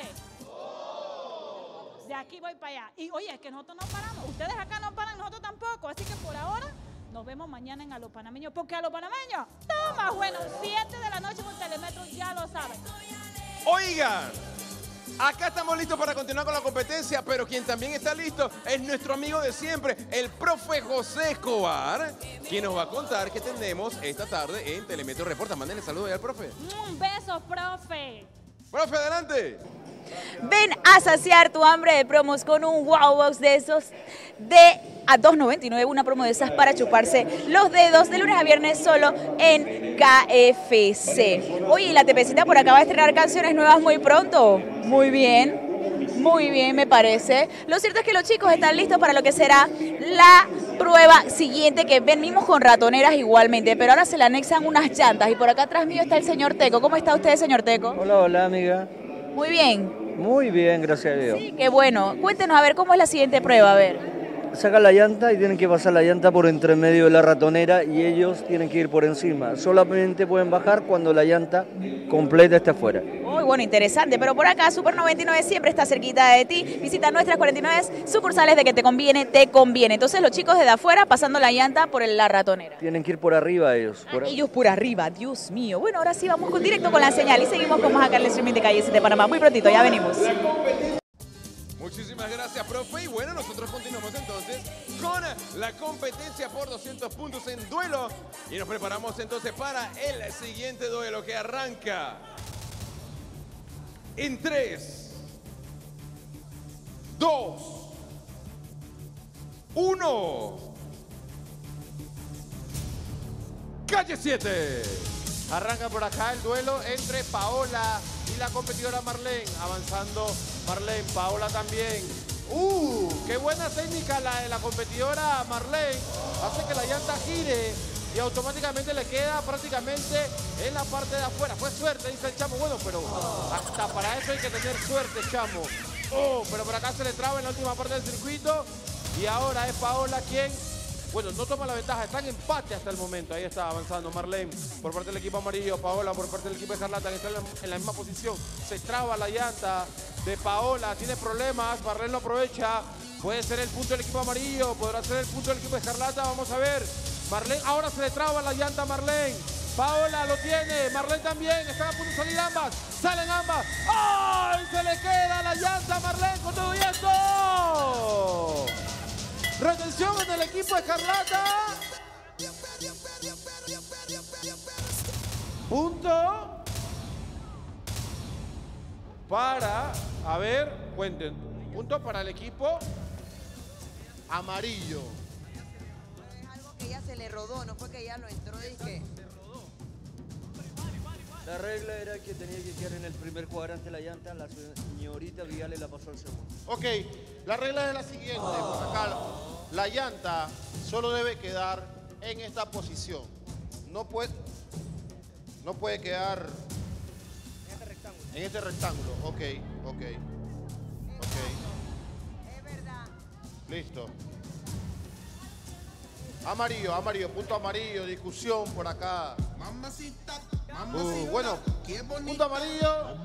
De aquí voy para allá. Y oye, es que nosotros no paramos. Ustedes acá no paran, nosotros tampoco. Así que por ahora nos vemos mañana en A los Panameños. Porque a los panameños, toma, bueno, siete de la noche con Telemetro, ya lo saben. Oigan, acá estamos listos para continuar con la competencia, pero quien también está listo es nuestro amigo de siempre, el profe José Escobar, quien nos va a contar qué tenemos esta tarde en Telemetro Reporta. Mándenle saludos ahí al profe. Un beso, profe. Profe, adelante. Ven a saciar tu hambre de promos con un Wow Box de esos de a dos noventa y nueve, una promo de esas para chuparse los dedos de lunes a viernes solo en K F C. Oye, y la Tepecita por acá va a estrenar canciones nuevas muy pronto. Muy bien, muy bien me parece. Lo cierto es que los chicos están listos para lo que será la prueba siguiente, que venimos con ratoneras igualmente, pero ahora se le anexan unas llantas y por acá atrás mío está el señor Teco. ¿Cómo está usted, señor Teco? Hola, hola, amiga. Muy bien. Muy bien, gracias a Dios. Sí, qué bueno. Cuéntenos a ver cómo es la siguiente prueba, a ver. Saca la llanta y tienen que pasar la llanta por entre medio de la ratonera y ellos tienen que ir por encima. Solamente pueden bajar cuando la llanta completa esté afuera. Muy bueno, interesante. Pero por acá, Super noventa y nueve siempre está cerquita de ti. Visita nuestras cuarenta y nueve sucursales de que te conviene, te conviene. Entonces los chicos desde afuera pasando la llanta por la ratonera. Tienen que ir por arriba ellos. Por Ah, ellos por arriba, Dios mío. Bueno, ahora sí vamos con directo con la señal y seguimos con más acá en el streaming de Calle siete de Panamá. Muy prontito, ya venimos. Muchísimas gracias, profe. Y bueno, nosotros continuamos entonces con la competencia por doscientos puntos en duelo. Y nos preparamos entonces para el siguiente duelo que arranca en tres, dos, uno. Calle siete. Arranca por acá el duelo entre Paola y la competidora Marlene. Avanzando Marlene, Paola también. ¡Uh! ¡Qué buena técnica la de la competidora Marlene! Hace que la llanta gire y automáticamente le queda prácticamente en la parte de afuera. Fue suerte, dice el chamo. Bueno, pero hasta para eso hay que tener suerte, chamo. ¡Oh! Pero por acá se le traba en la última parte del circuito. Y ahora es Paola quien... Bueno, no toma la ventaja, está en empate hasta el momento. Ahí está avanzando Marlene por parte del equipo amarillo, Paola por parte del equipo de Escarlata, que está en la, en la misma posición. Se traba la llanta de Paola, tiene problemas, Marlene lo aprovecha. Puede ser el punto del equipo amarillo, podrá ser el punto del equipo de Escarlata, vamos a ver. Marlene, ahora se le traba la llanta a Marlene. Paola lo tiene, Marlene también, están a punto de salir ambas, salen ambas. ¡Ay! Se le queda la llanta a Marlene con todo y esto. Retención en el equipo Escarlata. Punto para, a ver, cuenten. Punto para el equipo amarillo. Que ella se le rodó, no fue que ella lo entró y que... La regla era que tenía que quedar en el primer cuadrante la llanta, la señorita Viale la pasó al segundo. Ok, la regla es la siguiente, por acá, la llanta solo debe quedar en esta posición. No puede, no puede quedar en este rectángulo. Ok, ok, ok. Es verdad. Listo. Amarillo, amarillo, punto amarillo, discusión por acá. Mamacita, Uh, bueno, punto amarillo.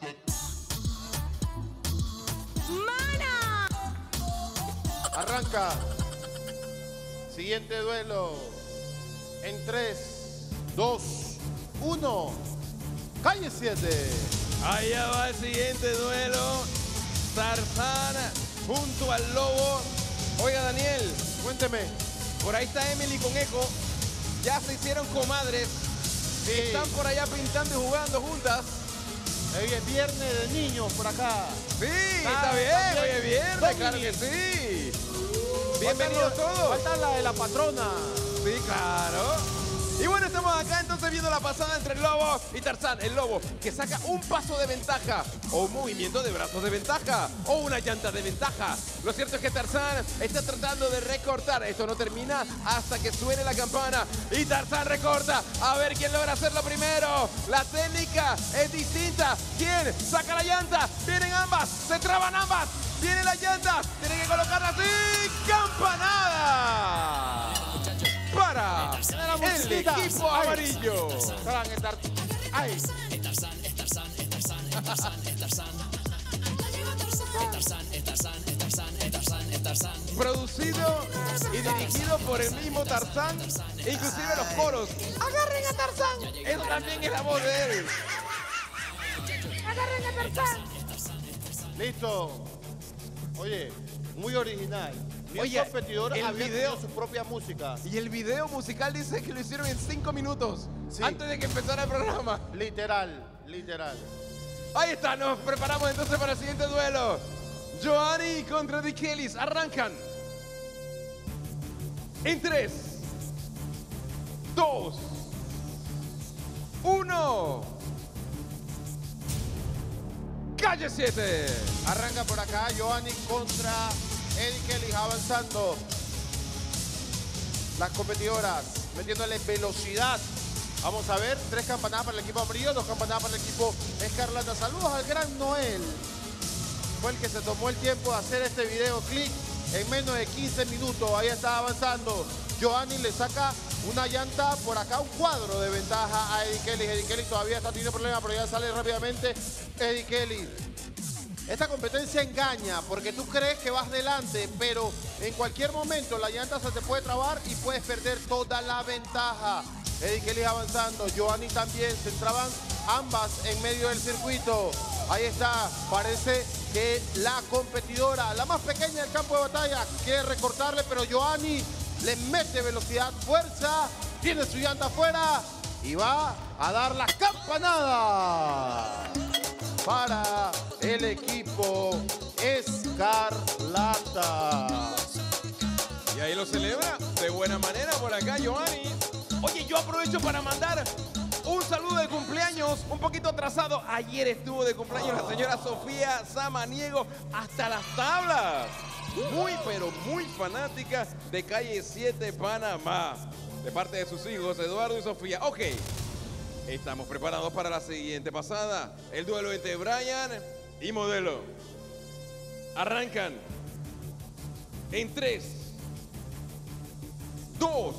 ¡Mana! Arranca. Siguiente duelo. En tres, dos, uno. Calle siete. Allá va el siguiente duelo. Tarzán junto al lobo. Oiga, Daniel, cuénteme. Por ahí está Emily con Eco. Ya se hicieron comadres. Sí. Están por allá pintando y jugando juntas. Hoy es viernes de niños por acá. Sí, está Ah, bien, también. hoy es viernes, Dominic. claro que sí. Faltan Bienvenidos los- todos. Falta la de la patrona. Sí, claro. Y bueno, estamos acá entonces viendo la pasada entre el lobo y Tarzán. El lobo que saca un paso de ventaja, o un movimiento de brazos de ventaja, o una llanta de ventaja. Lo cierto es que Tarzán está tratando de recortar. Esto no termina hasta que suene la campana. Y Tarzán recorta. A ver quién logra hacerlo primero. La técnica es distinta. ¿Quién saca la llanta? Vienen ambas. Se traban ambas. Viene la llanta. Tienen que colocarla así. ¡Campanada! Para el equipo amarillo. Sacan el tar- Ay. Producido y dirigido por el mismo Tarzán, inclusive los coros. ¡Agarren a Tarzán! Él también es la voz de él. ¡Agarren a Tarzán! Listo. Oye, muy original. Ni Oye, el competidor el había video- tenido su propia música. Y el video musical dice que lo hicieron en cinco minutos Sí. antes de que empezara el programa. Literal, literal. Ahí está, nos preparamos entonces para el siguiente duelo. Joanny contra The Kellys, arrancan. En tres, dos, uno. Calle siete. Arranca por acá Giovanni contra Eddie Kelly avanzando. Las competidoras metiéndole velocidad. Vamos a ver, tres campanadas para el equipo amarillo, dos campanadas para el equipo escarlata. Saludos al gran Noel. Fue el que se tomó el tiempo de hacer este video clic en menos de quince minutos. Ahí está avanzando. Giovanni le saca una llanta por acá, un cuadro de ventaja a Eddie Kelly. Eddie Kelly todavía está teniendo problemas, pero ya sale rápidamente Eddie Kelly. Esta competencia engaña porque tú crees que vas delante, pero en cualquier momento la llanta se te puede trabar y puedes perder toda la ventaja. Eddie Kelly avanzando, Giovanni también, se entraban ambas en medio del circuito. Ahí está, parece que la competidora, la más pequeña del campo de batalla, quiere recortarle, pero Giovanni le mete velocidad, fuerza, tiene su llanta afuera y va a dar la campanada para el equipo escarlata. Y ahí lo celebra de buena manera por acá Giovanni. Oye, yo aprovecho para mandar un saludo de cumpleaños, un poquito atrasado. Ayer estuvo de cumpleaños la señora Sofía Samaniego, hasta las tablas. Muy, pero muy fanática de Calle siete Panamá. De parte de sus hijos, Eduardo y Sofía. Ok, estamos preparados para la siguiente pasada. El duelo entre Brian y Modelo. Arrancan en tres, dos,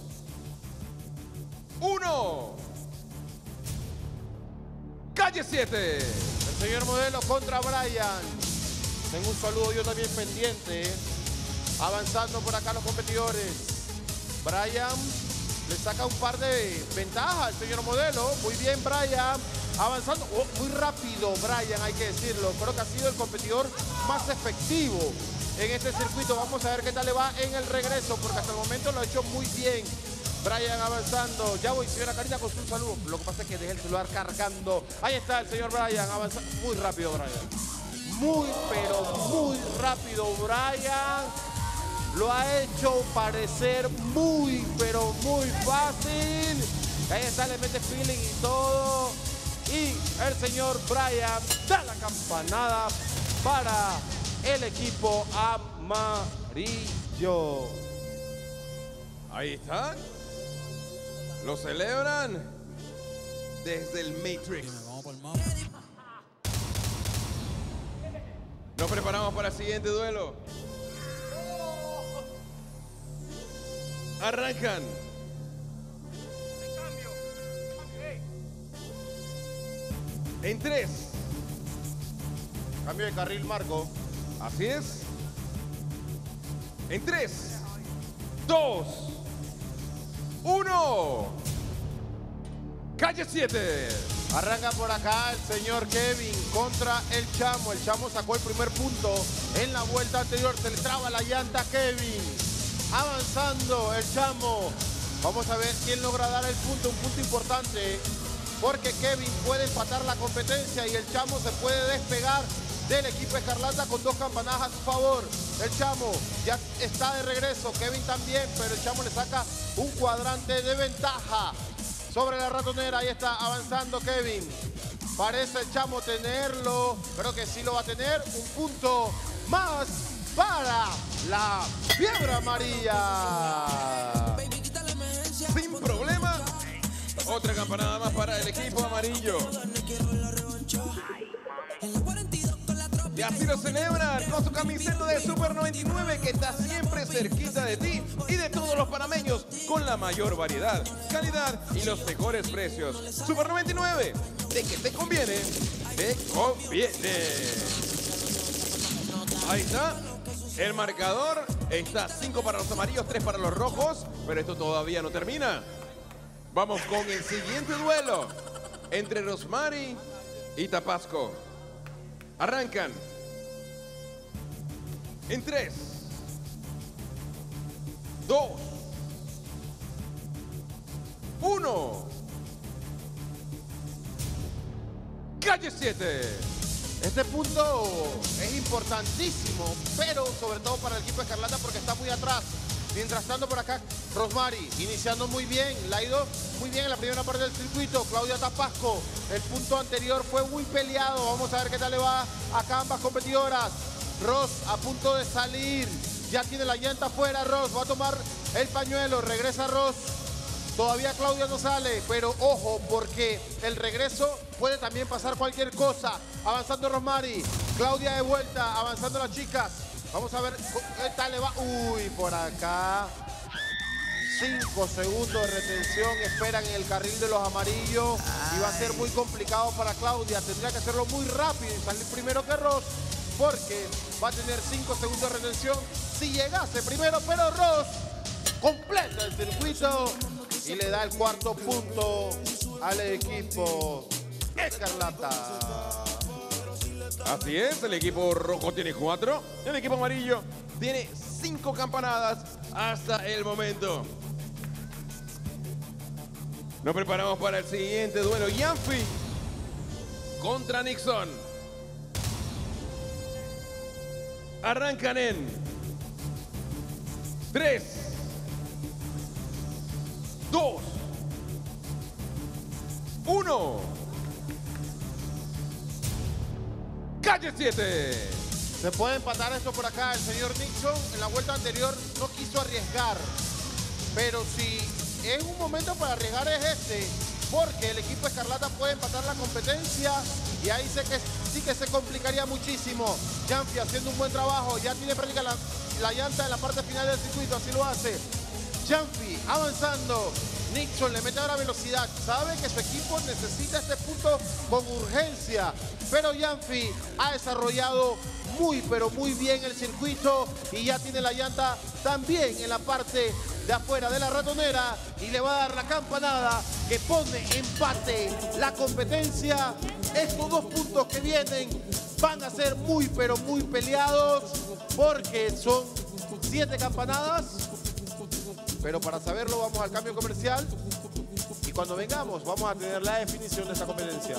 uno. Calle siete. El señor Modelo contra Brian. Tengo un saludo yo también pendiente. Avanzando por acá los competidores. Brian le saca un par de ventajas al señor Modelo. Muy bien Brian. Avanzando. Oh, muy rápido Brian, hay que decirlo. Creo que ha sido el competidor más efectivo en este circuito. Vamos a ver qué tal le va en el regreso, porque hasta el momento lo ha hecho muy bien. Brian avanzando. Ya voy, señora Karina, con su saludo. Lo que pasa es que dejé el celular cargando. Ahí está el señor Brian avanzando. Muy rápido Brian. Muy, pero muy rápido Brian. Lo ha hecho parecer muy, pero muy fácil. Ahí está, le mete feeling y todo. Y el señor Brian da la campanada para el equipo amarillo. Ahí están. Lo celebran desde el Matrix. Nos preparamos para el siguiente duelo. Arrancan. En tres. Cambio de carril, Marco. Así es. En tres, dos, uno. Calle siete. Arranca por acá el señor Kevin contra el Chamo. El Chamo sacó el primer punto en la vuelta anterior. Se le traba la llanta a Kevin. Avanzando el Chamo. Vamos a ver quién logra dar el punto. Un punto importante, porque Kevin puede empatar la competencia y el Chamo se puede despegar del equipo escarlata con dos campanadas a su favor. El Chamo ya está de regreso. Kevin también, pero el Chamo le saca un cuadrante de ventaja sobre la ratonera. Ahí está avanzando Kevin. Parece el Chamo tenerlo. Creo que sí lo va a tener. Un punto más para la fiebre amarilla. Sin problema. Otra campanada más para el equipo amarillo. Y así lo celebran con su camiseta de Super noventa y nueve, que está siempre cerquita de ti y de todos los panameños, con la mayor variedad, calidad y los mejores precios. Super noventa y nueve, de que te conviene, te conviene. Ahí está. El marcador está cinco para los amarillos, tres para los rojos, pero esto todavía no termina. Vamos con el siguiente duelo entre Rosmary y Tapasco. Arrancan en tres, dos, uno. Calle siete. Este punto es importantísimo, pero sobre todo para el equipo escarlata porque está muy atrás. Mientras tanto por acá, Rosmary, iniciando muy bien, la ha ido muy bien en la primera parte del circuito. Claudia Tapasco, el punto anterior fue muy peleado. Vamos a ver qué tal le va acá a ambas competidoras. Ros a punto de salir, ya tiene la llanta afuera. Ros va a tomar el pañuelo, regresa Ros. Todavía Claudia no sale, pero ojo, porque el regreso puede también pasar cualquier cosa. Avanzando Rosmary, Claudia de vuelta, avanzando las chicas. Vamos a ver qué tal le va. Uy, por acá. Cinco segundos de retención, esperan en el carril de los amarillos. Y va a ser muy complicado para Claudia. Tendría que hacerlo muy rápido y salir primero que Ros, porque va a tener cinco segundos de retención si llegase primero. Pero Ros completa el circuito y le da el cuarto punto al equipo Escarlata. Así es, el equipo rojo tiene cuatro, el equipo amarillo tiene cinco campanadas hasta el momento. Nos preparamos para el siguiente duelo. Yanfi contra Nixon. Arrancan en tres, dos, uno. Calle siete. Se puede empatar esto por acá. El señor Nixon en la vuelta anterior no quiso arriesgar. Pero si es un momento para arriesgar es este, porque el equipo Escarlata puede empatar la competencia y ahí sé que sí que se complicaría muchísimo. Yanfi haciendo un buen trabajo, ya tiene práctica la, la llanta en la parte final del circuito, así lo hace. Yanfi avanzando. Nixon le mete ahora velocidad, sabe que su equipo necesita este punto con urgencia, pero Yanfi ha desarrollado muy pero muy bien el circuito y ya tiene la llanta también en la parte de afuera de la ratonera y le va a dar la campanada que pone empate la competencia. Estos dos puntos que vienen van a ser muy pero muy peleados porque son siete campanadas. Pero para saberlo vamos al cambio comercial y cuando vengamos vamos a tener la definición de esta competencia.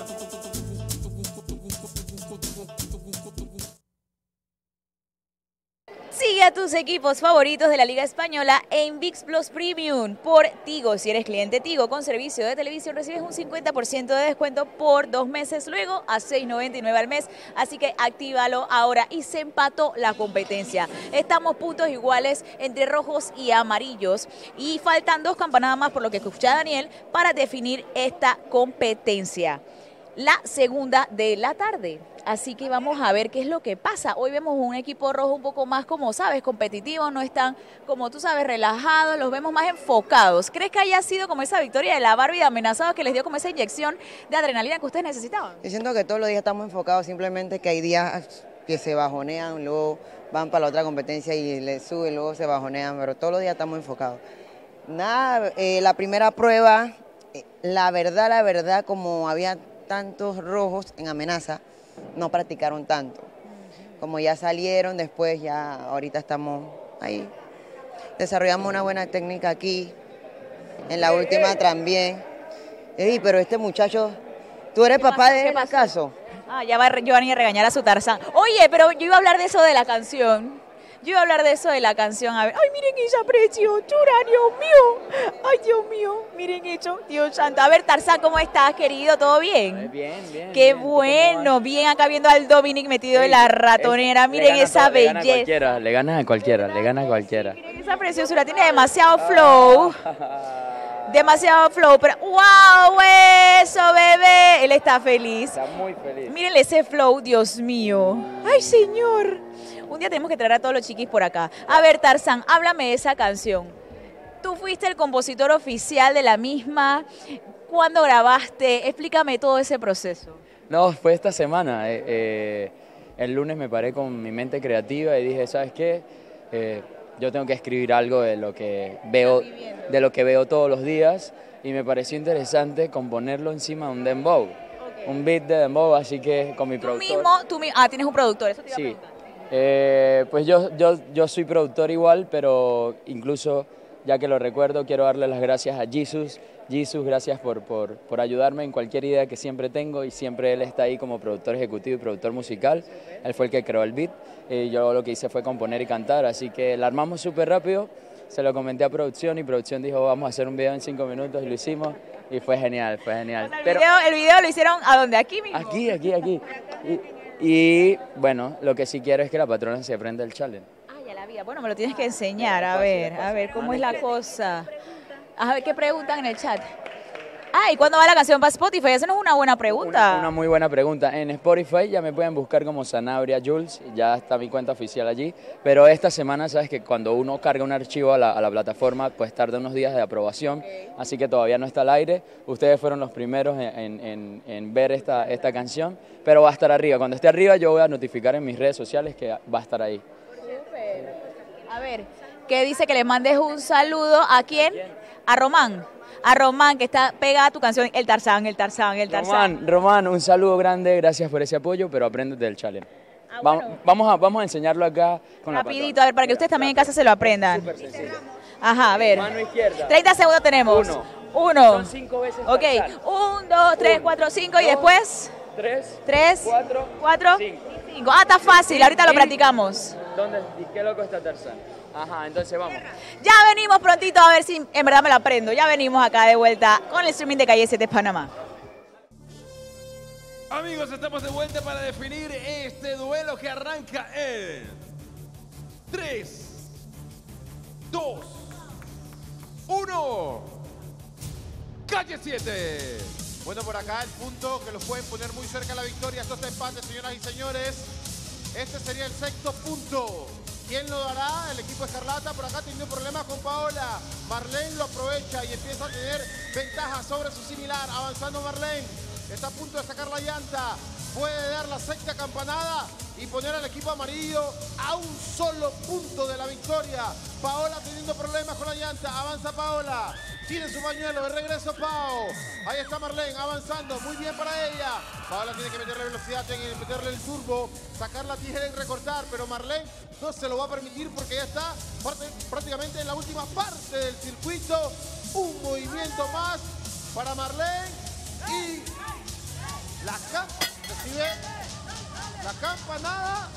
Sigue a tus equipos favoritos de la Liga Española en ViX Plus Premium por Tigo. Si eres cliente Tigo con servicio de televisión recibes un cincuenta por ciento de descuento por dos meses, luego a seis noventa y nueve al mes. Así que actívalo ahora y se empató la competencia. Estamos puntos iguales entre rojos y amarillos y faltan dos campanadas más por lo que escuché a Daniel para definir esta competencia. La segunda de la tarde. Así que vamos a ver qué es lo que pasa. Hoy vemos un equipo rojo un poco más, como sabes, competitivo, no están, como tú sabes, relajados, los vemos más enfocados. ¿Crees que haya sido como esa victoria de la Barbie de amenazados que les dio como esa inyección de adrenalina que ustedes necesitaban? Yo siento que todos los días estamos enfocados, simplemente que hay días que se bajonean, luego van para la otra competencia y les suben, luego se bajonean, pero todos los días estamos enfocados. Nada, eh, la primera prueba, eh, la verdad, la verdad, como había tantos rojos en amenaza, no practicaron tanto. Como ya salieron, después ya ahorita estamos ahí. Desarrollamos una buena técnica aquí, en la última también. Ey, pero este muchacho, ¿tú eres papá de él acaso? Ah, ya va Giovanni a regañar a su Tarzán. Oye, pero yo iba a hablar de eso de la canción. Yo iba a hablar de eso de la canción. A ver, ay, miren ella preciosura, Dios mío. Ay, Dios mío, miren eso, Dios santo. A ver, Tarzán, ¿cómo estás, querido? ¿Todo bien? Bien, bien. Qué bien. bueno, bien acá viendo al Dominic metido en la ratonera. Es- Miren le gana esa todo, le gana a belleza. cualquiera, le ganas a cualquiera, le gana a cualquiera. Miren esa preciosura, tiene demasiado flow. Demasiado flow, pero ¡wow! ¡Eso, bebé! Él está feliz. Está muy feliz. Mírenle ese flow, Dios mío. ¡Ay, señor! Un día tenemos que traer a todos los chiquis por acá. A ver, Tarzán, háblame de esa canción. Tú fuiste el compositor oficial de la misma. ¿Cuándo grabaste? Explícame todo ese proceso. No, fue esta semana. eh, eh, el lunes me paré con mi mente creativa y dije, ¿sabes qué? Eh, yo tengo que escribir algo de lo que veo, de lo que veo todos los días y me pareció interesante componerlo encima de un dembow, un beat de dembow, así que con mi Tú productor. mismo, tú mi- ah, tienes un productor, eso te iba a Sí, preguntar. eh, pues yo, yo, yo soy productor igual, pero incluso, ya que lo recuerdo, quiero darle las gracias a Jesus. Jesus, gracias por, por, por ayudarme en cualquier idea que siempre tengo y siempre él está ahí como productor ejecutivo y productor musical. Él fue el que creó el beat y yo lo que hice fue componer y cantar, así que la armamos súper rápido se lo comenté a producción y producción dijo, vamos a hacer un video en cinco minutos y lo hicimos y fue genial, fue genial. El, Pero, video, el video lo hicieron ¿a dónde? ¿Aquí mismo? aquí, aquí, aquí. Y, y, bueno, lo que sí quiero es que la patrona se aprenda el challenge. Ah, ya la vi. Bueno, me lo tienes que enseñar. A ver, a ver, ¿cómo es la cosa? A ver, ¿qué preguntan en el chat? Ah, ¿y cuándo va la canción para Spotify? Esa no es una buena pregunta. Una, una muy buena pregunta. En Spotify ya me pueden buscar como Sanabria Jules, ya está mi cuenta oficial allí, pero esta semana sabes que cuando uno carga un archivo a la, a la plataforma pues tarda unos días de aprobación, así que todavía no está al aire. Ustedes fueron los primeros en, en, en ver esta, esta canción, pero va a estar arriba. Cuando esté arriba yo voy a notificar en mis redes sociales que va a estar ahí. A ver, ¿qué dice que le mandes un saludo a quién? A Román. A Román, que está pegada a tu canción, El Tarzán, El Tarzán, El Tarzán. Román, Román, un saludo grande, gracias por ese apoyo, pero apréndete del challenge. Ah, Va- bueno. vamos, a, vamos a enseñarlo acá con la Rapidito, a ver, para que ustedes también en casa se lo aprendan. Súper sencillo. Ajá, a ver. Mano izquierda. treinta segundos tenemos. Uno. Uno. Son cinco veces Ok, Tarzán. un, dos, tres, cuatro, cinco y dos, después. Tres. Tres. Cuatro. Cuatro. Cinco. Cinco. Ah, está fácil, ahorita lo Y- practicamos. ¿Dónde? ¿Y qué loco está Tarzán? Ajá, entonces vamos. Ya venimos prontito a ver si en verdad me lo aprendo. Ya venimos acá de vuelta con el streaming de Calle siete Panamá. Amigos, estamos de vuelta para definir este duelo que arranca en tres, dos, uno. Calle siete. Bueno, por acá el punto que los pueden poner muy cerca de la victoria. Estos empates, señoras y señores. Este sería el sexto punto. ¿Quién lo dará? El equipo Escarlata. Por acá teniendo problemas con Paola. Marlene lo aprovecha y empieza a tener ventaja sobre su similar. Avanzando Marlene. Está a punto de sacar la llanta. Puede dar la sexta campanada y poner al equipo amarillo a un solo punto de la victoria. Paola teniendo problemas con la llanta. Avanza Paola. Tiene su pañuelo. De regreso Pao. Ahí está Marlene avanzando. Muy bien para ella. Paola tiene que meterle velocidad, tiene que meterle el turbo, sacar la tijera y recortar. Pero Marlene no se lo va a permitir porque ya está parte- prácticamente en la última parte del circuito. Un movimiento más para Marlene. Y la campa recibe la campanada.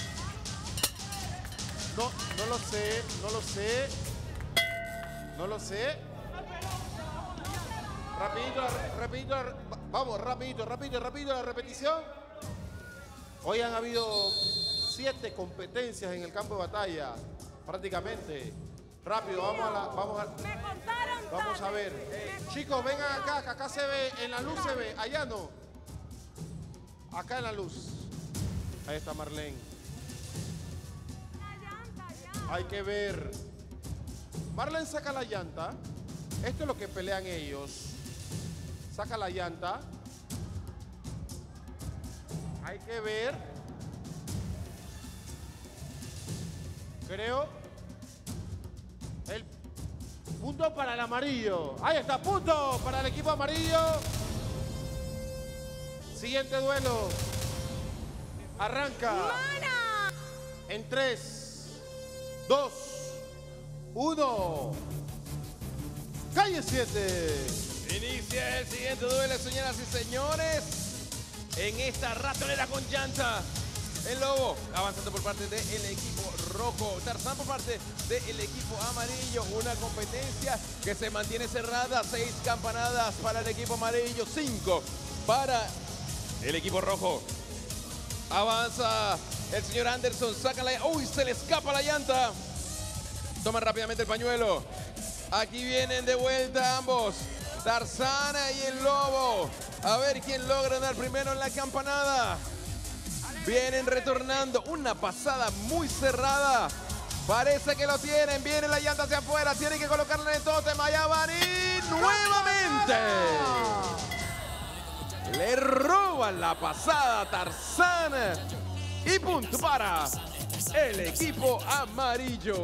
No, no lo sé, no lo sé. No lo sé. Rapidito, rapidito, va- vamos, rapidito, rapidito, rapidito la repetición. Hoy han habido siete competencias en el campo de batalla, prácticamente. Rápido, vamos a la, vamos a, vamos a ver. Chicos, vengan acá, que acá se ve, en la luz se ve, allá no. Acá en la luz. Ahí está Marlene. Hay que ver. Marlene saca la llanta. Esto es lo que pelean ellos. Saca la llanta. Hay que ver. Creo. El punto para el amarillo. Ahí está, punto para el equipo amarillo. Siguiente duelo. Arranca. En tres, dos, uno. Calle siete. Inicia el siguiente duelo, señoras y señores. En esta ratonera con llanta. El Lobo avanzando por parte del equipo rojo. Tarzán por parte del equipo amarillo. Una competencia que se mantiene cerrada. Seis campanadas para el equipo amarillo. Cinco para el equipo rojo. Avanza el señor Anderson. Saca la... ¡Uy! Se le escapa la llanta. Toma rápidamente el pañuelo. Aquí vienen de vuelta ambos. Tarzán y el Lobo. A ver quién logra dar primero en la campanada. Vienen retornando. Una pasada muy cerrada. Parece que lo tienen. Viene la llanta hacia afuera. Tienen que colocarla en el tótem. Allá van y nuevamente. Le roban la pasada a Tarzán. Y punto para el equipo amarillo.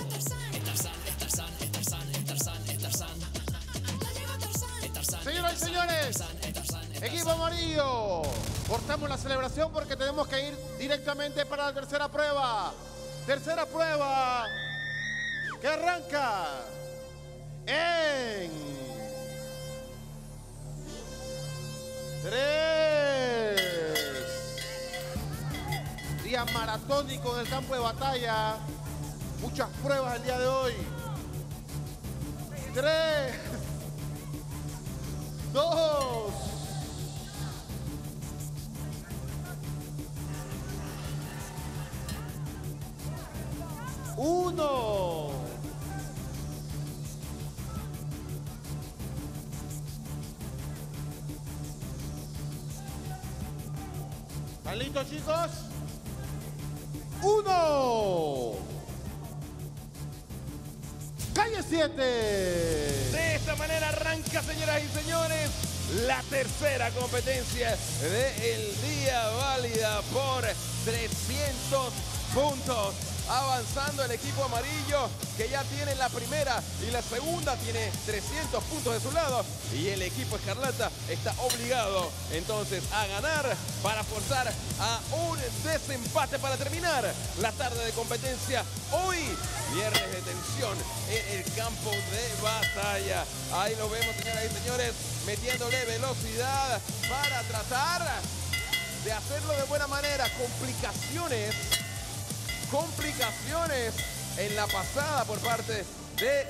Señoras y señores, equipo amarillo, cortamos la celebración porque tenemos que ir directamente para la tercera prueba. Tercera prueba que arranca en tres. Día maratónico en el campo de batalla. Muchas pruebas el día de hoy. tres, dos, uno. ¿Están listos, chicos? Uno. Calle siete. De esta manera arranca, señoras y señores, la tercera competencia del día, válida por trescientos puntos. Avanzando el equipo amarillo, que ya tiene la primera y la segunda, tiene trescientos puntos de su lado. Y el equipo escarlata está obligado entonces a ganar para forzar a un desempate para terminar la tarde de competencia. Hoy, viernes de tensión en el campo de batalla. Ahí lo vemos, señoras y señores, metiéndole velocidad para tratar de hacerlo de buena manera. Complicaciones. Complicaciones en la pasada por parte de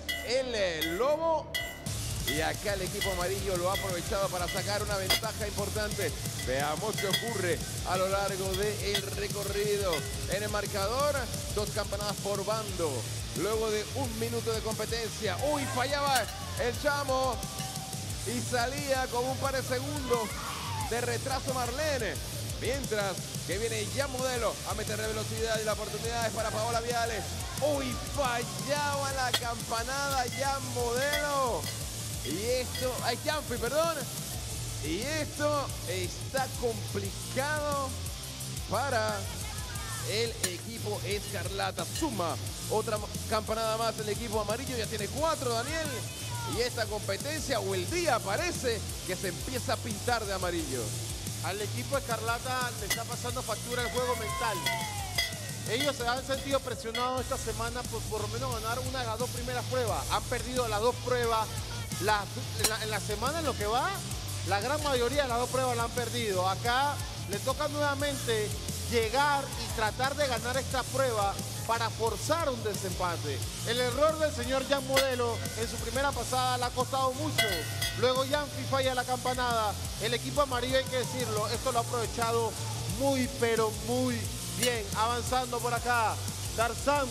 el Lobo. Y acá el equipo amarillo lo ha aprovechado para sacar una ventaja importante. Veamos qué ocurre a lo largo del recorrido. En el marcador, dos campanadas por bando. Luego de un minuto de competencia. Uy, fallaba el Chamo. Y salía con un par de segundos de retraso Marlene. Mientras que viene ya Modelo a meterle velocidad y la oportunidad es para Paola Viales. Uy, fallaba la campanada ya Modelo. Y esto, hay Canfi, perdón. Y esto está complicado para el equipo escarlata. Suma otra campanada más el equipo amarillo. Ya tiene cuatro, Daniel. Y esta competencia o el día parece que se empieza a pintar de amarillo. Al equipo escarlata le está pasando factura el juego mental. Ellos se han sentido presionados esta semana por por lo menos ganar una de las dos primeras pruebas. Han perdido las dos pruebas. Las, en, la, en la semana en lo que va, la gran mayoría de las dos pruebas la han perdido. Acá le toca nuevamente llegar y tratar de ganar esta prueba para forzar un desempate. El error del señor Jan Modelo en su primera pasada le ha costado mucho. Luego Yanfi falla la campanada. El equipo amarillo, hay que decirlo, esto lo ha aprovechado muy, pero muy bien. Avanzando por acá, Tarzán,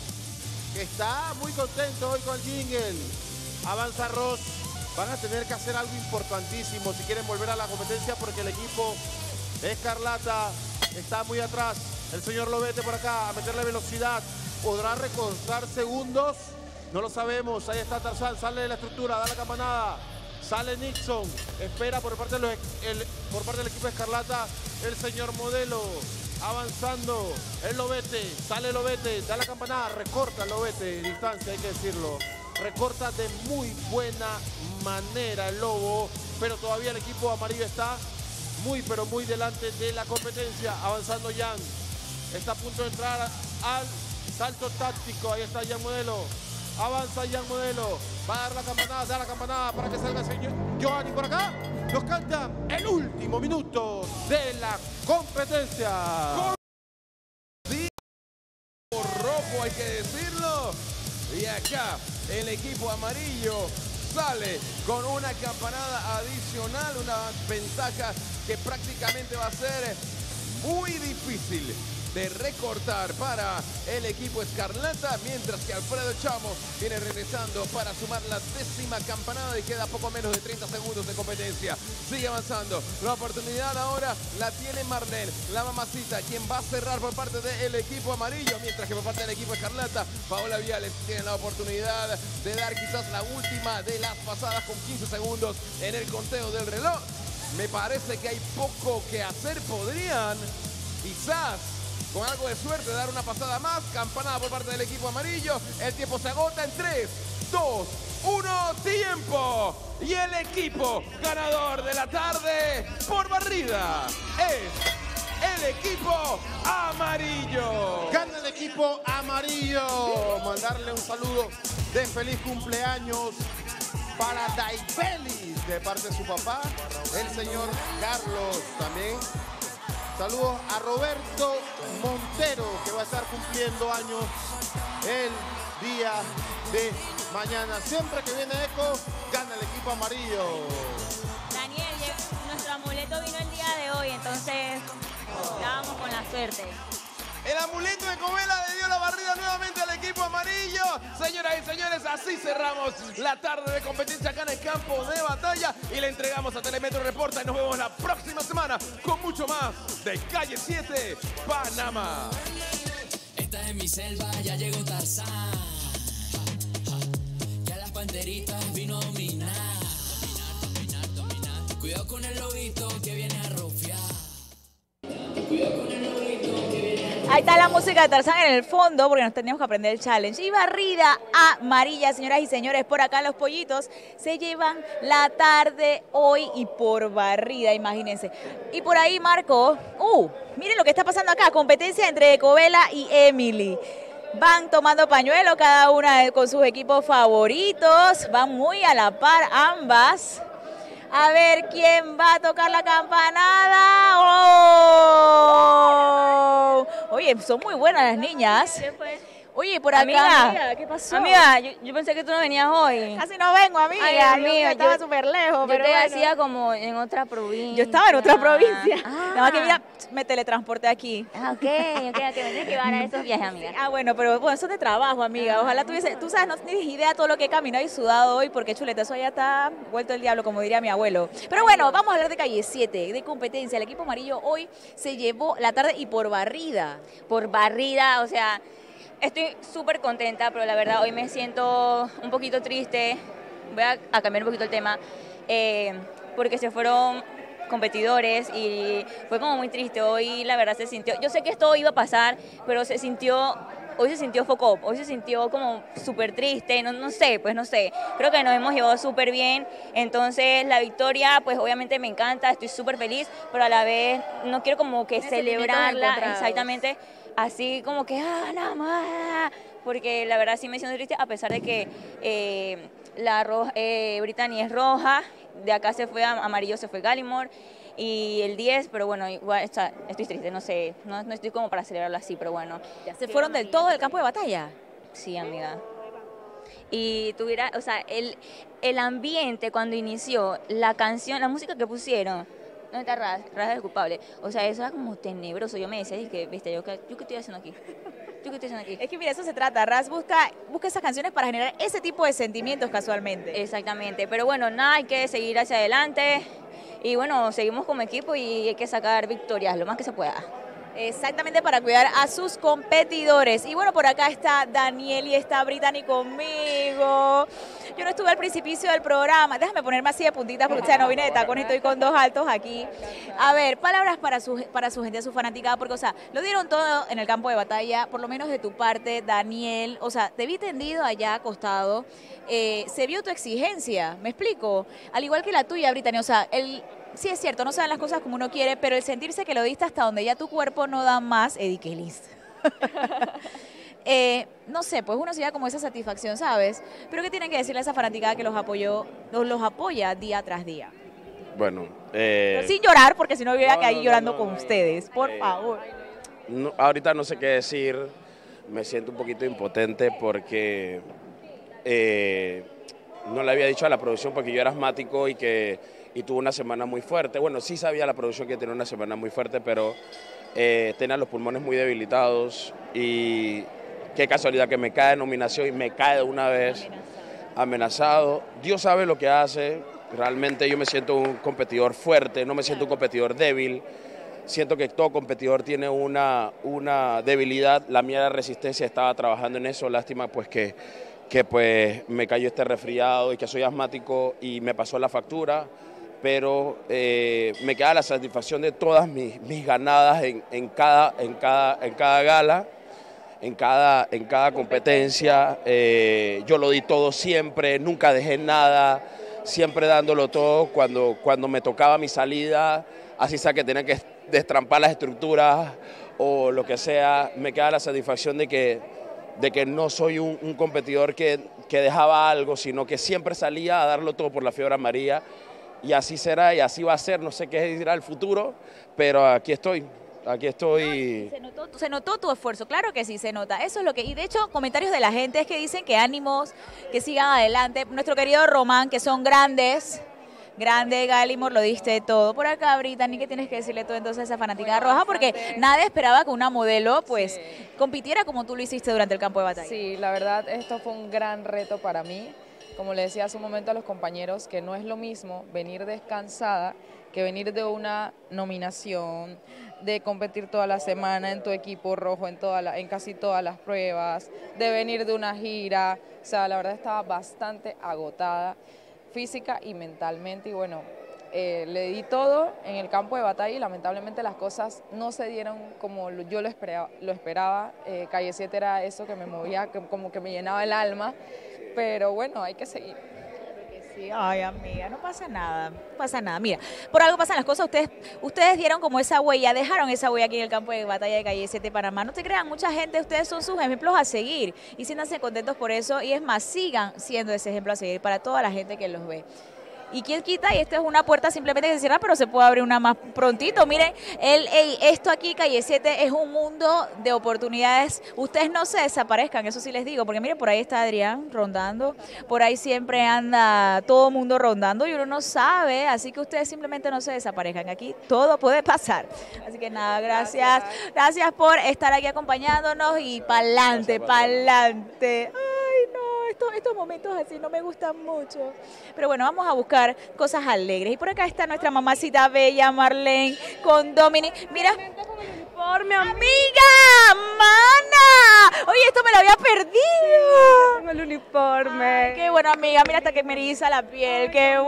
que está muy contento hoy con el jingle. Avanza Ross. Van a tener que hacer algo importantísimo si quieren volver a la competencia, porque el equipo escarlata está muy atrás. El señor Lobete por acá a meterle velocidad. ¿Podrá recortar segundos? No lo sabemos. Ahí está Tarzán, sale de la estructura, da la campanada. Sale Nixon, espera por parte, de los, el, por parte del equipo escarlata el señor Modelo. Avanzando el Lobete, sale Lobete, da la campanada, recorta el Lobete, distancia hay que decirlo. Recorta de muy buena manera el Lobo, pero todavía el equipo amarillo está muy pero muy delante de la competencia. Avanzando Jan, está a punto de entrar al salto táctico, ahí está Jan Modelo. Avanza Jan Modelo, va a dar la campanada, da la campanada para que salga el señor Giovanni por acá. Nos canta el último minuto de la competencia. Rojo, hay que decirlo. Y acá el equipo amarillo sale con una campanada adicional, una ventaja que prácticamente va a ser muy difícil de recortar para el equipo escarlata, mientras que Alfredo Chamo viene regresando para sumar la décima campanada y queda poco menos de treinta segundos de competencia. Sigue avanzando, la oportunidad ahora la tiene Marlene, la mamacita, quien va a cerrar por parte del equipo amarillo, mientras que por parte del equipo escarlata, Paola Viales tiene la oportunidad de dar quizás la última de las pasadas con quince segundos en el conteo del reloj. Me parece que hay poco que hacer, podrían quizás con algo de suerte dar una pasada más. Campanada por parte del equipo amarillo. El tiempo se agota en tres, dos, uno, tiempo. Y el equipo ganador de la tarde por barrida es el equipo amarillo. Gana el equipo amarillo. Mandarle un saludo de feliz cumpleaños para Daibelis de parte de su papá, el señor Carlos también. Saludos a Roberto Montero, que va a estar cumpliendo años el día de mañana. Siempre que viene Eco, gana el equipo amarillo. Daniel, nuestro amuleto vino el día de hoy, entonces estábamos con la suerte. El amuleto de Covela le dio la barrida nuevamente al equipo amarillo. Señoras y señores, así cerramos la tarde de competencia acá en el campo de batalla y le entregamos a Telemetro Reporta y nos vemos la próxima semana con mucho más de Calle siete, Panamá. Esta es mi selva, ya llegó Tarzán. Ya las panteritas vino a dominar. Dominar, dominar, dominar. Cuidado con el lobito que viene a rufiar. Cuidado con el lobito que viene a rufiar. Ahí está la música de Tarzán en el fondo porque nos teníamos que aprender el challenge. Y barrida amarilla, señoras y señores, por acá los pollitos se llevan la tarde hoy y por barrida, imagínense. Y por ahí Marco, uh, miren lo que está pasando acá, competencia entre Covela y Emily. Van tomando pañuelo cada una con sus equipos favoritos, van muy a la par ambas. A ver quién va a tocar la campanada. ¡Oh! Oye, son muy buenas las niñas. ¿Qué fue? Oye, por acá. Amiga, Amiga, ¿qué pasó? Amiga, yo, yo pensé que tú no venías hoy. Casi no vengo, amiga. Ay, Yo amiga, estaba yo- súper lejos, yo pero te bueno. hacía como en otra provincia. Yo estaba en otra provincia. Ah. Nada más que mira, me teletransporté aquí. Ah, ok, ok, ok, me tienes que llevar a esos viajes, amiga. Ah, bueno, pero bueno, eso es de trabajo, amiga. Ojalá tuviese, tú sabes, no tienes idea todo lo que he caminado y sudado hoy, porque chuleta, eso ya está vuelto el diablo, como diría mi abuelo. Pero bueno, vamos a hablar de Calle siete, de competencia. El equipo amarillo hoy se llevó la tarde y por barrida. Por barrida, o sea, estoy súper contenta, pero la verdad hoy me siento un poquito triste. Voy a, a cambiar un poquito el tema, eh, porque se fueron competidores y fue como muy triste. Hoy la verdad se sintió, yo sé que esto iba a pasar, pero se sintió, hoy se sintió foco, hoy se sintió como súper triste, no, no sé, pues no sé, creo que nos hemos llevado súper bien, entonces la victoria pues obviamente me encanta, estoy súper feliz, pero a la vez no quiero como que Tiene sentimientos celebrarla, encontrados. exactamente, así como que, ah, nada más, porque la verdad sí me siento triste, a pesar de que eh, la roja, eh, Brittany es roja, de acá se fue a amarillo, se fue Gallimore, y el diez, pero bueno, igual está, estoy triste, no sé, no, no estoy como para celebrarlo así, pero bueno. ¿Ya se fueron del todo del campo de batalla? Sí, amiga. Y tuviera, o sea, el, el ambiente cuando inició, la canción, la música que pusieron, ¿dónde está Raz? Raz es el culpable. O sea, eso era como tenebroso. Yo me decía, dije, viste, yo, qué- yo qué estoy haciendo aquí. Yo qué estoy haciendo aquí. Es que mira, eso se trata. Raz busca, busca esas canciones para generar ese tipo de sentimientos casualmente. Exactamente. Pero bueno, nada, hay que seguir hacia adelante. Y bueno, seguimos como equipo y hay que sacar victorias lo más que se pueda. Exactamente, para cuidar a sus competidores. Y bueno, por acá está Daniel y está Brittany conmigo. Yo no estuve al principio del programa. Déjame ponerme así de puntitas porque o sea, no vine de tacones, estoy con dos altos aquí. A ver, palabras para su, para su gente, su fanaticada, porque, o sea, lo dieron todo en el campo de batalla, por lo menos de tu parte, Daniel. O sea, te vi tendido allá acostado. Eh, se vio tu exigencia, ¿me explico? Al igual que la tuya, Brittany. O sea, el... Sí, es cierto, no se dan las cosas como uno quiere, pero el sentirse que lo diste hasta donde ya tu cuerpo no da más, Eddie Kellis. eh, no sé, pues uno se da como esa satisfacción, ¿sabes? Pero ¿qué tienen que decirle a esa fanaticada que los apoyó, los, los apoya día tras día? Bueno, eh, Pero sin llorar, porque si no hubiera no, que ahí no, llorando no, con no, ustedes, por Eh, favor. no- ahorita no sé qué decir, me siento un poquito impotente porque eh, no le había dicho a la producción porque yo era asmático y que y tuve una semana muy fuerte. Bueno, sí sabía la producción que tenía una semana muy fuerte, pero eh, tenía los pulmones muy debilitados y qué casualidad que me cae nominación y me cae de una vez amenazado. Dios sabe lo que hace, realmente yo me siento un competidor fuerte, no me siento un competidor débil. Siento que todo competidor tiene una, una debilidad, la mía era resistencia, estaba trabajando en eso, lástima pues que, que pues me cayó este resfriado y que soy asmático y me pasó la factura, pero eh, me queda la satisfacción de todas mis, mis ganadas en, en, cada, en, cada, en cada gala, en cada, en cada competencia. Eh, yo lo di todo siempre, nunca dejé nada, siempre dándolo todo cuando, cuando me tocaba mi salida, así sea que tenía que destrampar las estructuras o lo que sea, me queda la satisfacción de que, de que no soy un, un competidor que, que dejaba algo, sino que siempre salía a darlo todo por la fiebre amarilla. Y así será y así va a ser, no sé qué dirá el futuro, pero aquí estoy. aquí estoy. Se notó, se notó tu esfuerzo, claro que sí, se nota. Eso es lo que... Y de hecho, comentarios de la gente es que dicen que ánimos, que sigan adelante. Nuestro querido Román, que son grandes... Grande, Gallimore, lo diste todo. Por acá, Brittany, ¿qué tienes que decirle tú entonces a esa fanática roja? Porque nadie esperaba que una modelo, pues, compitiera como tú lo hiciste durante el campo de batalla. Sí, la verdad, esto fue un gran reto para mí. Como le decía hace un momento a los compañeros, que no es lo mismo venir descansada que venir de una nominación, de competir toda la semana en tu equipo rojo, en, toda la, en casi todas las pruebas, de venir de una gira. O sea, la verdad estaba bastante agotada, física y mentalmente, y bueno, eh, le di todo en el campo de batalla y lamentablemente las cosas no se dieron como yo lo esperaba. Lo esperaba. Eh, Calle siete era eso que me movía, que, como que me llenaba el alma, pero bueno, hay que seguir. Sí, ay, amiga, no pasa nada, no pasa nada. Mira, por algo pasan las cosas, ustedes ustedes dieron como esa huella, dejaron esa huella aquí en el campo de batalla de Calle siete Panamá. No te crean, mucha gente, ustedes son sus ejemplos a seguir y siéntanse contentos por eso y es más, sigan siendo ese ejemplo a seguir para toda la gente que los ve. Y quién quita, y esta es una puerta simplemente que se cierra, pero se puede abrir una más prontito. Miren, el, el, esto aquí, Calle siete, es un mundo de oportunidades. Ustedes no se desaparezcan, eso sí les digo, porque miren, por ahí está Adrián rondando, por ahí siempre anda todo el mundo rondando y uno no sabe, así que ustedes simplemente no se desaparezcan. Aquí todo puede pasar. Así que nada, gracias. Gracias por estar aquí acompañándonos y pa'lante, pa'lante. Ay, no, estos, estos momentos así no me gustan mucho. Pero bueno, vamos a buscar cosas alegres. Y por acá está nuestra mamacita bella, Marlene, con Dominic. Mira, uniforme, amiga, mana. Oye, esto me lo había perdido. Tengo el uniforme. Ay, qué bueno, amiga. Mira hasta que me eriza la piel. Ay, qué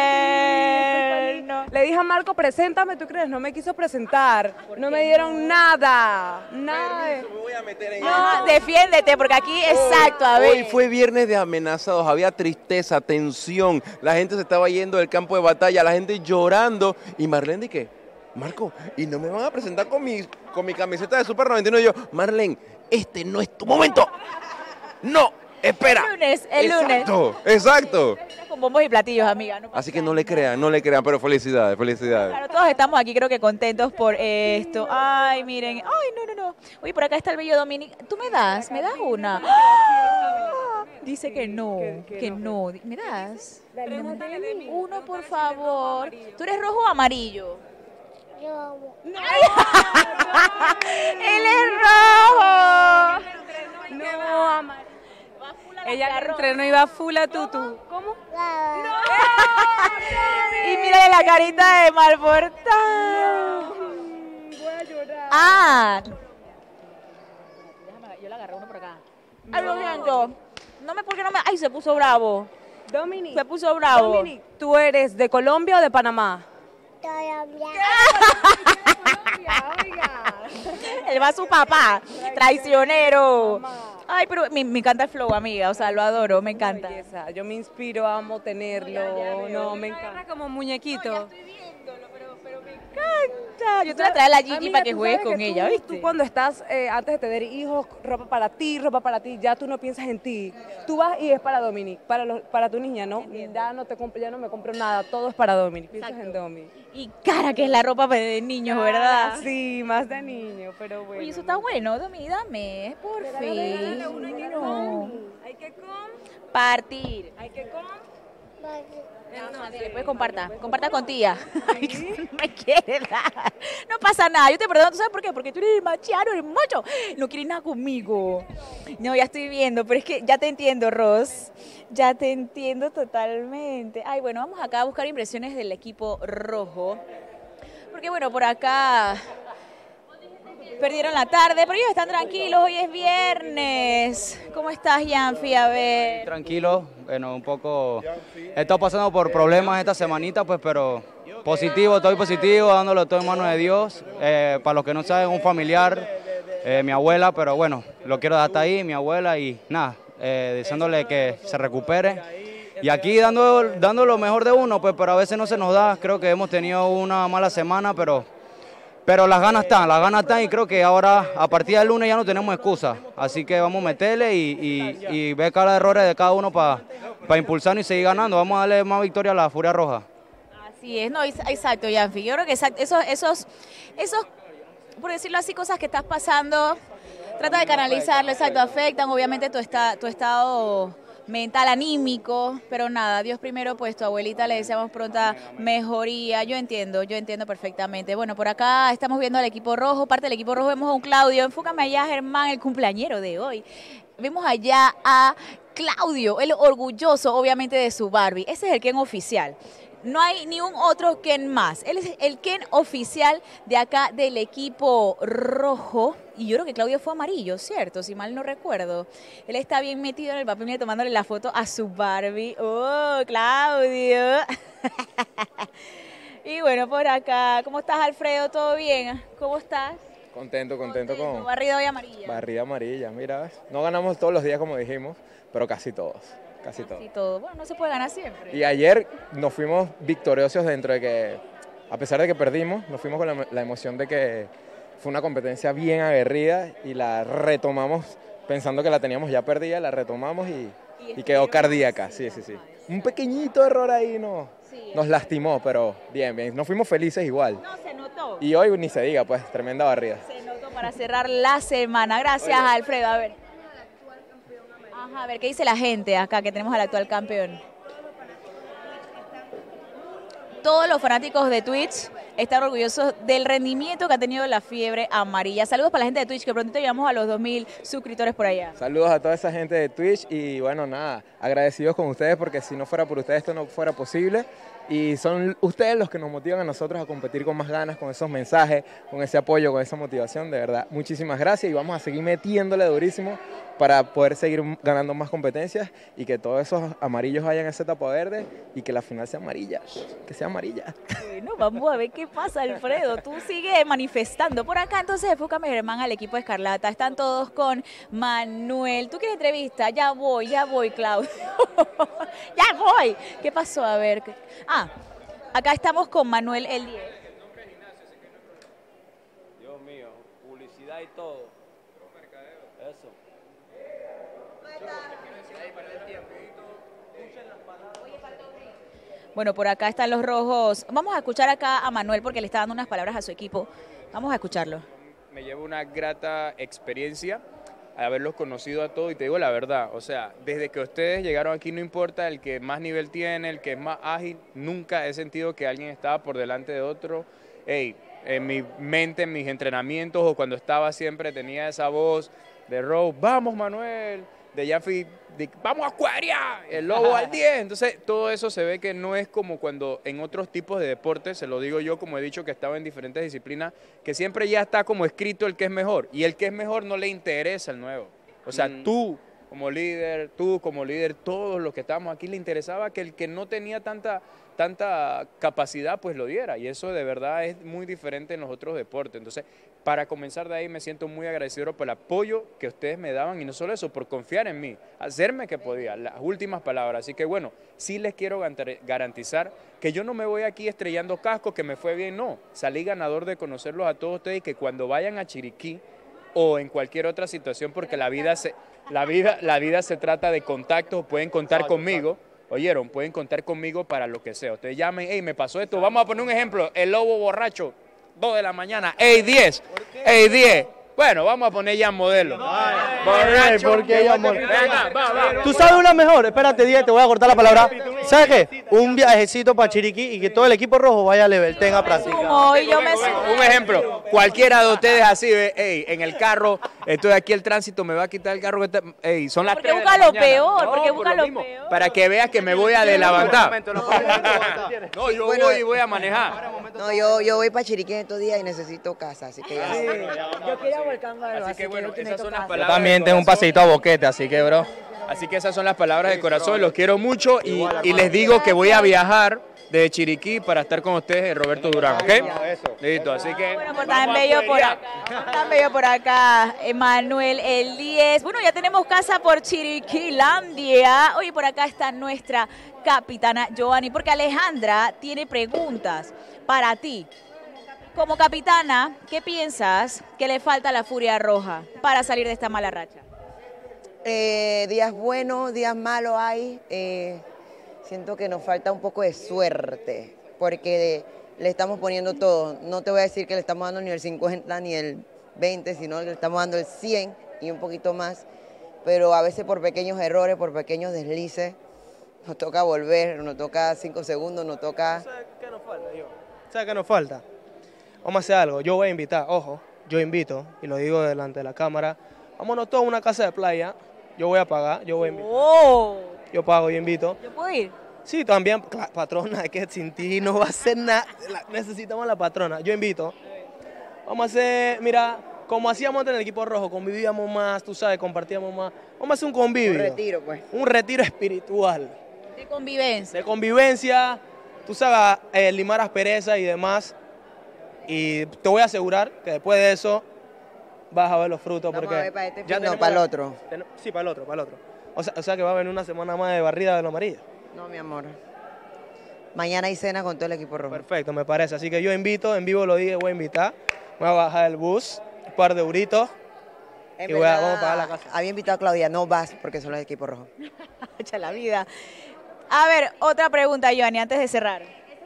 bueno. Le dije a Marco, preséntame, ¿tú crees? No me quiso presentar. No me dieron nada. Nada. Permiso, me voy a meter en No, esto. defiéndete, porque aquí, exacto, a ver. Hoy fue viernes de amenazados, había tristeza, tensión, la gente se estaba yendo del campo de batalla, la gente llorando, y Marlene, ¿de qué? Marco, ¿y no me van a presentar con mi, con mi camiseta de Super noventa y uno? Y yo, Marlene, este no es tu momento. No, espera. El lunes, el exacto, lunes. Exacto. Con bombos y platillos, amiga. No pasa Así que no le crean, no le crean, pero felicidades, felicidades. Claro, todos estamos aquí creo que contentos por esto. Ay, miren. Ay, no, no, no. Oye, por acá está el bello Dominic. ¿Tú me das? ¿Me das una? ¡Ah! Dice que no, que no. ¿Me das? Uno, por favor. ¿Tú eres rojo o amarillo? Yo. No. Él es rojo. No, amarillo. Ella le entrenó y va full a tutu. ¿Cómo? Y mira la carita de mal portado. Voy a llorar. Ah. Déjame, yo le agarré uno por acá. Ay, lo siento. No me, ¿por qué no me? Ay, se puso bravo. Dominic. Se puso bravo. Dominic, ¿tú eres de Colombia o de Panamá? Colombia. Él va a su papá, traicionero. Ay, pero me, me encanta el flow, amiga, o sea, lo adoro, me encanta. Belleza. Yo me inspiro, amo tenerlo. No, me encanta. Como muñequito. Encanta. Yo te voy a traer a la Gigi Amiga, para que tú juegues sabes con que ella, tú- ¿viste? Tú cuando estás, eh, antes de tener hijos, ropa para ti, ropa para ti, ya tú no piensas en ti. Tú vas y es para Dominic, para, los, para tu niña, ¿no? Ya no, te compro, ya no me compro nada, todo es para Dominic, piensas en Dominic. Y cara que es la ropa de niños, ¿verdad? Ah, sí, más de niño, pero bueno. Oye, eso está bueno, Domi, dame, por fin. No. Hay que Partir. Hay que com. No, dile, pues comparta, comparta con tía. Ay, no me quiere dar. No pasa nada, yo te perdono, ¿tú sabes por qué? Porque tú eres machiano, eres macho, no quieres nada conmigo. No, ya estoy viendo, pero es que ya te entiendo, Ros. Ya te entiendo totalmente. Ay, bueno, vamos acá a buscar impresiones del equipo rojo. Porque bueno, por acá perdieron la tarde, pero ellos están tranquilos, hoy es viernes. ¿Cómo estás, Yanfi? A ver. Tranquilo, bueno, un poco, he estado pasando por problemas esta semanita, pues, pero positivo, estoy positivo, dándolo todo en manos de Dios. Eh, para los que no saben, un familiar, eh, mi abuela, pero bueno, lo quiero dejar hasta ahí, mi abuela, y nada, eh, deseándole que se recupere. Y aquí dando, dando lo mejor de uno, pues, pero a veces no se nos da, creo que hemos tenido una mala semana, pero... Pero las ganas están, las ganas están y creo que ahora, a partir del lunes ya no tenemos excusa. Así que vamos a meterle y, y, y ver cada errores de cada uno para pa impulsarnos y seguir ganando. Vamos a darle más victoria a la Furia Roja. Así es, no, exacto, Yanfi. Yo creo que exacto, esos, esos, esos por decirlo así, cosas que estás pasando, trata de canalizarlo, exacto, afectan obviamente tu, esta, tu estado mental, anímico, pero nada, Dios primero, pues tu abuelita le deseamos pronta mejoría. Yo entiendo, yo entiendo perfectamente. Bueno, por acá estamos viendo al equipo rojo, parte del equipo rojo vemos a un Claudio, enfócame allá, Germán, el cumpleañero de hoy. Vemos allá a Claudio, el orgulloso obviamente de su Barbie, ese es el Ken oficial. No hay ni un otro Ken más. Él es el Ken oficial de acá del equipo rojo. Y yo creo que Claudio fue amarillo, ¿cierto? Si mal no recuerdo. Él está bien metido en el papel, mira, tomándole la foto a su Barbie. ¡Oh, Claudio! Y bueno, por acá, ¿cómo estás, Alfredo? ¿Todo bien? ¿Cómo estás? Contento, contento con... Barrida hoy amarilla. Barrida amarilla, mira, ¿ves? No ganamos todos los días como dijimos, pero casi todos. Casi todo. Y todo. Bueno, no se puede ganar siempre. Y ayer nos fuimos victoriosos dentro de que, a pesar de que perdimos, nos fuimos con la, la emoción de que fue una competencia bien aguerrida y la retomamos pensando que la teníamos ya perdida, la retomamos y, y, y quedó cardíaca. Sí, sí, sí. Un pequeñito error ahí no, sí, nos lastimó, pero bien, bien. Nos fuimos felices igual. No, se notó. Y hoy ni se diga, pues, tremenda barrida. Se notó para cerrar la semana. Gracias, Oye. Alfredo. A ver. Ajá, a ver, ¿qué dice la gente acá que tenemos al actual campeón? Todos los fanáticos de Twitch están orgullosos del rendimiento que ha tenido la fiebre amarilla. Saludos para la gente de Twitch, que prontito llegamos a los dos mil suscriptores por allá. Saludos a toda esa gente de Twitch y bueno, nada, agradecidos con ustedes porque si no fuera por ustedes esto no fuera posible. Y son ustedes los que nos motivan a nosotros a competir con más ganas, con esos mensajes, con ese apoyo, con esa motivación. De verdad, muchísimas gracias y vamos a seguir metiéndole durísimo para poder seguir ganando más competencias y que todos esos amarillos vayan a esa etapa verde y que la final sea amarilla, que sea amarilla. Bueno, vamos a ver qué pasa, Alfredo. Tú sigues manifestando. Por acá, entonces, enfócame, Germán, al equipo Escarlata. Están todos con Manuel. ¿Tú quieres entrevista? Ya voy, ya voy, Claudio. Ya voy. ¿Qué pasó? A ver. Ah, acá estamos con Manuel el diez. Dios mío, publicidad y todo. Eso. Bueno, por acá están los rojos. Vamos a escuchar acá a Manuel porque le está dando unas palabras a su equipo. Vamos a escucharlo. Me llevo una grata experiencia al haberlos conocido a todos y te digo la verdad, o sea, desde que ustedes llegaron aquí no importa el que más nivel tiene, el que es más ágil, nunca he sentido que alguien estaba por delante de otro. Hey, en mi mente, en mis entrenamientos o cuando estaba siempre tenía esa voz de Row, vamos Manuel, de Jaffi, de, vamos a Aquaria, el lobo al diez. Entonces todo eso se ve que no es como cuando en otros tipos de deportes, se lo digo yo como he dicho que estaba en diferentes disciplinas, que siempre ya está como escrito el que es mejor y el que es mejor no le interesa el nuevo. O sea, mm. tú como líder, tú como líder, todos los que estábamos aquí le interesaba que el que no tenía tanta, tanta capacidad pues lo diera y eso de verdad es muy diferente en los otros deportes. Entonces, para comenzar de ahí me siento muy agradecido por el apoyo que ustedes me daban y no solo eso, por confiar en mí, hacerme que podía, las últimas palabras. Así que bueno, sí les quiero garantizar que yo no me voy aquí estrellando cascos, que me fue bien, no. Salí ganador de conocerlos a todos ustedes y que cuando vayan a Chiriquí o en cualquier otra situación, porque la vida se, la vida, la vida se trata de contactos, pueden contar exacto, conmigo. Exacto. Oyeron, pueden contar conmigo para lo que sea. Ustedes llamen, hey, me pasó esto. Vamos a poner un ejemplo, el lobo borracho. dos de la mañana, ey diez, ey diez. Bueno, vamos a poner ya modelo. Borracho, ¿por qué ya modelo? Venga, va, va. Tú sabes una mejor, espérate diez, te voy a cortar la palabra. ¿Sabes qué? Un viajecito para Chiriquí y que todo el equipo rojo vaya a level, tenga práctica. Un ejemplo, cualquiera de ustedes así, ey, en el carro, estoy aquí el tránsito, me va a quitar el carro, ey, son las tres de la mañana. Porque busca lo peor, porque busca lo peor. Para que veas que me voy a levantar. No, yo voy y voy a manejar. No, yo, yo voy para Chiriquí en estos días y necesito casa, así que ya. Sí. Yo quiero volcar Así, así que bueno, esas son las Yo palabras. también tengo un paseito a Boquete, así que bro. Así que esas son las palabras de corazón, los quiero mucho y, y les digo que voy a viajar de Chiriquí para estar con ustedes en Roberto Durán, ¿ok? Listo, así que... Bueno, por tan bello por acá, tan bello por acá, Emanuel el diez. Bueno, ya tenemos casa por Chiriquilandia. Oye, por acá está nuestra capitana Giovanni, porque Alejandra tiene preguntas para ti. Como capitana, ¿qué piensas que le falta a la Furia Roja para salir de esta mala racha? Eh, días buenos, días malos hay. Eh, siento que nos falta un poco de suerte, porque de, le estamos poniendo todo. No te voy a decir que le estamos dando ni el cincuenta ni el veinte, sino que le estamos dando el cien y un poquito más. Pero a veces por pequeños errores, por pequeños deslices, nos toca volver, nos toca cinco segundos, nos toca... ¿Qué nos falta, yo? ¿Sabes qué nos falta? Vamos a hacer algo. Yo voy a invitar, ojo, yo invito, y lo digo delante de la cámara, vámonos todos a una casa de playa. Yo voy a pagar, yo voy a invitar. Oh. Yo pago, yo invito. ¿Yo puedo ir? Sí, también, cla- patrona, es que sin ti no va a hacer nada. La- necesitamos a la patrona. Yo invito. Vamos a hacer, mira, como hacíamos antes en el equipo rojo, convivíamos más, tú sabes, compartíamos más. Vamos a hacer un convivio. Un retiro, pues. Un retiro espiritual. De convivencia. De convivencia, tú sabes, eh, limar aspereza y demás. Y te voy a asegurar que después de eso vas a ver los frutos. Vamos porque a ver para este fin, no, tenemos para el la- otro. ten- sí, para el otro, para el otro. O sea, o sea que va a venir una semana más de barrida de lo amarillo. No, mi amor. Mañana hay cena con todo el equipo rojo. Perfecto, me parece. Así que yo invito, en vivo lo dije, voy a invitar. Voy a bajar el bus, un par de euritos. En y voy a, verdad, vamos a pagar la casa. Había invitado a Claudia, no vas porque son los equipos rojos. Echa la vida. A ver, otra pregunta, Joanny, antes de cerrar.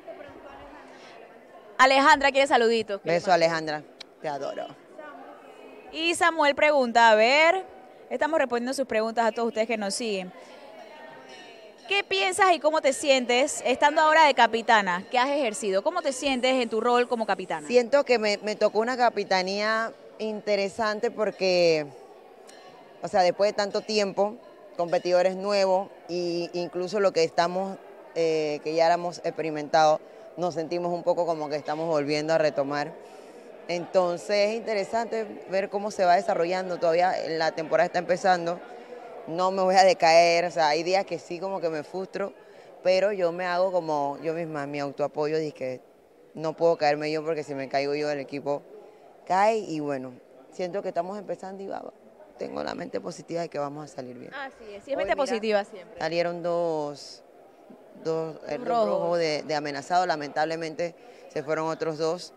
Alejandra quiere saluditos. Beso, Alejandra. Te adoro. Y Samuel pregunta, a ver, estamos respondiendo sus preguntas a todos ustedes que nos siguen. ¿Qué piensas y cómo te sientes estando ahora de capitana? ¿Qué has ejercido? ¿Cómo te sientes en tu rol como capitana? Siento que me, me tocó una capitanía interesante porque, o sea, después de tanto tiempo, competidores nuevos e incluso lo que estamos, eh, que ya éramos experimentados, nos sentimos un poco como que estamos volviendo a retomar. Entonces es interesante ver cómo se va desarrollando. Todavía la temporada está empezando. No me voy a decaer, o sea, hay días que sí como que me frustro, pero yo me hago como yo misma, mi autoapoyo, de que no puedo caerme yo porque si me caigo yo el equipo cae y bueno, siento que estamos empezando y va, tengo la mente positiva de que vamos a salir bien. Así es, sí, es mente positiva siempre. Salieron dos, dos, el Rojos. rojo de, de amenazado, lamentablemente se fueron otros dos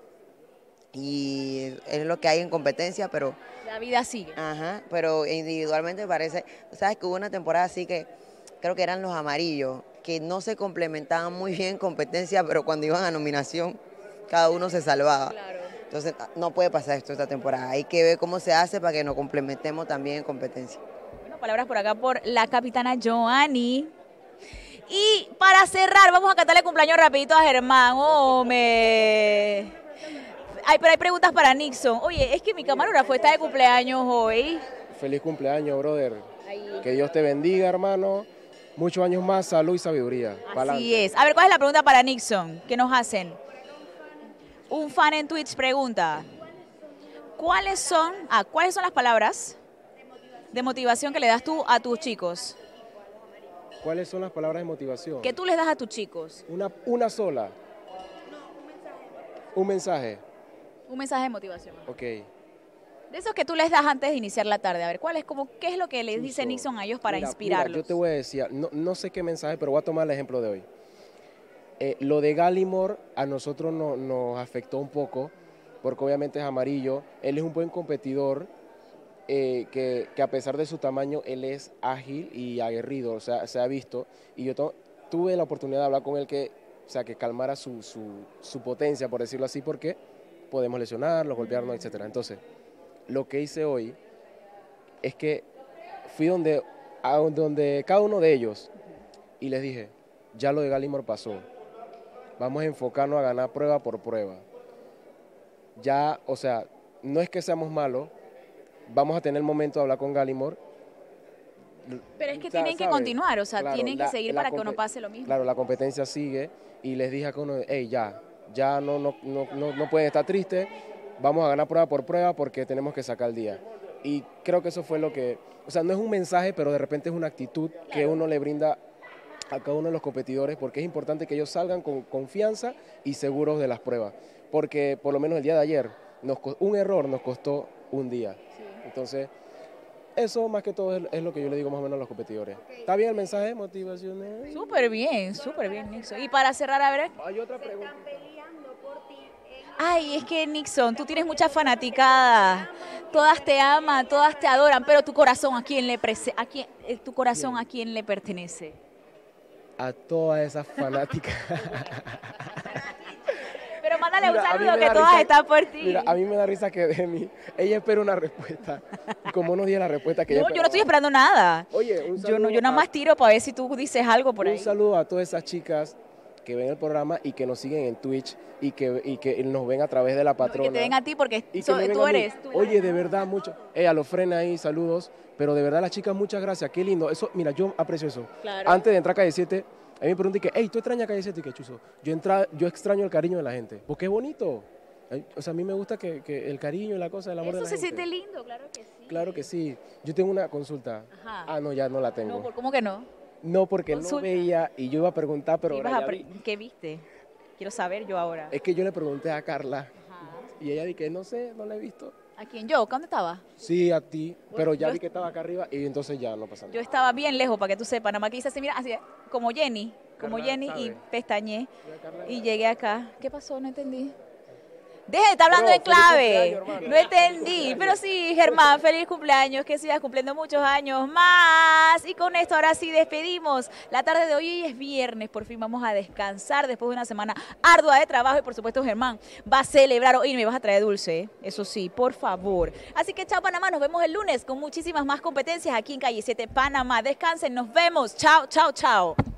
y es lo que hay en competencia, pero... La vida sigue. Ajá, pero individualmente parece, sabes que hubo una temporada así que creo que eran los amarillos, que no se complementaban muy bien en competencia, pero cuando iban a nominación, cada uno se salvaba. Entonces, no puede pasar esto esta temporada. Hay que ver cómo se hace para que nos complementemos también en competencia. Bueno, palabras por acá por la capitana Joanny. Y para cerrar, vamos a cantarle cumpleaños rapidito a Germán. ¡Hombre! Ay, pero hay preguntas para Nixon. Oye, es que mi camarógrafo está de cumpleaños hoy. Feliz cumpleaños, brother. Que Dios te bendiga, hermano. Muchos años más, salud y sabiduría. Así es. A ver, ¿cuál es la pregunta para Nixon? ¿Qué nos hacen? Un fan en Twitch pregunta, ¿cuáles son, ah, ¿cuáles son las palabras de motivación que le das tú a tus chicos? ¿Cuáles son las palabras de motivación? ¿Qué tú les das a tus chicos? Una, una sola. Un mensaje. Un mensaje de motivación. Ok. De esos que tú les das antes de iniciar la tarde. A ver, ¿cuál es, como, qué es lo que les dice Nixon a ellos para Mira, inspirarlos? mira, yo te voy a decir, no, no sé qué mensaje, pero voy a tomar el ejemplo de hoy. Eh, lo de Gallimore a nosotros no, nos afectó un poco, porque obviamente es amarillo. Él es un buen competidor, eh, que, que a pesar de su tamaño, él es ágil y aguerrido, o sea, se ha visto. Y yo to- tuve la oportunidad de hablar con él que, o sea, que calmara su, su, su potencia, por decirlo así, porque podemos lesionarlos, golpearnos, etcétera. Entonces, lo que hice hoy es que fui donde, a donde cada uno de ellos y les dije, ya lo de Gallimore pasó, vamos a enfocarnos a ganar prueba por prueba. Ya, o sea, no es que seamos malos, vamos a tener el momento de hablar con Gallimore. Pero es que O sea, tienen que ¿sabes? continuar, o sea, Claro, tienen que la- seguir la para que no compe- pase lo mismo. Claro, la competencia sigue y les dije a cada uno, hey, ya, ya no, no, no, no, no pueden estar tristes, vamos a ganar prueba por prueba porque tenemos que sacar el día. Y creo que eso fue lo que, o sea, no es un mensaje, pero de repente es una actitud que uno le brinda a cada uno de los competidores, porque es importante que ellos salgan con confianza y seguros de las pruebas. Porque por lo menos el día de ayer, nos, co- un error nos costó un día. Entonces, eso más que todo es, es lo que yo le digo más o menos a los competidores. ¿Está bien el mensaje motivacional? Súper bien, súper bien, Nixon. Y para cerrar, a ver. Hay otra pregunta. Ay, es que Nixon, tú tienes mucha fanaticada. Todas te aman, todas te adoran, pero tu corazón, ¿a quién le prese- a quién, eh, tu corazón a quién le pertenece? A todas esas fanáticas. Pero Mándale un Mira, a mí saludo me que da todas risa- están por ti. Mira, a mí me da risa que de mí, ella espera una respuesta. Y como no di la respuesta que ella No, yo no esperaba. estoy esperando nada. Oye, un Yo, no, saludo yo nada a- más tiro para ver si tú dices algo por ahí. Un saludo a todas esas chicas que ven el programa y que nos siguen en Twitch y que, y que nos ven a través de la patrona. Que te ven a ti porque Y que so- me ven tú a mí. eres. tú Oye, de verdad, mucho. Eh, a los frenes ahí, saludos. Pero de verdad, las chicas, muchas gracias. Qué lindo. Eso, mira, yo aprecio eso. Claro. Antes de entrar a Calle siete, a mí me pregunté que, hey, ¿tú extrañas Calle siete? Y que chuzo. Yo, entra, yo extraño el cariño de la gente. Porque es bonito. Ay, O sea, a mí me gusta que, que el cariño y la cosa, el amor Eso de la se gente. siente lindo, claro que sí. Claro que sí. Yo tengo una consulta. Ajá. Ah, no, ya no la tengo. No, ¿por- ¿Cómo que no? No, porque Consulta. no veía y yo iba a preguntar, pero Ibas ahora a ya pre- vi. ¿Qué viste? Quiero saber yo ahora. Es que yo le pregunté a Carla y ella dije, no sé, no la he visto. ¿A quién yo? ¿Dónde estaba? Sí, a ti, pero ya yo- vi que estaba acá arriba y entonces ya no pasa nada. Yo estaba bien lejos, para que tú sepas. Nada más que hice así, mira, así, como Jenny, como Carla Jenny, y sabe. pestañé. Y llegué acá. ¿Qué pasó? No entendí. Deje de estar hablando Bro, en feliz clave. cumpleaños, hermano. No entendí. Pero sí, Germán, feliz cumpleaños. Que sigas cumpliendo muchos años más. Y con esto ahora sí despedimos la tarde de hoy. Hoy es viernes. Por fin vamos a descansar después de una semana ardua de trabajo. Y por supuesto, Germán va a celebrar hoy. Y me vas a traer dulce, ¿eh? Eso sí, por favor. Así que chao, Panamá. Nos vemos el lunes con muchísimas más competencias aquí en Calle siete Panamá. Descansen. Nos vemos. Chao, chao, chao.